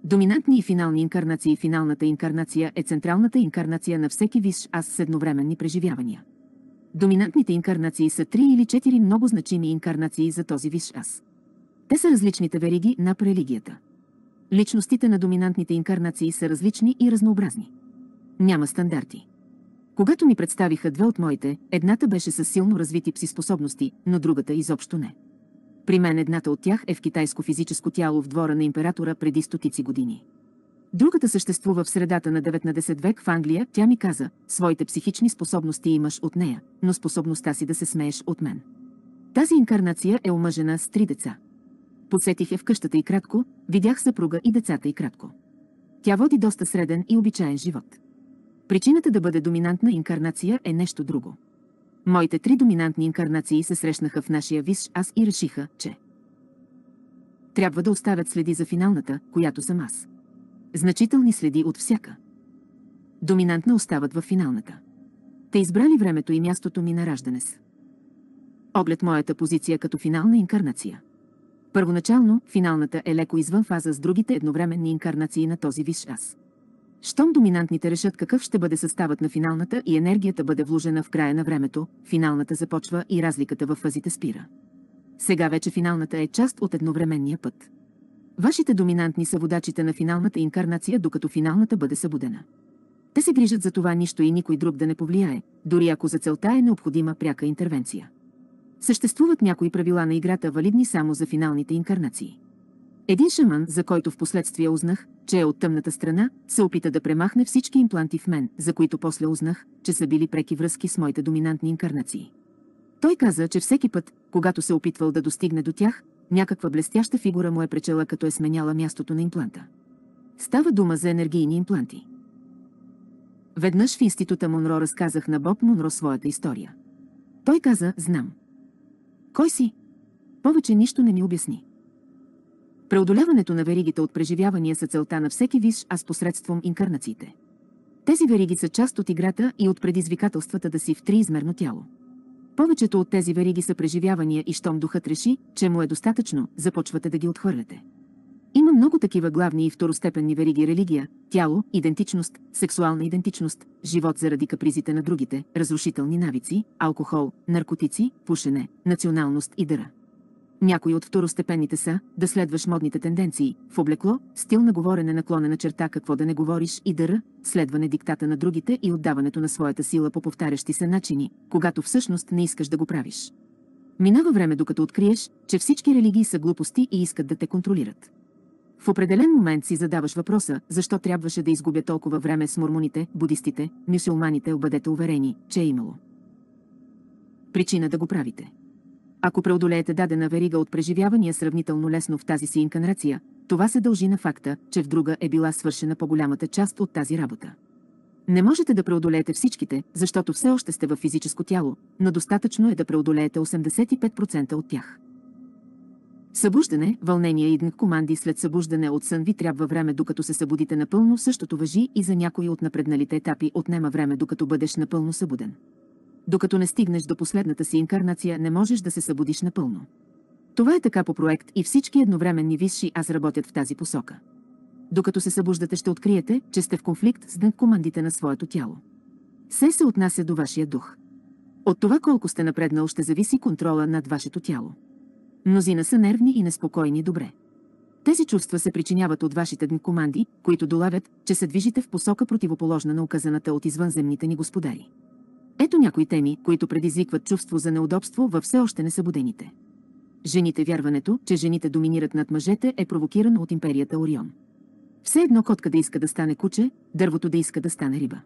Доминантни и финални инкарнации. Финалната инкарнация е централната инкарнация на всеки висш аз с едновременни преживявания. Доминантните инкарнации са три или четири много значими инкарнации за този висш аз. Те са различните вериги на религията. Личностите на доминантните инкарнации са различни и разнообразни. Няма стандарти. Когато ми представиха две от моите, едната беше с силно развити пси-способности, но другата изобщо не. При мен едната от тях е в китайско физическо тяло в двора на императора преди стотици години. Другата съществува в средата на деветнадесети век в Англия. Тя ми каза, своите психични способности имаш от нея, но способността си да се смееш от мен. Тази инкарнация е омъжена с три деца. Подсетих я в къщата и кратко, видях съпруга и децата и кратко. Тя води доста среден и обичаен живот. Причината да бъде доминантна инкарнация е нещо друго. Моите три доминантни инкарнации се срещнаха в нашия висш аз и решиха, че трябва да оставят следи за финалната, която съм аз. Значителни следи от всяка. Доминантна остават във финалната. Те избрали времето и мястото ми на раждане с оглед моята позиция като финална инкарнация. Първоначално, финалната е леко извън фаза с другите едновременни инкарнации на този висш аз. Щом доминантните решат какъв ще бъде съставът на финалната и енергията бъде вложена в края на времето, финалната започва и разликата във фазите спира. Сега вече финалната е част от едновременния път. Вашите доминантни са водачите на финалната инкарнация, докато финалната бъде събудена. Те се грижат за това нищо и никой друг да не повлияе, дори ако за целта е необходима пряка интервенция. Съществуват някои правила на играта, валидни само за финалните инкарнации. Един шаман, за който в последствие узнах, че е от тъмната страна, се опита да премахне всички импланти в мен, за които после узнах, че са били преки връзки с моите доминантни инкарнации. Той каза, че всеки път, когато се опитвал да достигне до тях, някаква блестяща фигура му е пречела, като е сменяла мястото на импланта. Става дума за енергийни импланти. Веднъж в института Монро разказах на Боб Монро своята история. Той каза, знам. Кой си? Повече нищо не ми обясни. Преодоляването на веригите от преживявания са целта на всеки висш аз посредством инкарнациите. Тези вериги са част от играта и от предизвикателствата да си в триизмерно тяло. Повечето от тези вериги са преживявания и щом духът реши, че му е достатъчно, започвате да ги отхвърляте. Има много такива главни и второстепенни вериги: религия, тяло, идентичност, сексуална идентичност, живот заради капризите на другите, разрушителни навици, алкохол, наркотици, пушене, националност и дъра. Някои от второстепенните са да следваш модните тенденции, в облекло, стил на говорене, наклонена черта какво да не говориш и дъра, следване диктата на другите и отдаването на своята сила по повтарящи се начини, когато всъщност не искаш да го правиш. Минава време, докато откриеш, че всички религии са глупости и искат да те контролират. В определен момент си задаваш въпроса, защо трябваше да изгубя толкова време с мормоните, будистите, мюсюлманите. Бъдете уверени, че е имало причина да го правите. Ако преодолеете дадена верига от преживявания сравнително лесно в тази си инкарнация, това се дължи на факта, че в друга е била свършена по-голямата част от тази работа. Не можете да преодолеете всичките, защото все още сте във физическо тяло, но достатъчно е да преодолеете осемдесет и пет процента от тях. Събуждане, вълнение и команди. След събуждане от сън ви трябва време, докато се събудите напълно. Същото важи и за някои от напредналите етапи. Отнема време, докато бъдеш напълно събуден. Докато не стигнеш до последната си инкарнация, не можеш да се събудиш напълно. Това е така по проект и всички едновременни висши аз работят в тази посока. Докато се събуждате, ще откриете, че сте в конфликт с командите на своето тяло. Все се отнася до вашия дух. От това колко сте напреднал ще зависи контрола над вашето тяло. Мнозина са нервни и неспокойни. Добре. Тези чувства се причиняват от вашите команди, които долавят, че се движите в посока противоположна на указаната от извънземните ни господари. Ето някои теми, които предизвикват чувство за неудобство във все още несъбудените. Жените. Вярването, че жените доминират над мъжете, е провокирано от империята Орион. Все едно котка да иска да стане куче, дървото да иска да стане риба.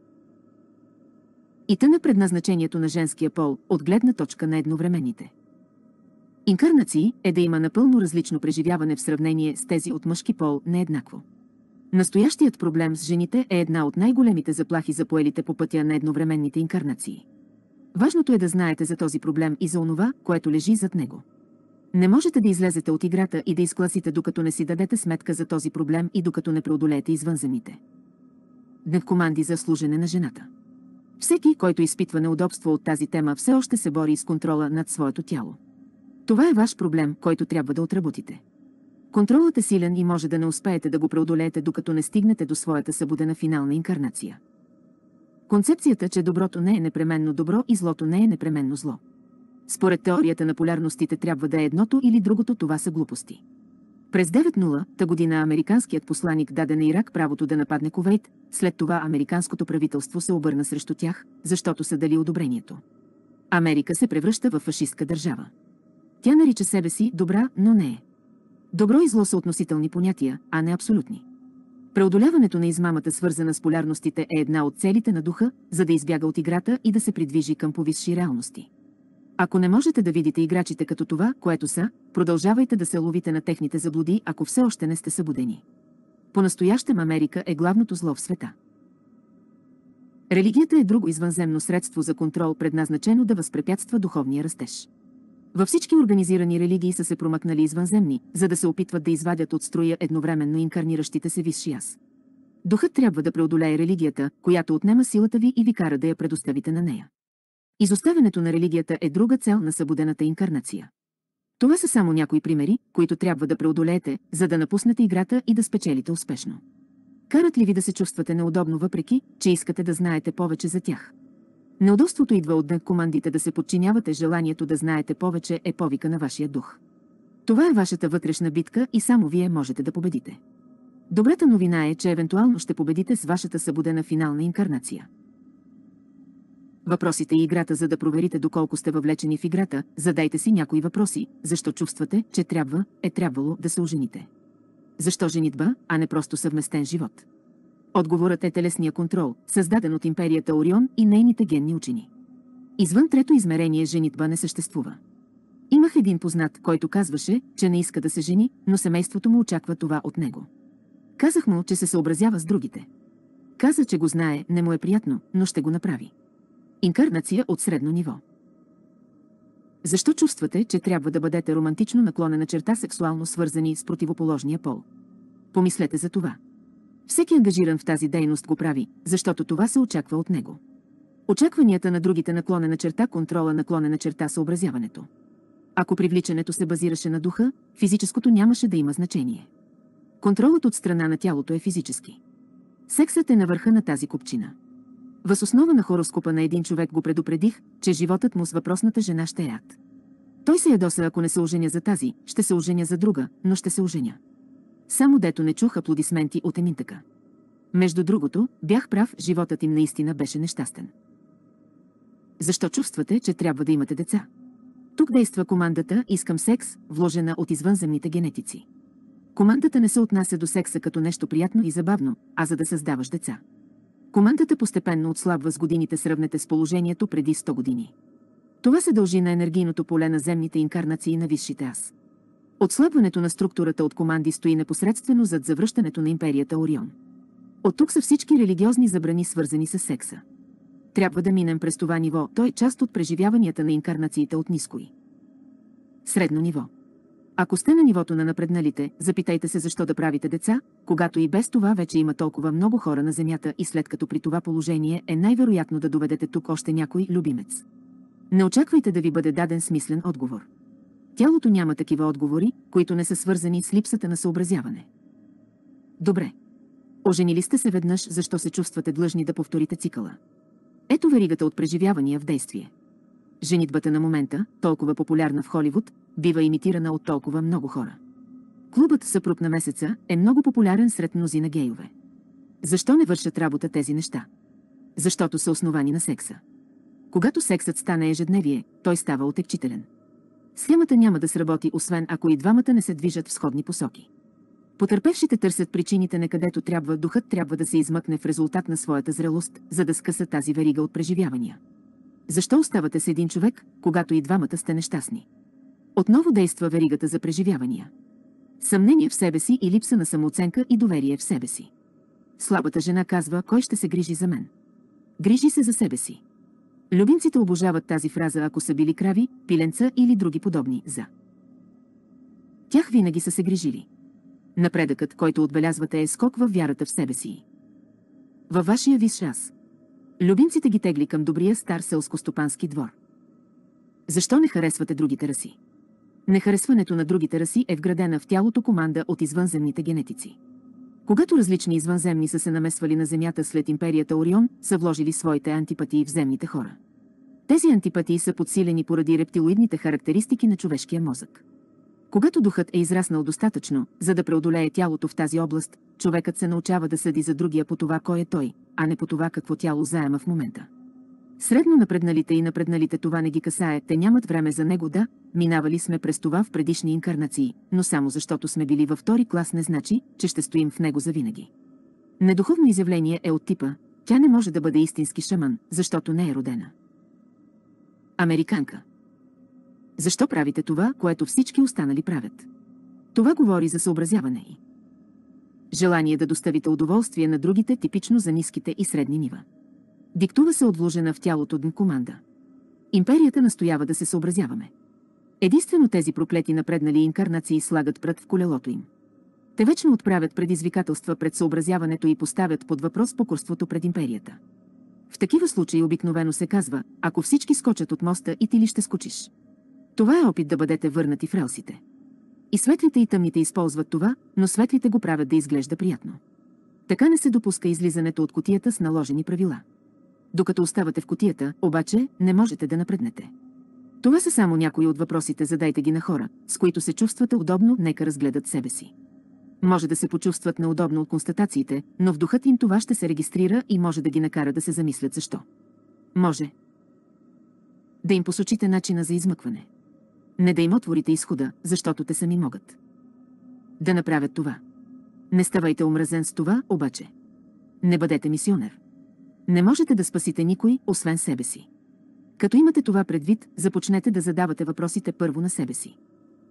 И тъна предназначението на женския пол, от гледна точка на едновременните инкарнации, е да има напълно различно преживяване в сравнение с тези от мъжки пол, не еднакво. Настоящият проблем с жените е една от най-големите заплахи за поелите по пътя на едновременните инкарнации. Важното е да знаете за този проблем и за онова, което лежи зад него. Не можете да излезете от играта и да изкласите, докато не си дадете сметка за този проблем и докато не преодолеете извънземните команди за служене на жената. Всеки, който изпитва неудобство от тази тема, все още се бори с контрола над своето тяло. Това е ваш проблем, който трябва да отработите. Контролът е силен и може да не успеете да го преодолеете, докато не стигнете до своята събудена финална инкарнация. Концепцията, че доброто не е непременно добро и злото не е непременно зло. Според теорията на полярностите трябва да е едното или другото, това са глупости. През деветдесета година американският посланик даде на Ирак правото да нападне Кувейт, след това американското правителство се обърна срещу тях, защото са дали одобрението. Америка се превръща в фашистка държава. Тя нарича себе си добра, но не е. Добро и зло са относителни понятия, а не абсолютни. Преодоляването на измамата, свързана с полярностите, е една от целите на духа, за да избяга от играта и да се придвижи към повисши реалности. Ако не можете да видите играчите като това, което са, продължавайте да се ловите на техните заблуди, ако все още не сте събудени. По-настоящем Америка е главното зло в света. Религията е друго извънземно средство за контрол, предназначено да възпрепятства духовния растеж. Във всички организирани религии са се промъкнали извънземни, за да се опитват да извадят от строя едновременно инкарниращите се висши аз. Духът трябва да преодолее религията, която отнема силата ви и ви кара да я предоставите на нея. Изоставянето на религията е друга цел на събудената инкарнация. Това са само някои примери, които трябва да преодолеете, за да напуснете играта и да спечелите успешно. Карат ли ви да се чувствате неудобно, въпреки че искате да знаете повече за тях? Неудобството идва от командите да се подчинявате, желанието да знаете повече е повика на вашия дух. Това е вашата вътрешна битка и само вие можете да победите. Добрата новина е, че евентуално ще победите с вашата събудена финална инкарнация. Въпросите и играта. За да проверите доколко сте въвлечени в играта, задайте си някои въпроси. Защо чувствате, че трябва, е трябвало да се ожените? Защо женитба, а не просто съвместен живот? Отговорът е телесния контрол, създаден от империята Орион и нейните генни учени. Извън трето измерение женитба не съществува. Имах един познат, който казваше, че не иска да се жени, но семейството му очаква това от него. Казах му, че се съобразява с другите. Каза, че го знае, не му е приятно, но ще го направи. Инкарнация от средно ниво. Защо чувствате, че трябва да бъдете романтично наклонена черта, сексуално свързани с противоположния пол? Помислете за това. Всеки ангажиран в тази дейност го прави, защото това се очаква от него. Очакванията на другите, наклонена черта, контрола, наклонена черта, съобразяването. Ако привличането се базираше на духа, физическото нямаше да има значение. Контролът от страна на тялото е физически. Сексът е на върха на тази купчина. Въз основа на хороскопа на един човек го предупредих, че животът му с въпросната жена ще е ад. Той се ядоса: ако не се оженя за тази, ще се оженя за друга, но ще се оженя. Само дето не чух аплодисменти от Еминтъка. Между другото, бях прав, животът им наистина беше нещастен. Защо чувствате, че трябва да имате деца? Тук действа командата «Искам секс», вложена от извънземните генетици. Командата не се отнася до секса като нещо приятно и забавно, а за да създаваш деца. Командата постепенно отслабва с годините, сравнете с положението преди сто години. Това се дължи на енергийното поле на земните инкарнации на висшите аз. Отслабването на структурата от команди стои непосредствено зад завръщането на империята Орион. От тук са всички религиозни забрани, свързани с секса. Трябва да минем през това ниво, то е част от преживяванията на инкарнациите от ниско и средно ниво. Ако сте на нивото на напредналите, запитайте се защо да правите деца, когато и без това вече има толкова много хора на Земята и след като при това положение е най-вероятно да доведете тук още някой любимец. Не очаквайте да ви бъде даден смислен отговор. Тялото няма такива отговори, които не са свързани с липсата на съобразяване. Добре. Оженили сте се веднъж, защо се чувствате длъжни да повторите цикъла? Ето веригата от преживявания в действие. Женитбата на момента, толкова популярна в Холивуд, бива имитирана от толкова много хора. Клубът съпруг на месеца е много популярен сред мнозина гейове. Защо не вършат работа тези неща? Защото са основани на секса. Когато сексът стане ежедневие, той става отекчителен. Схемата няма да сработи, освен ако и двамата не се движат в сходни посоки. Потърпевшите търсят причините не където трябва, духът трябва да се измъкне в резултат на своята зрелост, за да скъса тази верига от преживявания. Защо оставате с един човек, когато и двамата сте нещастни? Отново действа веригата за преживявания. Съмнение в себе си и липса на самооценка и доверие в себе си. Слабата жена казва: кой ще се грижи за мен? Грижи се за себе си. Любимците обожават тази фраза, ако са били крави, пиленца или други подобни за тях винаги са се грижили. Напредъкът, който отбелязвате, е скок във вярата в себе си. Във вашия висш аз. Любимците ги тегли към добрия стар селскостопански двор. Защо не харесвате другите раси? Нехаресването на другите раси е вградена в тялото команда от извънземните генетици. Когато различни извънземни са се намесвали на Земята след империята Орион, са вложили своите антипатии в земните хора. Тези антипатии са подсилени поради рептилоидните характеристики на човешкия мозък. Когато духът е израснал достатъчно, за да преодолее тялото в тази област, човекът се научава да съди за другия по това кой е той, а не по това какво тяло заема в момента. Средно напредналите и напредналите това не ги касае, те нямат време за него да, минавали сме през това в предишни инкарнации, но само защото сме били във втори клас не значи, че ще стоим в него завинаги. Недуховно изявление е от типа, тя не може да бъде истински шаман, защото не е родена. Американка. Защо правите това, което всички останали правят? Това говори за съобразяване и желание да доставите удоволствие на другите, типично за ниските и средни нива. Диктува се от вложена в тялото дн команда. Империята настоява да се съобразяваме. Единствено тези проклети напреднали инкарнации слагат прът в колелото им. Те вечно отправят предизвикателства пред съобразяването и поставят под въпрос покорството пред империята. В такива случаи обикновено се казва, ако всички скочат от моста и ти ли ще скочиш. Това е опит да бъдете върнати в релсите. И светлите и тъмните използват това, но светлите го правят да изглежда приятно. Така не се допуска излизането от кутията с наложени правила. Докато оставате в кутията, обаче, не можете да напреднете. Това са само някои от въпросите, задайте ги на хора, с които се чувствате удобно, нека разгледат себе си. Може да се почувстват неудобно от констатациите, но в духът им това ще се регистрира и може да ги накара да се замислят защо. Може да им посочите начина за измъкване. Не да им отворите изхода, защото те сами могат да направят това. Не ставайте омразен с това, обаче. Не бъдете мисионер. Не можете да спасите никой, освен себе си. Като имате това предвид, започнете да задавате въпросите първо на себе си.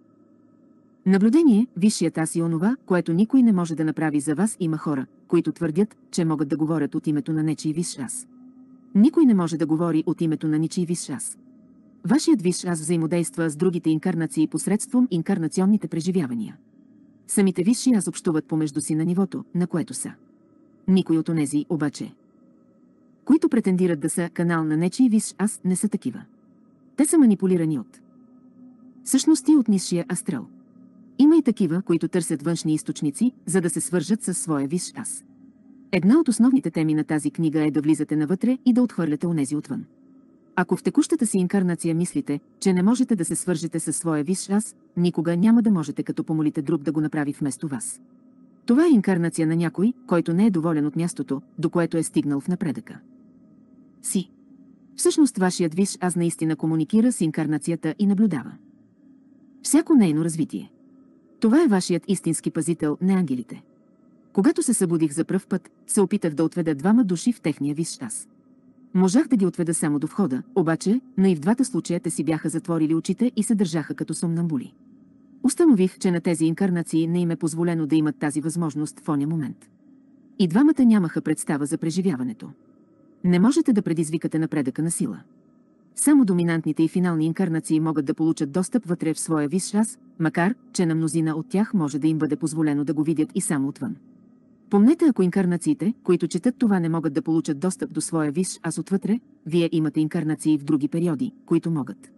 Наблюдение, висшият аз и онова, което никой не може да направи за вас, има хора, които твърдят, че могат да говорят от името на нечий висш аз. Никой не може да говори от името на ничий висш аз. Вашият висш аз взаимодейства с другите инкарнации посредством инкарнационните преживявания. Самите висши аз общуват помежду си на нивото, на което са. Никой от онези, обаче, които претендират да са канал на нечий висш аз, не са такива. Те са манипулирани от същности от нисшия астрал. Има и такива, които търсят външни източници, за да се свържат със своя висш аз. Една от основните теми на тази книга е да влизате навътре и да отхвърляте онези отвън. Ако в текущата си инкарнация мислите, че не можете да се свържете със своя висш аз, никога няма да можете, като помолите друг да го направи вместо вас. Това е инкарнация на някой, който не е доволен от мястото, до което е стигнал в напредъка си. Всъщност вашият висш аз наистина комуникира с инкарнацията и наблюдава всяко нейно развитие. Това е вашият истински пазител, не ангелите. Когато се събудих за пръв път, се опитах да отведа двама души в техния висш аз. Можах да ги отведа само до входа, обаче, но и в двата случая те си бяха затворили очите и се държаха като сомнамбули. Установих, че на тези инкарнации не им е позволено да имат тази възможност в оня момент. И двамата нямаха представа за преживяването. Не можете да предизвикате напредъка на сила. Само доминантните и финални инкарнации могат да получат достъп вътре в своя висш аз, макар че на мнозина от тях може да им бъде позволено да го видят и само отвън. Помнете, ако инкарнациите, които четат това, не могат да получат достъп до своя висш аз отвътре, вие имате инкарнации в други периоди, които могат.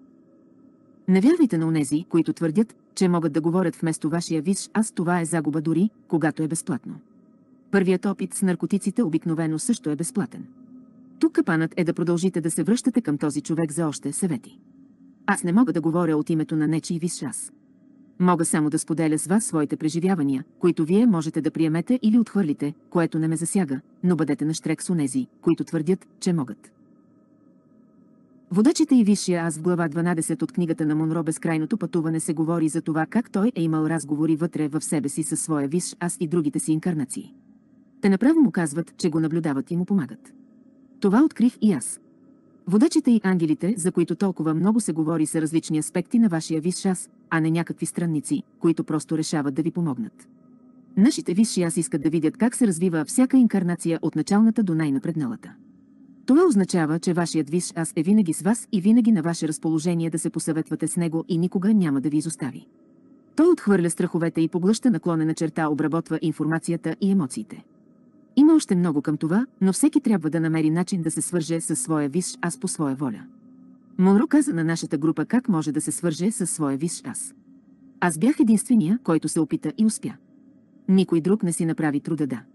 Не вярвайте на онези, които твърдят, че могат да говорят вместо вашия висш аз, това е загуба дори, когато е безплатно. Първият опит с наркотиците обикновено също е безплатен. Тук капанът е да продължите да се връщате към този човек за още съвети. Аз не мога да говоря от името на нечий висш аз. Мога само да споделя с вас своите преживявания, които вие можете да приемете или отхвърлите, което не ме засяга, но бъдете нащрек с онези, които твърдят, че могат. Водачите и висшия аз в глава дванадесет от книгата на Монро "Безкрайното пътуване" се говори за това как той е имал разговори вътре в себе си със своя висш аз и другите си инкарнации. Те направо му казват, че го наблюдават и му помагат. Това открих и аз. Водачите и ангелите, за които толкова много се говори, са различни аспекти на вашия висш аз, а не някакви странници, които просто решават да ви помогнат. Нашите висши аз искат да видят как се развива всяка инкарнация от началната до най-напредналата. Това означава, че вашият висш аз е винаги с вас и винаги на ваше разположение да се посъветвате с него и никога няма да ви изостави. Той отхвърля страховете и поглъща наклонена черта, обработва информацията и емоциите. Има още много към това, но всеки трябва да намери начин да се свърже със своя висш аз по своя воля. Монро каза на нашата група как може да се свърже със своя висш аз. Аз бях единствения, който се опита и успя. Никой друг не си направи труда да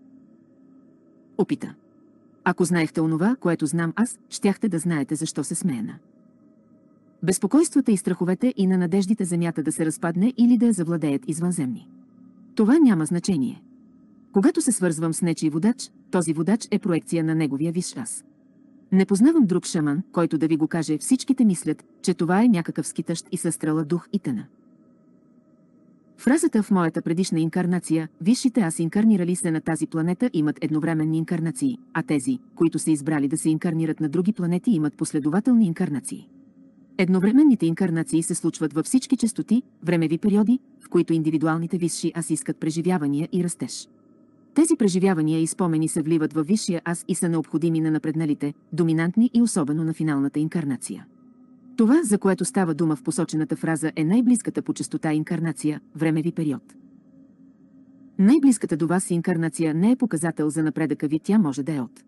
опита. Ако знаехте онова, което знам аз, щяхте да знаете защо се смеяна. Безпокойствата и страховете и на надеждите земята да се разпадне или да я завладеят извънземни. Това няма значение. Когато се свързвам с нечий водач, този водач е проекция на неговия висш аз. Не познавам друг шаман, който да ви го каже, всичките мислят, че това е някакъв скитащ и състрела дух и тъна. Фразата в моята предишна инкарнация, висшите аз инкарнирали се на тази планета имат едновременни инкарнации, а тези, които са избрали да се инкарнират на други планети имат последователни инкарнации. Едновременните инкарнации се случват във всички честоти, времеви периоди, в които индивидуалните висши аз искат преживявания и растеж. Тези преживявания и спомени се вливат във висшия аз и са необходими на напредналите, доминантни и особено на финалната инкарнация. Това, за което става дума в посочената фраза, е най-близката по честота инкарнация, времеви период. Най-близката до вас инкарнация не е показател за напредъка ви, тя може да е от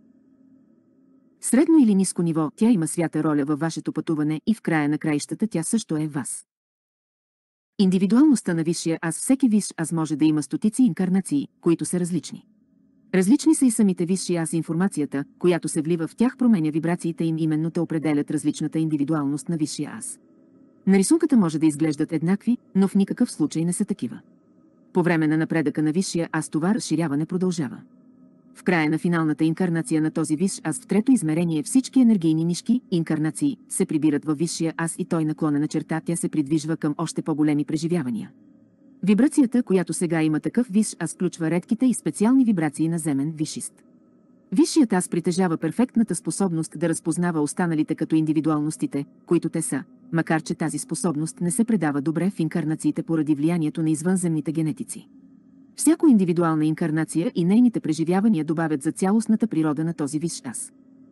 средно или ниско ниво, тя има свята роля във вашето пътуване и в края на краищата тя също е в вас. Индивидуалността на висшия аз, всеки висш аз може да има стотици инкарнации, които са различни. Различни са и самите висши аз, информацията, която се влива в тях променя вибрациите им, именно те определят различната индивидуалност на висшия аз. На рисунката може да изглеждат еднакви, но в никакъв случай не са такива. По време на напредъка на висшия аз това разширяване продължава. В края на финалната инкарнация на този висш аз в трето измерение всички енергийни нишки, инкарнации, се прибират във висшия аз и той наклонена черта тя се придвижва към още по-големи преживявания. Вибрацията, която сега има такъв висш аз, включва редките и специални вибрации на земен висшист. Висшият аз притежава перфектната способност да разпознава останалите като индивидуалностите, които те са, макар че тази способност не се предава добре в инкарнациите поради влиянието на извънземните генетици. Всяко индивидуална инкарнация и нейните преживявания добавят за цялостната природа на този висш аз.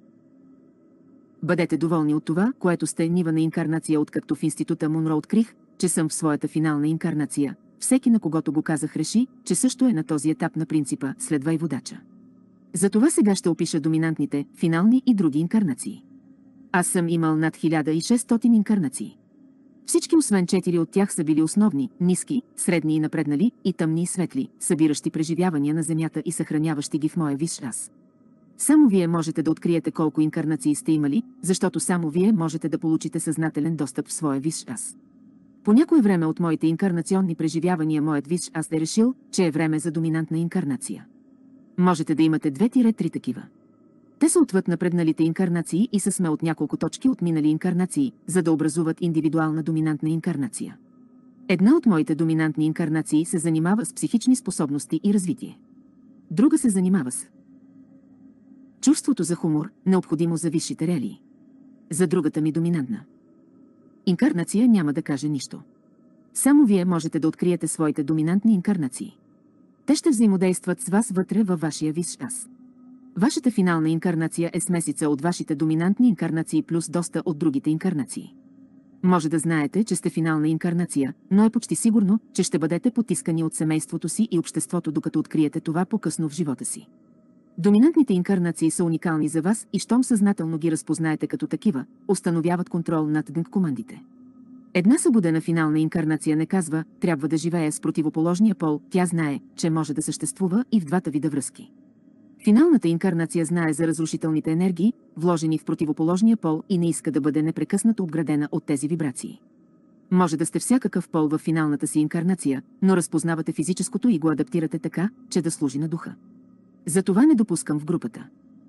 Бъдете доволни от това, което сте, нива на инкарнация, откакто в института Монро открих, че съм в своята финална инкарнация. Всеки, на когото го казах, реши, че също е на този етап на принципа «следвай водача». Затова сега ще опиша доминантните, финални и други инкарнации. Аз съм имал над хиляда и шестстотин инкарнации. Всички освен четири от тях са били основни, ниски, средни и напреднали, и тъмни и светли, събиращи преживявания на Земята и съхраняващи ги в моя висш аз. Само вие можете да откриете колко инкарнации сте имали, защото само вие можете да получите съзнателен достъп в своя висш аз. По някое време от моите инкарнационни преживявания моят висш аз е решил, че е време за доминантна инкарнация. Можете да имате две-три такива. Те са отвъд напредналите инкарнации и са сме от няколко точки от минали инкарнации, за да образуват индивидуална доминантна инкарнация. Една от моите доминантни инкарнации се занимава с психични способности и развитие. Друга се занимава с чувството за хумор, необходимо за висшите релии. За другата ми доминантна инкарнация няма да каже нищо. Само вие можете да откриете своите доминантни инкарнации. Те ще взаимодействат с вас вътре във вашия висш аз. Вашата финална инкарнация е смесица от вашите доминантни инкарнации плюс доста от другите инкарнации. Може да знаете, че сте финална инкарнация, но е почти сигурно, че ще бъдете потискани от семейството си и обществото, докато откриете това по-късно в живота си. Доминантните инкарнации са уникални за вас и щом съзнателно ги разпознаете като такива, установяват контрол над командите. Една събудена финална инкарнация не казва, трябва да живее с противоположния пол, тя знае, че може да съществува и в двата вида връзки. Финалната инкарнация знае за разрушителните енергии, вложени в противоположния пол и не иска да бъде непрекъснато обградена от тези вибрации. Може да сте всякакъв пол във финалната си инкарнация, но разпознавате физическото и го адаптирате така, че да служи на духа. Затова не допускам в групата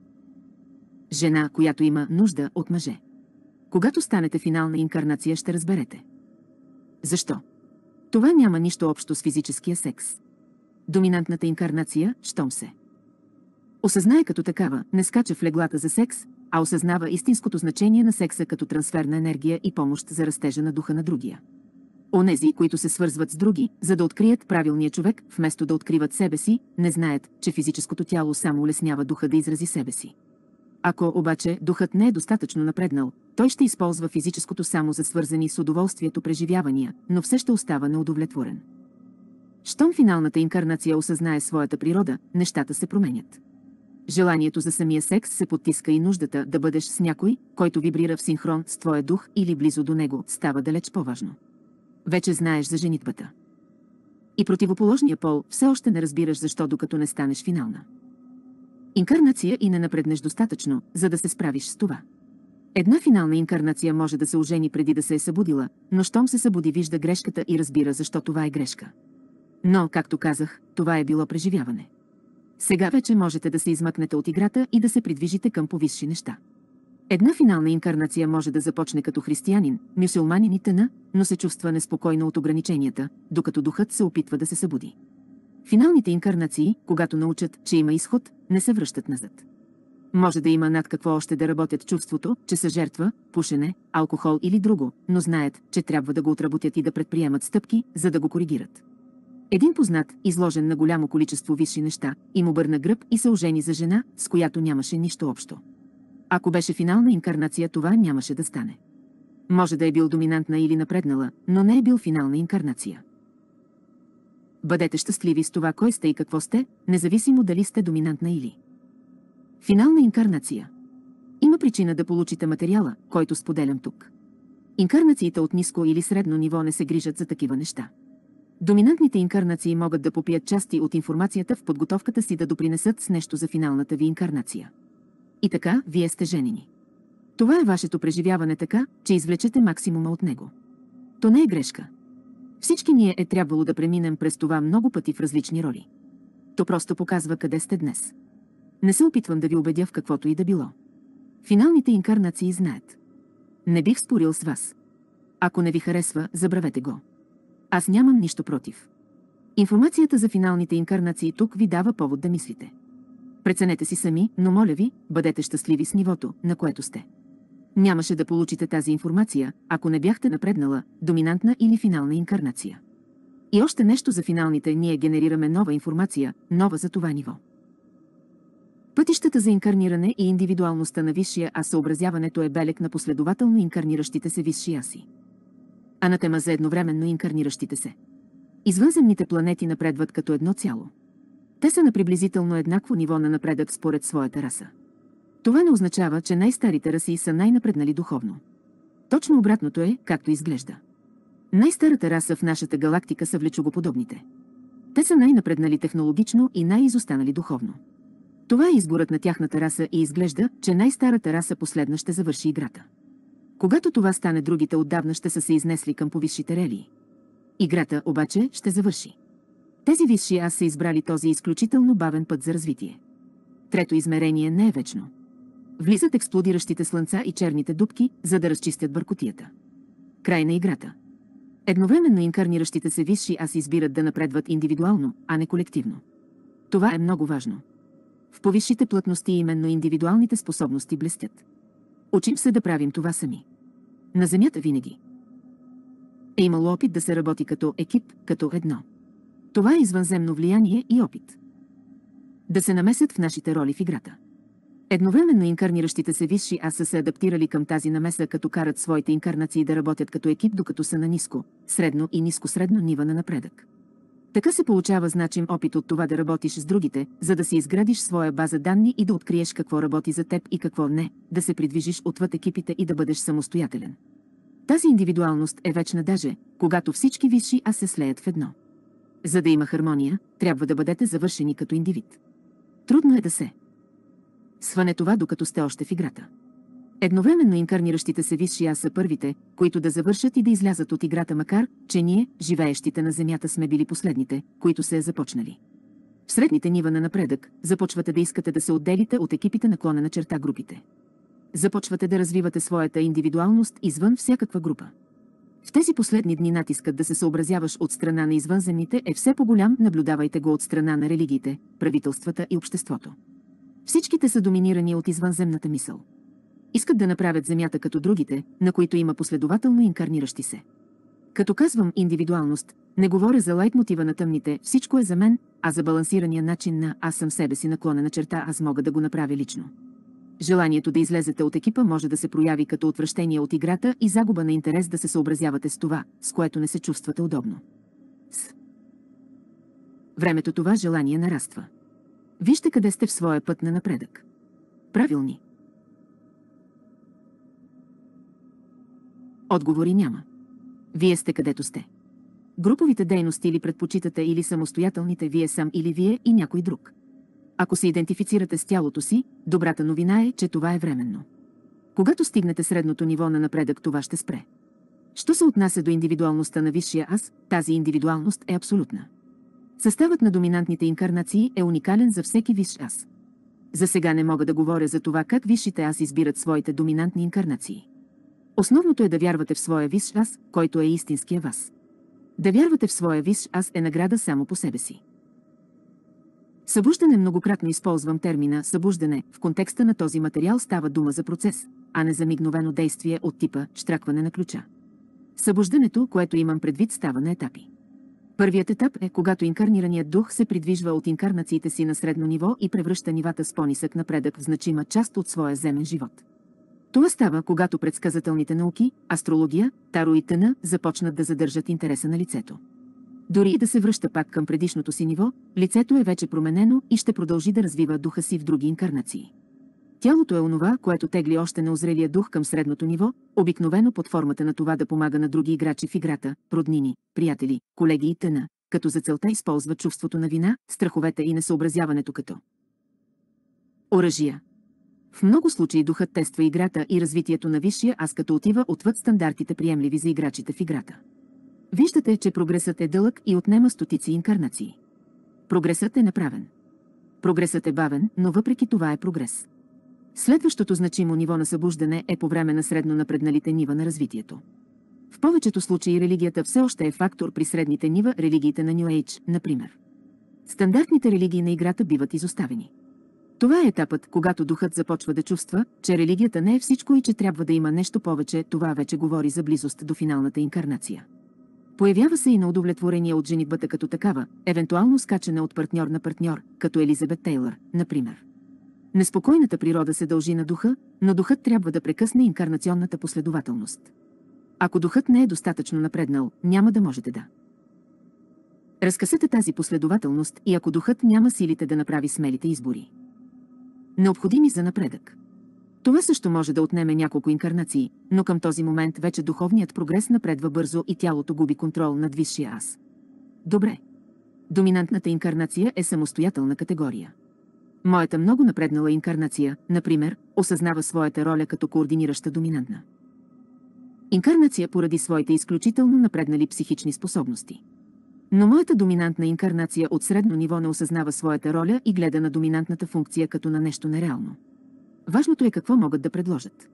жена, която има нужда от мъже. Когато станете финална инкарнация, ще разберете. Защо? Това няма нищо общо с физическия секс. Доминантната инкарнация, щом се осъзнае като такава, не скача в леглата за секс, а осъзнава истинското значение на секса като трансфер на енергия и помощ за растежа на духа на другия. Онези, които се свързват с други, за да открият правилния човек, вместо да откриват себе си, не знаят, че физическото тяло само улеснява духа да изрази себе си. Ако обаче духът не е достатъчно напреднал, той ще използва физическото само за свързани с удоволствието преживявания, но все ще остава неудовлетворен. Щом финалната инкарнация осъзнае своята природа, нещата се променят. Желанието за самия секс се потиска и нуждата да бъдеш с някой, който вибрира в синхрон с твоя дух или близо до него, става далеч по-важно. Вече знаеш за женитбата. И противоположния пол все още не разбираш защо, докато не станеш финална инкарнация и не напреднеш достатъчно, за да се справиш с това. Една финална инкарнация може да се ожени преди да се е събудила, но щом се събуди, вижда грешката и разбира защо това е грешка. Но, както казах, това е било преживяване. Сега вече можете да се измъкнете от играта и да се придвижите към повисши неща. Една финална инкарнация може да започне като християнин, мюсюлманин и т.н., но се чувства неспокойно от ограниченията, докато духът се опитва да се събуди. Финалните инкарнации, когато научат, че има изход, не се връщат назад. Може да има над какво още да работят чувството, че са жертва, пушене, алкохол или друго, но знаят, че трябва да го отработят и да предприемат стъпки, за да го коригират. Един познат, изложен на голямо количество висши неща, им обърна гръб и се ожени за жена, с която нямаше нищо общо. Ако беше финална инкарнация, това нямаше да стане. Може да е бил доминантна или напреднала, но не е бил финална инкарнация. Бъдете щастливи с това кой сте и какво сте, независимо дали сте доминантна или финална инкарнация. Има причина да получите материала, който споделям тук. Инкарнациите от ниско или средно ниво не се грижат за такива неща. Доминантните инкарнации могат да попият части от информацията в подготовката си да допринесат с нещо за финалната ви инкарнация. И така, вие сте женени. Това е вашето преживяване така, че извлечете максимума от него. То не е грешка. Всички ние е трябвало да преминем през това много пъти в различни роли. То просто показва къде сте днес. Не се опитвам да ви убедя в каквото и да било. Финалните инкарнации знаят. Не бих спорил с вас. Ако не ви харесва, забравете го. Аз нямам нищо против. Информацията за финалните инкарнации тук ви дава повод да мислите. Преценете си сами, но моля ви, бъдете щастливи с нивото, на което сте. Нямаше да получите тази информация, ако не бяхте напреднала, доминантна или финална инкарнация. И още нещо за финалните: ние генерираме нова информация, нова за това ниво. Пътищата за инкарниране и индивидуалността на висшия аз съобразяването е белег на последователно инкарниращите се висши аси. Анатема за едновременно инкарниращите се. Извънземните планети напредват като едно цяло. Те са на приблизително еднакво ниво на напредък според своята раса. Това не означава, че най-старите раси са най-напреднали духовно. Точно обратното е, както изглежда. Най-старата раса в нашата галактика са влечогоподобните. Те са най-напреднали технологично и най-изостанали духовно. Това е изборът на тяхната раса и изглежда, че най-старата раса последна ще завърши играта. Когато това стане, другите отдавна ще са се изнесли към повисшите релии. Играта обаче ще завърши. Тези висши аз са избрали този изключително бавен път за развитие. Трето измерение не е вечно. Влизат експлодиращите слънца и черните дупки, за да разчистят бъркотията. Край на играта. Едновременно инкарниращите се висши аз избират да напредват индивидуално, а не колективно. Това е много важно. В повисшите плътности именно индивидуалните способности блестят. Учим се да правим това сами. На Земята винаги е имало опит да се работи като екип, като едно. Това е извънземно влияние и опит да се намесят в нашите роли в играта. Едновременно инкарниращите се висши аз са се адаптирали към тази намеса, като карат своите инкарнации да работят като екип, докато са на ниско, средно и ниско-средно нива на напредък. Така се получава значим опит от това да работиш с другите, за да си изградиш своя база данни и да откриеш какво работи за теб и какво не, да се придвижиш отвъд екипите и да бъдеш самостоятелен. Тази индивидуалност е вечна даже, когато всички висши аз се слеят в едно. За да има хармония, трябва да бъдете завършени като индивид. Трудно е да се сване това, докато сте още в играта. Едновременно инкарниращите се висши аз са първите, които да завършат и да излязат от играта, макар че ние, живеещите на Земята, сме били последните, които се е започнали. В средните нива на напредък започвате да искате да се отделите от екипите, наклонена черта групите. Започвате да развивате своята индивидуалност извън всякаква група. В тези последни дни натискът да се съобразяваш от страна на извънземните е все по-голям, наблюдавайте го от страна на религиите, правителствата и обществото. Всичките са доминирани от извънземната мисъл. Искат да направят Земята като другите, на които има последователно инкарниращи се. Като казвам индивидуалност, не говоря за лайтмотива на тъмните, всичко е за мен, а за балансирания начин на аз съм себе си, наклонена черта аз мога да го направя лично. Желанието да излезете от екипа може да се прояви като отвращение от играта и загуба на интерес да се съобразявате с това, с което не се чувствате удобно. С времето това желание нараства. Вижте къде сте в своя път на напредък. Правилни. Отговори няма. Вие сте където сте. Груповите дейности ли предпочитате или самостоятелните, вие сам или вие и някой друг. Ако се идентифицирате с тялото си, добрата новина е, че това е временно. Когато стигнете средното ниво на напредък, това ще спре. Що се отнася до индивидуалността на висшия аз, тази индивидуалност е абсолютна. Съставът на доминантните инкарнации е уникален за всеки висш аз. За сега не мога да говоря за това как висшите аз избират своите доминантни инкарнации. Основното е да вярвате в своя висш аз, който е истинския вас. Да вярвате в своя висш аз е награда само по себе си. Събуждане, многократно използвам термина събуждане, в контекста на този материал става дума за процес, а не за мигновено действие от типа щракване на ключа. Събуждането, което имам предвид, става на етапи. Първият етап е, когато инкарнираният дух се придвижва от инкарнациите си на средно ниво и превръща нивата с по-нисък напредък в значима част от своя земен живот. Това става, когато предсказателните науки, астрология, таро и т.н. започнат да задържат интереса на лицето. Дори и да се връща пак към предишното си ниво, лицето е вече променено и ще продължи да развива духа си в други инкарнации. Тялото е онова, което тегли още неозрелия дух към средното ниво, обикновено под формата на това да помага на други играчи в играта, роднини, приятели, колеги и т.н., като за целта използва чувството на вина, страховете и несъобразяването като оръжия. В много случаи духът тества играта и развитието на висшия аз, като отива отвъд стандартите, приемливи за играчите в играта. Виждате, че прогресът е дълъг и отнема стотици инкарнации. Прогресът е направен. Прогресът е бавен, но въпреки това е прогрес. Следващото значимо ниво на събуждане е по време на средно напредналите нива на развитието. В повечето случаи религията все още е фактор при средните нива, религиите на New Age, например. Стандартните религии на играта биват изоставени. Това е етапът, когато духът започва да чувства, че религията не е всичко и че трябва да има нещо повече. Това вече говори за близост до финалната инкарнация. Появява се и на удовлетворение от женитбата като такава, евентуално скачане от партньор на партньор, като Елизабет Тейлър, например. Неспокойната природа се дължи на духа, но духът трябва да прекъсне инкарнационната последователност. Ако духът не е достатъчно напреднал, няма да можете да разкъсате тази последователност и ако духът няма силите да направи смелите избори, необходими за напредък. Това също може да отнеме няколко инкарнации, но към този момент вече духовният прогрес напредва бързо и тялото губи контрол над висшия аз. Добре. Доминантната инкарнация е самостоятелна категория. Моята много напреднала инкарнация, например, осъзнава своята роля като координираща доминантна инкарнация поради своите изключително напреднали психични способности. Но моята доминантна инкарнация от средно ниво не осъзнава своята роля и гледа на доминантната функция като на нещо нереално. Важното е какво могат да предложат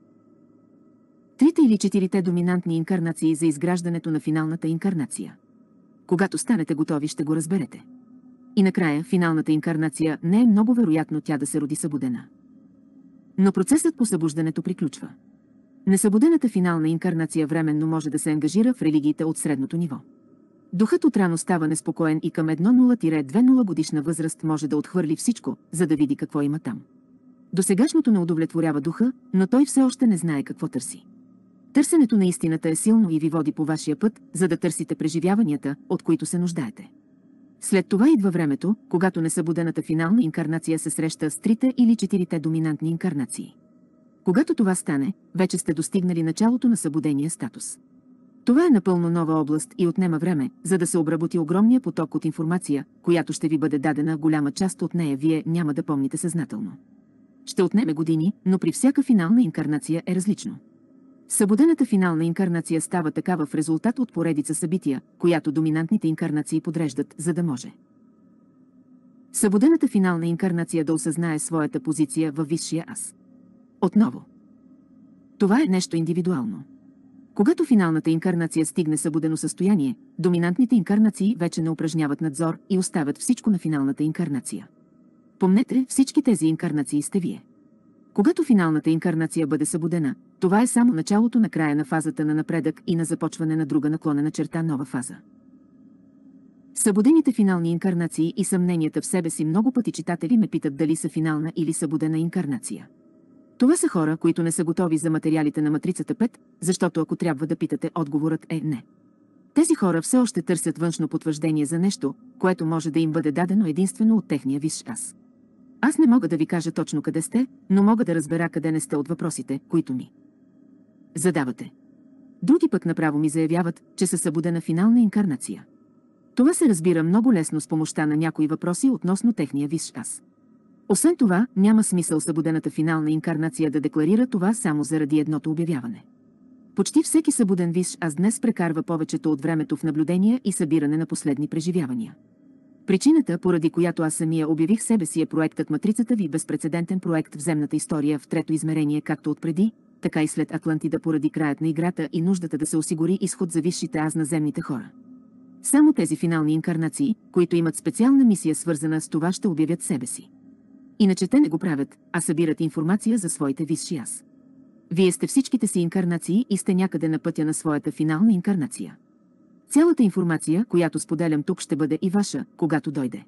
трите или четирите доминантни инкарнации за изграждането на финалната инкарнация. Когато станете готови, ще го разберете. И накрая, финалната инкарнация не е много вероятно тя да се роди събудена. Но процесът по събуждането приключва. Несъбудената финална инкарнация временно може да се ангажира в религиите от средното ниво. Духът отрано става неспокоен и към едно-нула-две-нула годишна възраст може да отхвърли всичко, за да види какво има там. Досегашното не удовлетворява духа, но той все още не знае какво търси. Търсенето на истината е силно и ви води по вашия път, за да търсите преживяванията, от които се нуждаете. След това идва времето, когато несъбудената финална инкарнация се среща с трите или четирите доминантни инкарнации. Когато това стане, вече сте достигнали началото на събудения статус. Това е напълно нова област и отнема време, за да се обработи огромния поток от информация, която ще ви бъде дадена, голяма част от нея вие няма да помните съзнателно. Ще отнеме години, но при всяка финална инкарнация е различно. Събудената финална инкарнация става такава в резултат от поредица събития, която доминантните инкарнации подреждат, за да може събудената финална инкарнация да осъзнае своята позиция във висшия аз. Отново. Това е нещо индивидуално. Когато финалната инкарнация стигне събудено състояние, доминантните инкарнации вече не упражняват надзор и оставят всичко на финалната инкарнация. Помнете, всички тези инкарнации сте вие. Когато финалната инкарнация бъде събудена, това е само началото на края на фазата на напредък и на започване на друга наклонена черта, нова фаза. Събудените финални инкарнации и съмненията в себе си, много пъти читатели ме питат дали са финална или събудена инкарнация. Това са хора, които не са готови за материалите на матрицата пет, защото ако трябва да питате, отговорът е не. Тези хора все още търсят външно потвърждение за нещо, което може да им бъде дадено единствено от техния висш аз. Аз не мога да ви кажа точно къде сте, но мога да разбера къде не сте от въпросите, които ми задавате. Други пък направо ми заявяват, че са събудена финална инкарнация. Това се разбира много лесно с помощта на някои въпроси относно техния висш аз. Освен това, няма смисъл събудената финална инкарнация да декларира това само заради едното обявяване. Почти всеки събуден висш аз днес прекарва повечето от времето в наблюдение и събиране на последни преживявания. Причината, поради която аз самия обявих себе си, е проектът Матрицата ви, безпрецедентен проект в земната история в трето измерение, както отпреди, така и след Атлантида, поради краят на играта и нуждата да се осигури изход за висшите аз на земните хора. Само тези финални инкарнации, които имат специална мисия, свързана с това, ще обявят себе си. Иначе те не го правят, а събират информация за своите висши аз. Вие сте всичките си инкарнации и сте някъде на пътя на своята финална инкарнация. Цялата информация, която споделям тук, ще бъде и ваша, когато дойде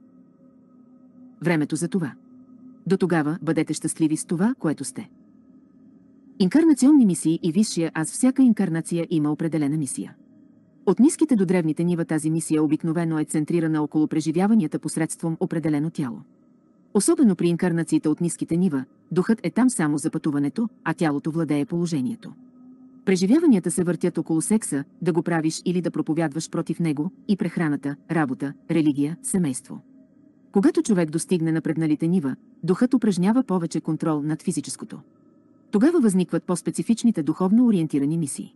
времето за това. До тогава бъдете щастливи с това, което сте. Инкарнационни мисии и висшия аз. Всяка инкарнация има определена мисия. От ниските до древните нива тази мисия обикновено е центрирана около преживяванията посредством определено тяло. Особено при инкарнациите от ниските нива, духът е там само за пътуването, а тялото владее положението. Преживяванията се въртят около секса, да го правиш или да проповядваш против него, и прехраната, работа, религия, семейство. Когато човек достигне на предналите нива, духът упражнява повече контрол над физическото. Тогава възникват по-специфичните духовно ориентирани мисии.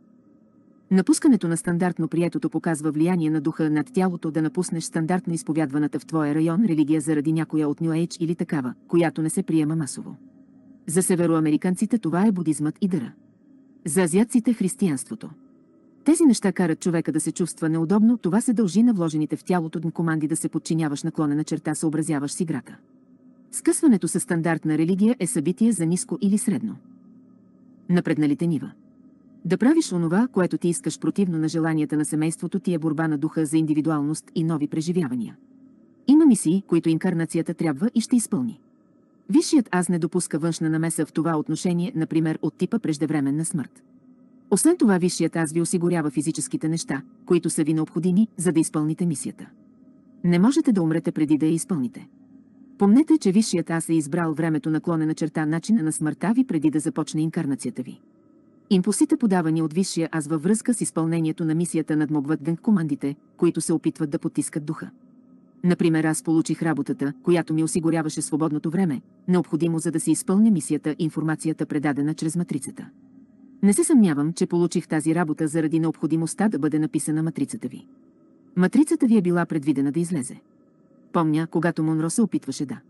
Напускането на стандартно приетото показва влияние на духа над тялото, да напуснеш стандартно изповядваната в твоя район религия заради някоя от Ню Ейдж или такава, която не се приема масово. За североамериканците това е будизмът и дъра. За азиатците – християнството. Тези неща карат човека да се чувства неудобно, това се дължи на вложените в тялото команди да се подчиняваш, наклонена черта съобразяваш с играта. Скъсването със стандартна религия е събитие за ниско или средно. Напредналите нива. Да правиш онова, което ти искаш противно на желанията на семейството ти, е борба на духа за индивидуалност и нови преживявания. Има мисии, които инкарнацията трябва и ще изпълни. Висшият аз не допуска външна намеса в това отношение, например от типа преждевременна смърт. Освен това, висшият аз ви осигурява физическите неща, които са ви необходими, за да изпълните мисията. Не можете да умрете преди да я изпълните. Помнете, че висшият аз е избрал времето, наклонена черта, начина на смъртта ви преди да започне инкарнацията ви. Импулсите, подавани от висшия аз във връзка с изпълнението на мисията, надмогват гънг командите, които се опитват да потискат духа. Например, аз получих работата, която ми осигуряваше свободното време, необходимо за да се изпълня мисията, информацията, предадена чрез матрицата. Не се съмнявам, че получих тази работа заради необходимостта да бъде написана матрицата ви. Матрицата ви е била предвидена да излезе. Помня, когато Монро се опитваше да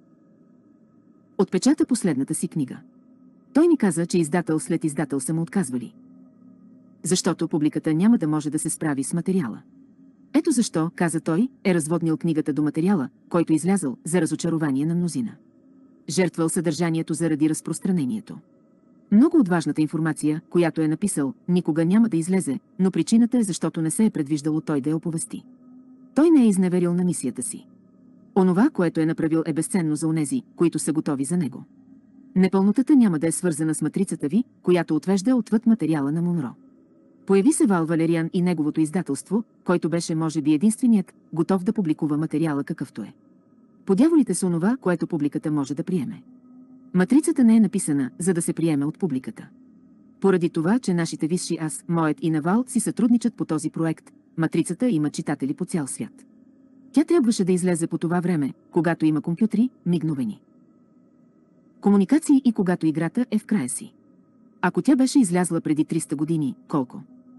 отпечата последната си книга. Той ни каза, че издател след издател са му отказвали. Защото публиката няма да може да се справи с материала. Ето защо, каза той, е разводнил книгата до материала, който излязъл, за разочарование на мнозина. Жертвал съдържанието заради разпространението. Много от важната информация, която е написал, никога няма да излезе, но причината е, защото не се е предвиждало той да я оповести. Той не е изневерил на мисията си. Онова, което е направил, е безценно за онези, които са готови за него. Непълнотата няма да е свързана с матрицата ви, която отвежда отвъд материала на Монро. Появи се Вал Валериан и неговото издателство, който беше може би единственият, готов да публикува материала какъвто е. Подяволите с онова, което публиката може да приеме. Матрицата не е написана, за да се приеме от публиката. Поради това, че нашите висши аз, моят и Навал, си сътрудничат по този проект, матрицата има читатели по цял свят. Тя трябваше да излезе по това време, когато има компютри, мигновени комуникации и когато играта е в края си. Ако тя беше излязла преди триста години, колко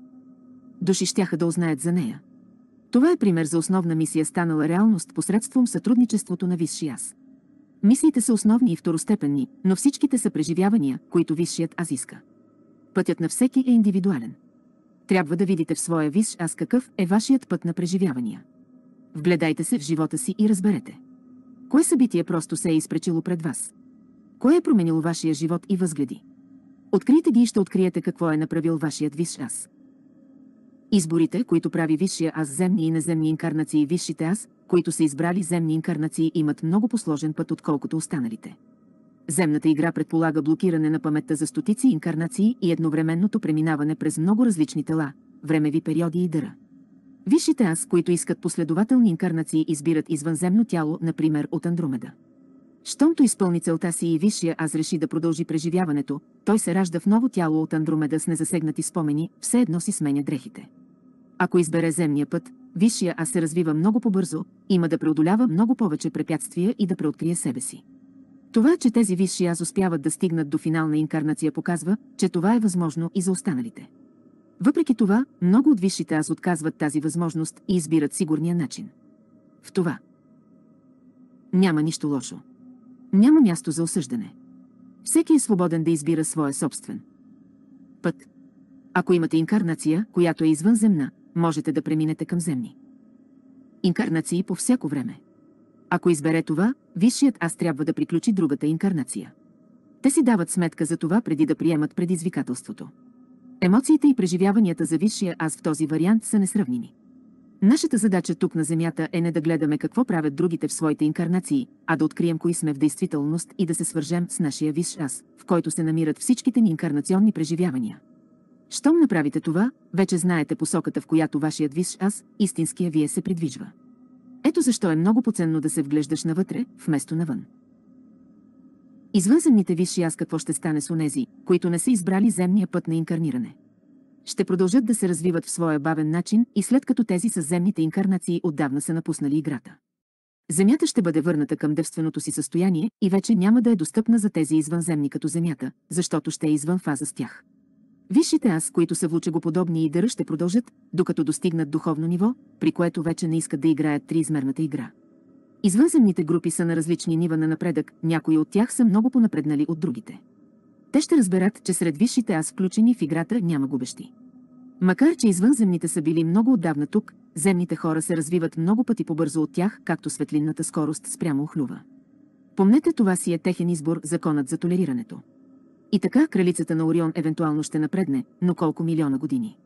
души щяха да узнаят за нея? Това е пример за основна мисия, станала реалност посредством сътрудничеството на висши аз. Мисиите са основни и второстепенни, но всичките са преживявания, които висшият аз иска. Пътят на всеки е индивидуален. Трябва да видите в своя висш аз какъв е вашият път на преживявания. Вгледайте се в живота си и разберете. Кое събитие просто се е изпречило пред вас? Кое е променило вашия живот и възгледи? Открийте ги и ще откриете какво е направил вашият висш аз. Изборите, които прави висшия аз, земни и наземни инкарнации, висшите аз, които са избрали земни инкарнации, имат много посложен път, отколкото останалите. Земната игра предполага блокиране на паметта за стотици инкарнации и едновременното преминаване през много различни тела, времеви периоди и дъра. Висшите аз, които искат последователни инкарнации, избират извънземно тяло, например от Андромеда. Щомто изпълни целта си и висшия аз реши да продължи преживяването, той се ражда в ново тяло от Андромеда с незасегнати спомени, все едно си сменя дрехите. Ако избере земния път, висшия аз се развива много по-бързо, има да преодолява много повече препятствия и да преоткрие себе си. Това, че тези висши аз успяват да стигнат до финална инкарнация, показва, че това е възможно и за останалите. Въпреки това, много от висшите аз отказват тази възможност и избират сигурния начин. В това няма нищо лошо. Няма място за осъждане. Всеки е свободен да избира своя собствен път. Ако имате инкарнация, която е извънземна, можете да преминете към земни инкарнации по всяко време. Ако избере това, висшият аз трябва да приключи другата инкарнация. Те си дават сметка за това преди да приемат предизвикателството. Емоциите и преживяванията за висшия аз в този вариант са несравними. Нашата задача тук на Земята е не да гледаме какво правят другите в своите инкарнации, а да открием кои сме в действителност и да се свържем с нашия висш аз, в който се намират всичките ни инкарнационни преживявания. Щом направите това, вече знаете посоката, в която вашият висш аз, истинския вие, се придвижва. Ето защо е много поценно да се вглеждаш навътре, вместо навън. Извънземните висши аз какво ще стане с онези, които не са избрали земния път на инкарниране? Ще продължат да се развиват в своя бавен начин и след като тези с земните инкарнации отдавна са напуснали играта. Земята ще бъде върната към девственото си състояние и вече няма да е достъпна за тези извънземни като Земята, защото ще е извън фаза с тях. Висшите аз, които са влучегоподобни и дъра, ще продължат, докато достигнат духовно ниво, при което вече не искат да играят триизмерната игра. Извънземните групи са на различни нива на напредък, някои от тях са много понапреднали от другите. Те ще разберат, че сред висшите аз включени в играта няма губещи. Макар че извънземните са били много отдавна тук, земните хора се развиват много пъти по-бързо от тях, както светлинната скорост спрямо охлюва. Помнете, това си е техен избор, законът за толерирането. И така кралицата на Орион евентуално ще напредне, но колко милиона години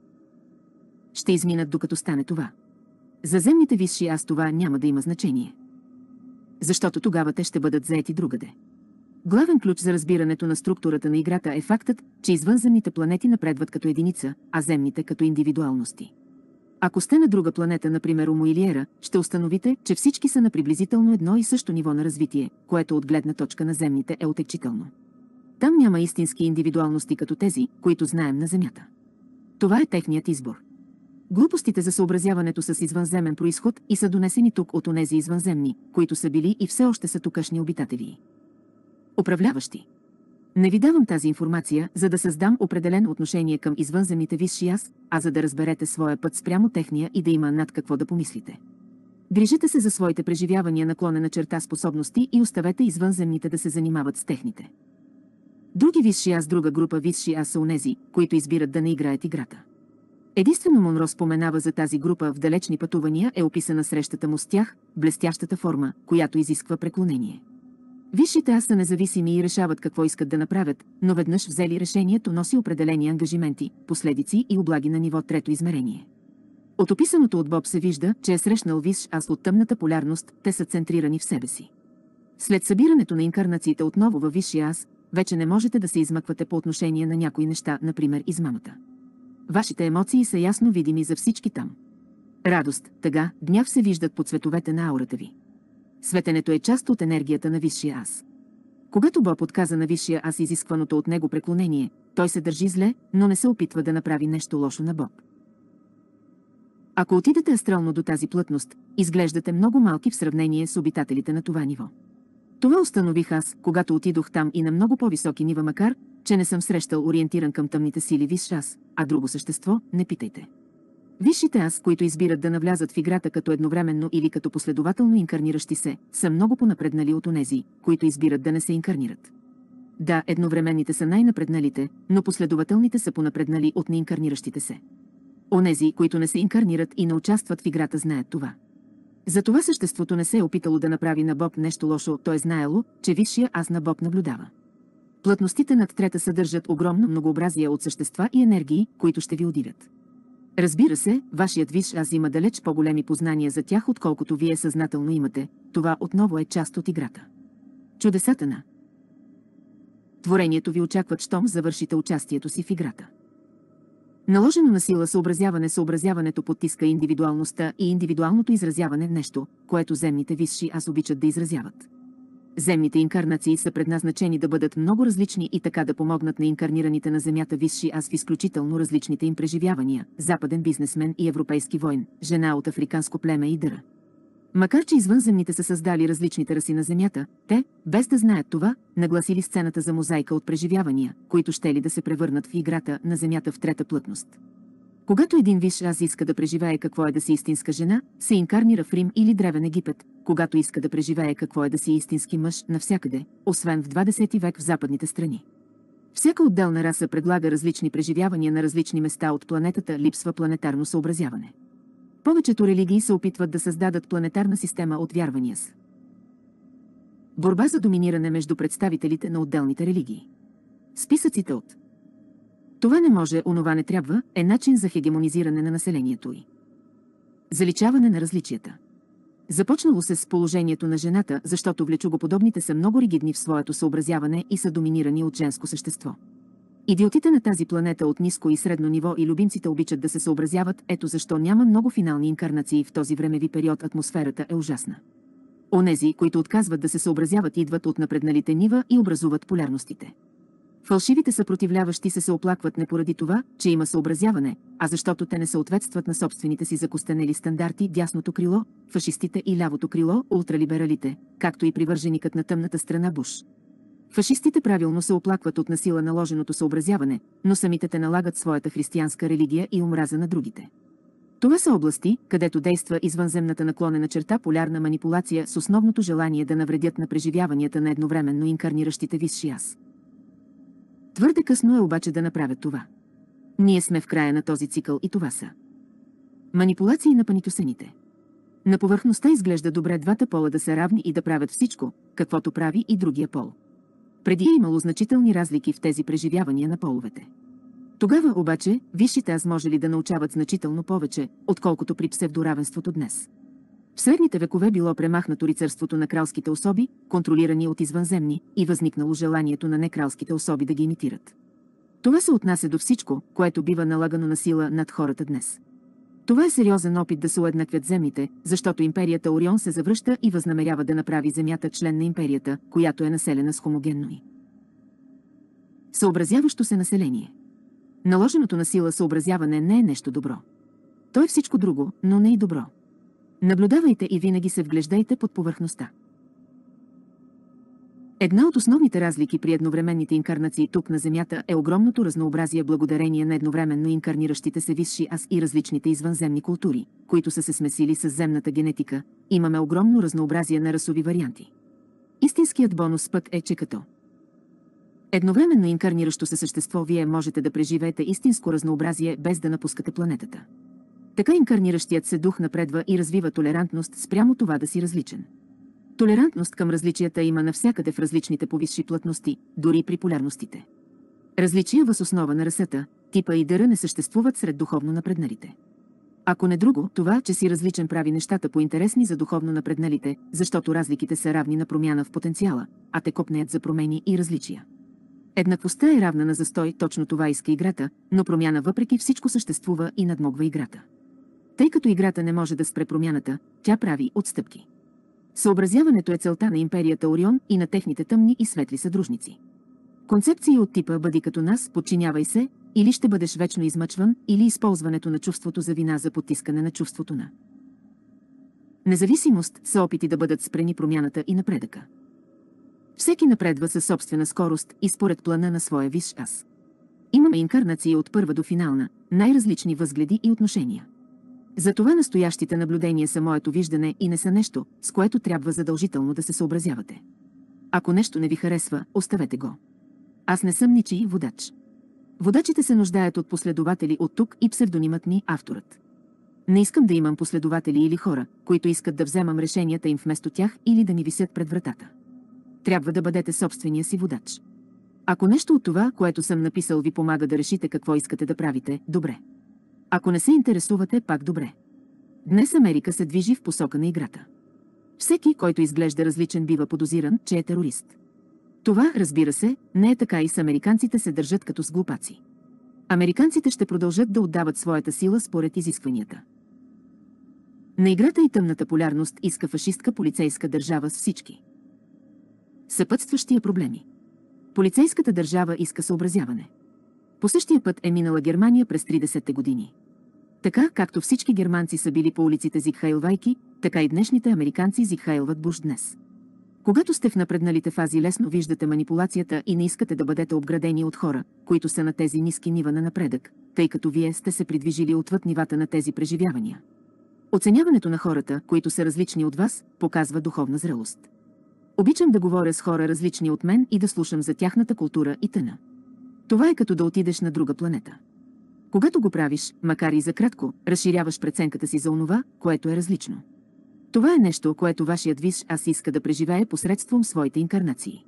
ще изминат докато стане това? За земните висши аз това няма да има значение. Защото тогава те ще бъдат заети другаде. Главен ключ за разбирането на структурата на играта е фактът, че извънземните планети напредват като единица, а земните като индивидуалности. Ако сте на друга планета, например Омуилиера, ще установите, че всички са на приблизително едно и също ниво на развитие, което от гледна точка на земните е отекчително. Там няма истински индивидуалности като тези, които знаем на Земята. Това е техният избор. Глупостите за съобразяването с извънземен произход и са донесени тук от онези извънземни, които са били и все още са тукашни обитатели. Управляващи. Не ви давам тази информация, за да създам определено отношение към извънземните висши аз, а за да разберете своя път спрямо техния и да има над какво да помислите. Грижете се за своите преживявания, наклонена черта способности и оставете извънземните да се занимават с техните. Други висши аз, друга група висши аз са онези, които избират да не играят играта. Единствено Монро споменава за тази група в далечни пътувания, е описана срещата му с тях, блестящата форма, която изисква преклонение. Висшите аз са независими и решават какво искат да направят, но веднъж взели решението носи определени ангажименти, последици и облаги на ниво трето измерение. От описаното от Боб се вижда, че е срещнал висш аз от тъмната полярност, те са центрирани в себе си. След събирането на инкарнациите отново във висшия аз, вече не можете да се измъквате по отношение на някои неща, например измамата. Вашите емоции са ясно видими за всички там. Радост, тъга, гняв се виждат по цветовете на аурата ви. Светенето е част от енергията на висшия аз. Когато Боб отказа на висшия аз изискваното от него преклонение, той се държи зле, но не се опитва да направи нещо лошо на Боб. Ако отидете астрално до тази плътност, изглеждате много малки в сравнение с обитателите на това ниво. Това установих аз, когато отидох там и на много по-високи нива, макар че не съм срещал ориентиран към тъмните сили висш аз, а друго същество, не питайте. Висшите аз, които избират да навлязат в играта като едновременно или като последователно инкарниращи се, са много понапреднали от онези, които избират да не се инкарнират. Да, едновременните са най-напредналите, но последователните са понапреднали от неинкарниращите се. Онези, които не се инкарнират и не участват в играта, знаят това. Затова съществото не се е опитало да направи на Боб нещо лошо, то е знаело, че висшия аз на Боб наблюдава. Плътностите над трета съдържат огромно многообразие от същества и енергии, които ще ви удивят. Разбира се, вашият висш аз има далеч по-големи познания за тях, отколкото вие съзнателно имате. Това отново е част от играта. Чудесата на творението ви очакват, щом завършите участието си в играта. Наложено на сила съобразяване, съобразяването потиска индивидуалността и индивидуалното изразяване в нещо, което земните висши аз обичат да изразяват. Земните инкарнации са предназначени да бъдат много различни и така да помогнат на инкарнираните на Земята висши аз в изключително различните им преживявания, западен бизнесмен и европейски войн, жена от африканско племе и дъра. Макар че извънземните са създали различните раси на Земята, те, без да знаят това, нагласили сцената за мозайка от преживявания, които щели да се превърнат в играта на Земята в трета плътност. Когато един висш аз иска да преживее какво е да си истинска жена, се инкарнира в Рим или Древен Египет, когато иска да преживее какво е да си истински мъж навсякъде, освен в двадесети век в западните страни. Всяка отделна раса предлага различни преживявания на различни места от планетата, липсва планетарно съобразяване. Повечето религии се опитват да създадат планетарна система от вярвания с борба за доминиране между представителите на отделните религии. Списъците от "това не може, онова не трябва" е начин за хегемонизиране на населението й. Заличаване на различията. Започнало се с положението на жената, защото влечугоподобните са много ригидни в своето съобразяване и са доминирани от женско същество. Идиотите на тази планета от ниско и средно ниво и любимците обичат да се съобразяват, ето защо няма много финални инкарнации в този времеви период, атмосферата е ужасна. Онези, които отказват да се съобразяват, идват от напредналите нива и образуват полярностите. Фалшивите съпротивляващи се се оплакват не поради това, че има съобразяване, а защото те не съответстват на собствените си закостенели стандарти, дясното крило, фашистите и лявото крило, ултралибералите, както и привърженикът на тъмната страна Буш. Фашистите правилно се оплакват от насила наложеното съобразяване, но самите те налагат своята християнска религия и омраза на другите. Това са области, където действа извънземната наклонена черта полярна манипулация с основното желание да навредят на преживяванията на едновременно инкарниращите висши аз. Твърде късно е обаче да направят това. Ние сме в края на този цикъл и това са манипулации на панитосените. На повърхността изглежда добре двата пола да са равни и да правят всичко, каквото прави и другия пол. Преди е имало значителни разлики в тези преживявания на половете. Тогава обаче, висшите аз можели да научават значително повече, отколкото при псевдоравенството днес. В средните векове било премахнато рицарството на кралските особи, контролирани от извънземни, и възникнало желанието на некралските особи да ги имитират. Това се отнася до всичко, което бива налагано на сила над хората днес. Това е сериозен опит да се уеднаквят земите, защото империята Орион се завръща и възнамерява да направи Земята член на империята, която е населена с хомогенно и съобразяващо се население. Наложеното на сила съобразяване не е нещо добро. То е всичко друго, но не и добро. Наблюдавайте и винаги се вглеждайте под повърхността. Една от основните разлики при едновременните инкарнации тук на Земята е огромното разнообразие благодарение на едновременно инкарниращите се висши аз и различните извънземни култури, които са се смесили с земната генетика. Имаме огромно разнообразие на расови варианти. Истинският бонус пък е, че като едновременно инкарниращо се същество вие можете да преживеете истинско разнообразие без да напускате планетата. Така инкарниращият се дух напредва и развива толерантност спрямо това да си различен. Толерантност към различията има навсякъде в различните повисши плътности, дори при полярностите. Различия въз основа на расата, типа и дъра не съществуват сред духовно напредналите. Ако не друго, това, че си различен прави нещата по-интересни за духовно напредналите, защото разликите са равни на промяна в потенциала, а те копнеят за промени и различия. Еднаквостта е равна на застой, точно това иска играта, но промяна въпреки всичко съществува и надмогва играта. Тъй като играта не може да спре промяната, тя прави отстъпки. Съобразяването е целта на империята Орион и на техните тъмни и светли съдружници. Концепции от типа "бъди като нас, подчинявай се", или ще бъдеш вечно измъчван, или използването на чувството за вина за потискане на чувството на независимост са опити да бъдат спрени промяната и напредъка. Всеки напредва със собствена скорост и според плана на своя висш аз. Имаме инкарнации от първа до финална, най-различни възгледи и отношения. Затова настоящите наблюдения са моето виждане и не са нещо, с което трябва задължително да се съобразявате. Ако нещо не ви харесва, оставете го. Аз не съм ничий водач. Водачите се нуждаят от последователи от тук и псевдонимът ми авторът. Не искам да имам последователи или хора, които искат да вземам решенията им вместо тях или да ми висят пред вратата. Трябва да бъдете собствения си водач. Ако нещо от това, което съм написал, ви помага да решите какво искате да правите, добре. Ако не се интересувате, пак добре. Днес Америка се движи в посока на играта. Всеки, който изглежда различен, бива подозиран, че е терорист. Това, разбира се, не е така и с американците се държат като с глупаци. Американците ще продължат да отдават своята сила според изискванията. На играта и тъмната полярност иска фашистка полицейска държава с всички Съпътстващия проблеми. Полицейската държава иска съобразяване. По същия път е минала Германия през тридесетте години. Така, както всички германци са били по улиците зигхайлвайки, така и днешните американци зигхайлват Буш днес. Когато сте в напредналите фази, лесно виждате манипулацията и не искате да бъдете обградени от хора, които са на тези ниски нива на напредък, тъй като вие сте се придвижили отвъд нивата на тези преживявания. Оценяването на хората, които са различни от вас, показва духовна зрелост. Обичам да говоря с хора различни от мен и да слушам за тяхната култура и тъна. Това е като да отидеш на друга планета. Когато го правиш, макар и за кратко, разширяваш преценката си за онова, което е различно. Това е нещо, което вашият висш аз иска да преживее посредством своите инкарнации.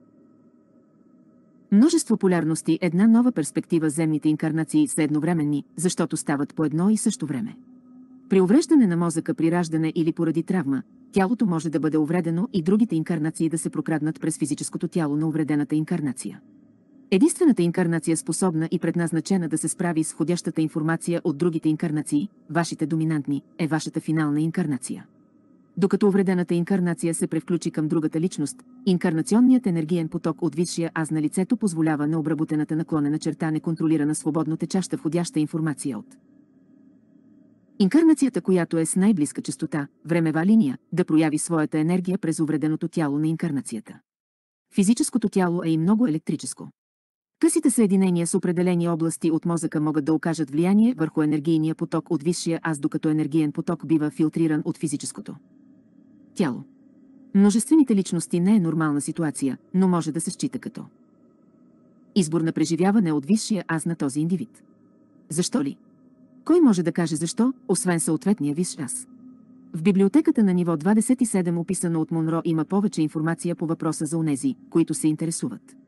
Множество полярности, една нова перспектива. Земните инкарнации са едновременни, защото стават по едно и също време. При увреждане на мозъка при раждане или поради травма, тялото може да бъде увредено и другите инкарнации да се прокраднат през физическото тяло на увредената инкарнация. Единствената инкарнация, способна и предназначена да се справи с входящата информация от другите инкарнации, вашите доминантни, е вашата финална инкарнация. Докато увредената инкарнация се превключи към другата личност, инкарнационният енергиен поток от висшия аз на лицето позволява необработената наклонена черта, неконтролирана свободно течаща входяща информация от инкарнацията, която е с най-близка честота, времева линия, да прояви своята енергия през увреденото тяло на инкарнацията. Физическото тяло е и много електрическо. Късите съединения с определени области от мозъка могат да окажат влияние върху енергийния поток от висшия аз, докато енергиен поток бива филтриран от физическото тяло. Множествените личности не е нормална ситуация, но може да се счита като избор на преживяване от висшия аз на този индивид. Защо ли? Кой може да каже защо, освен съответния висш аз? В библиотеката на ниво двадесет и седем, описано от Монро, има повече информация по въпроса за онези, които се интересуват.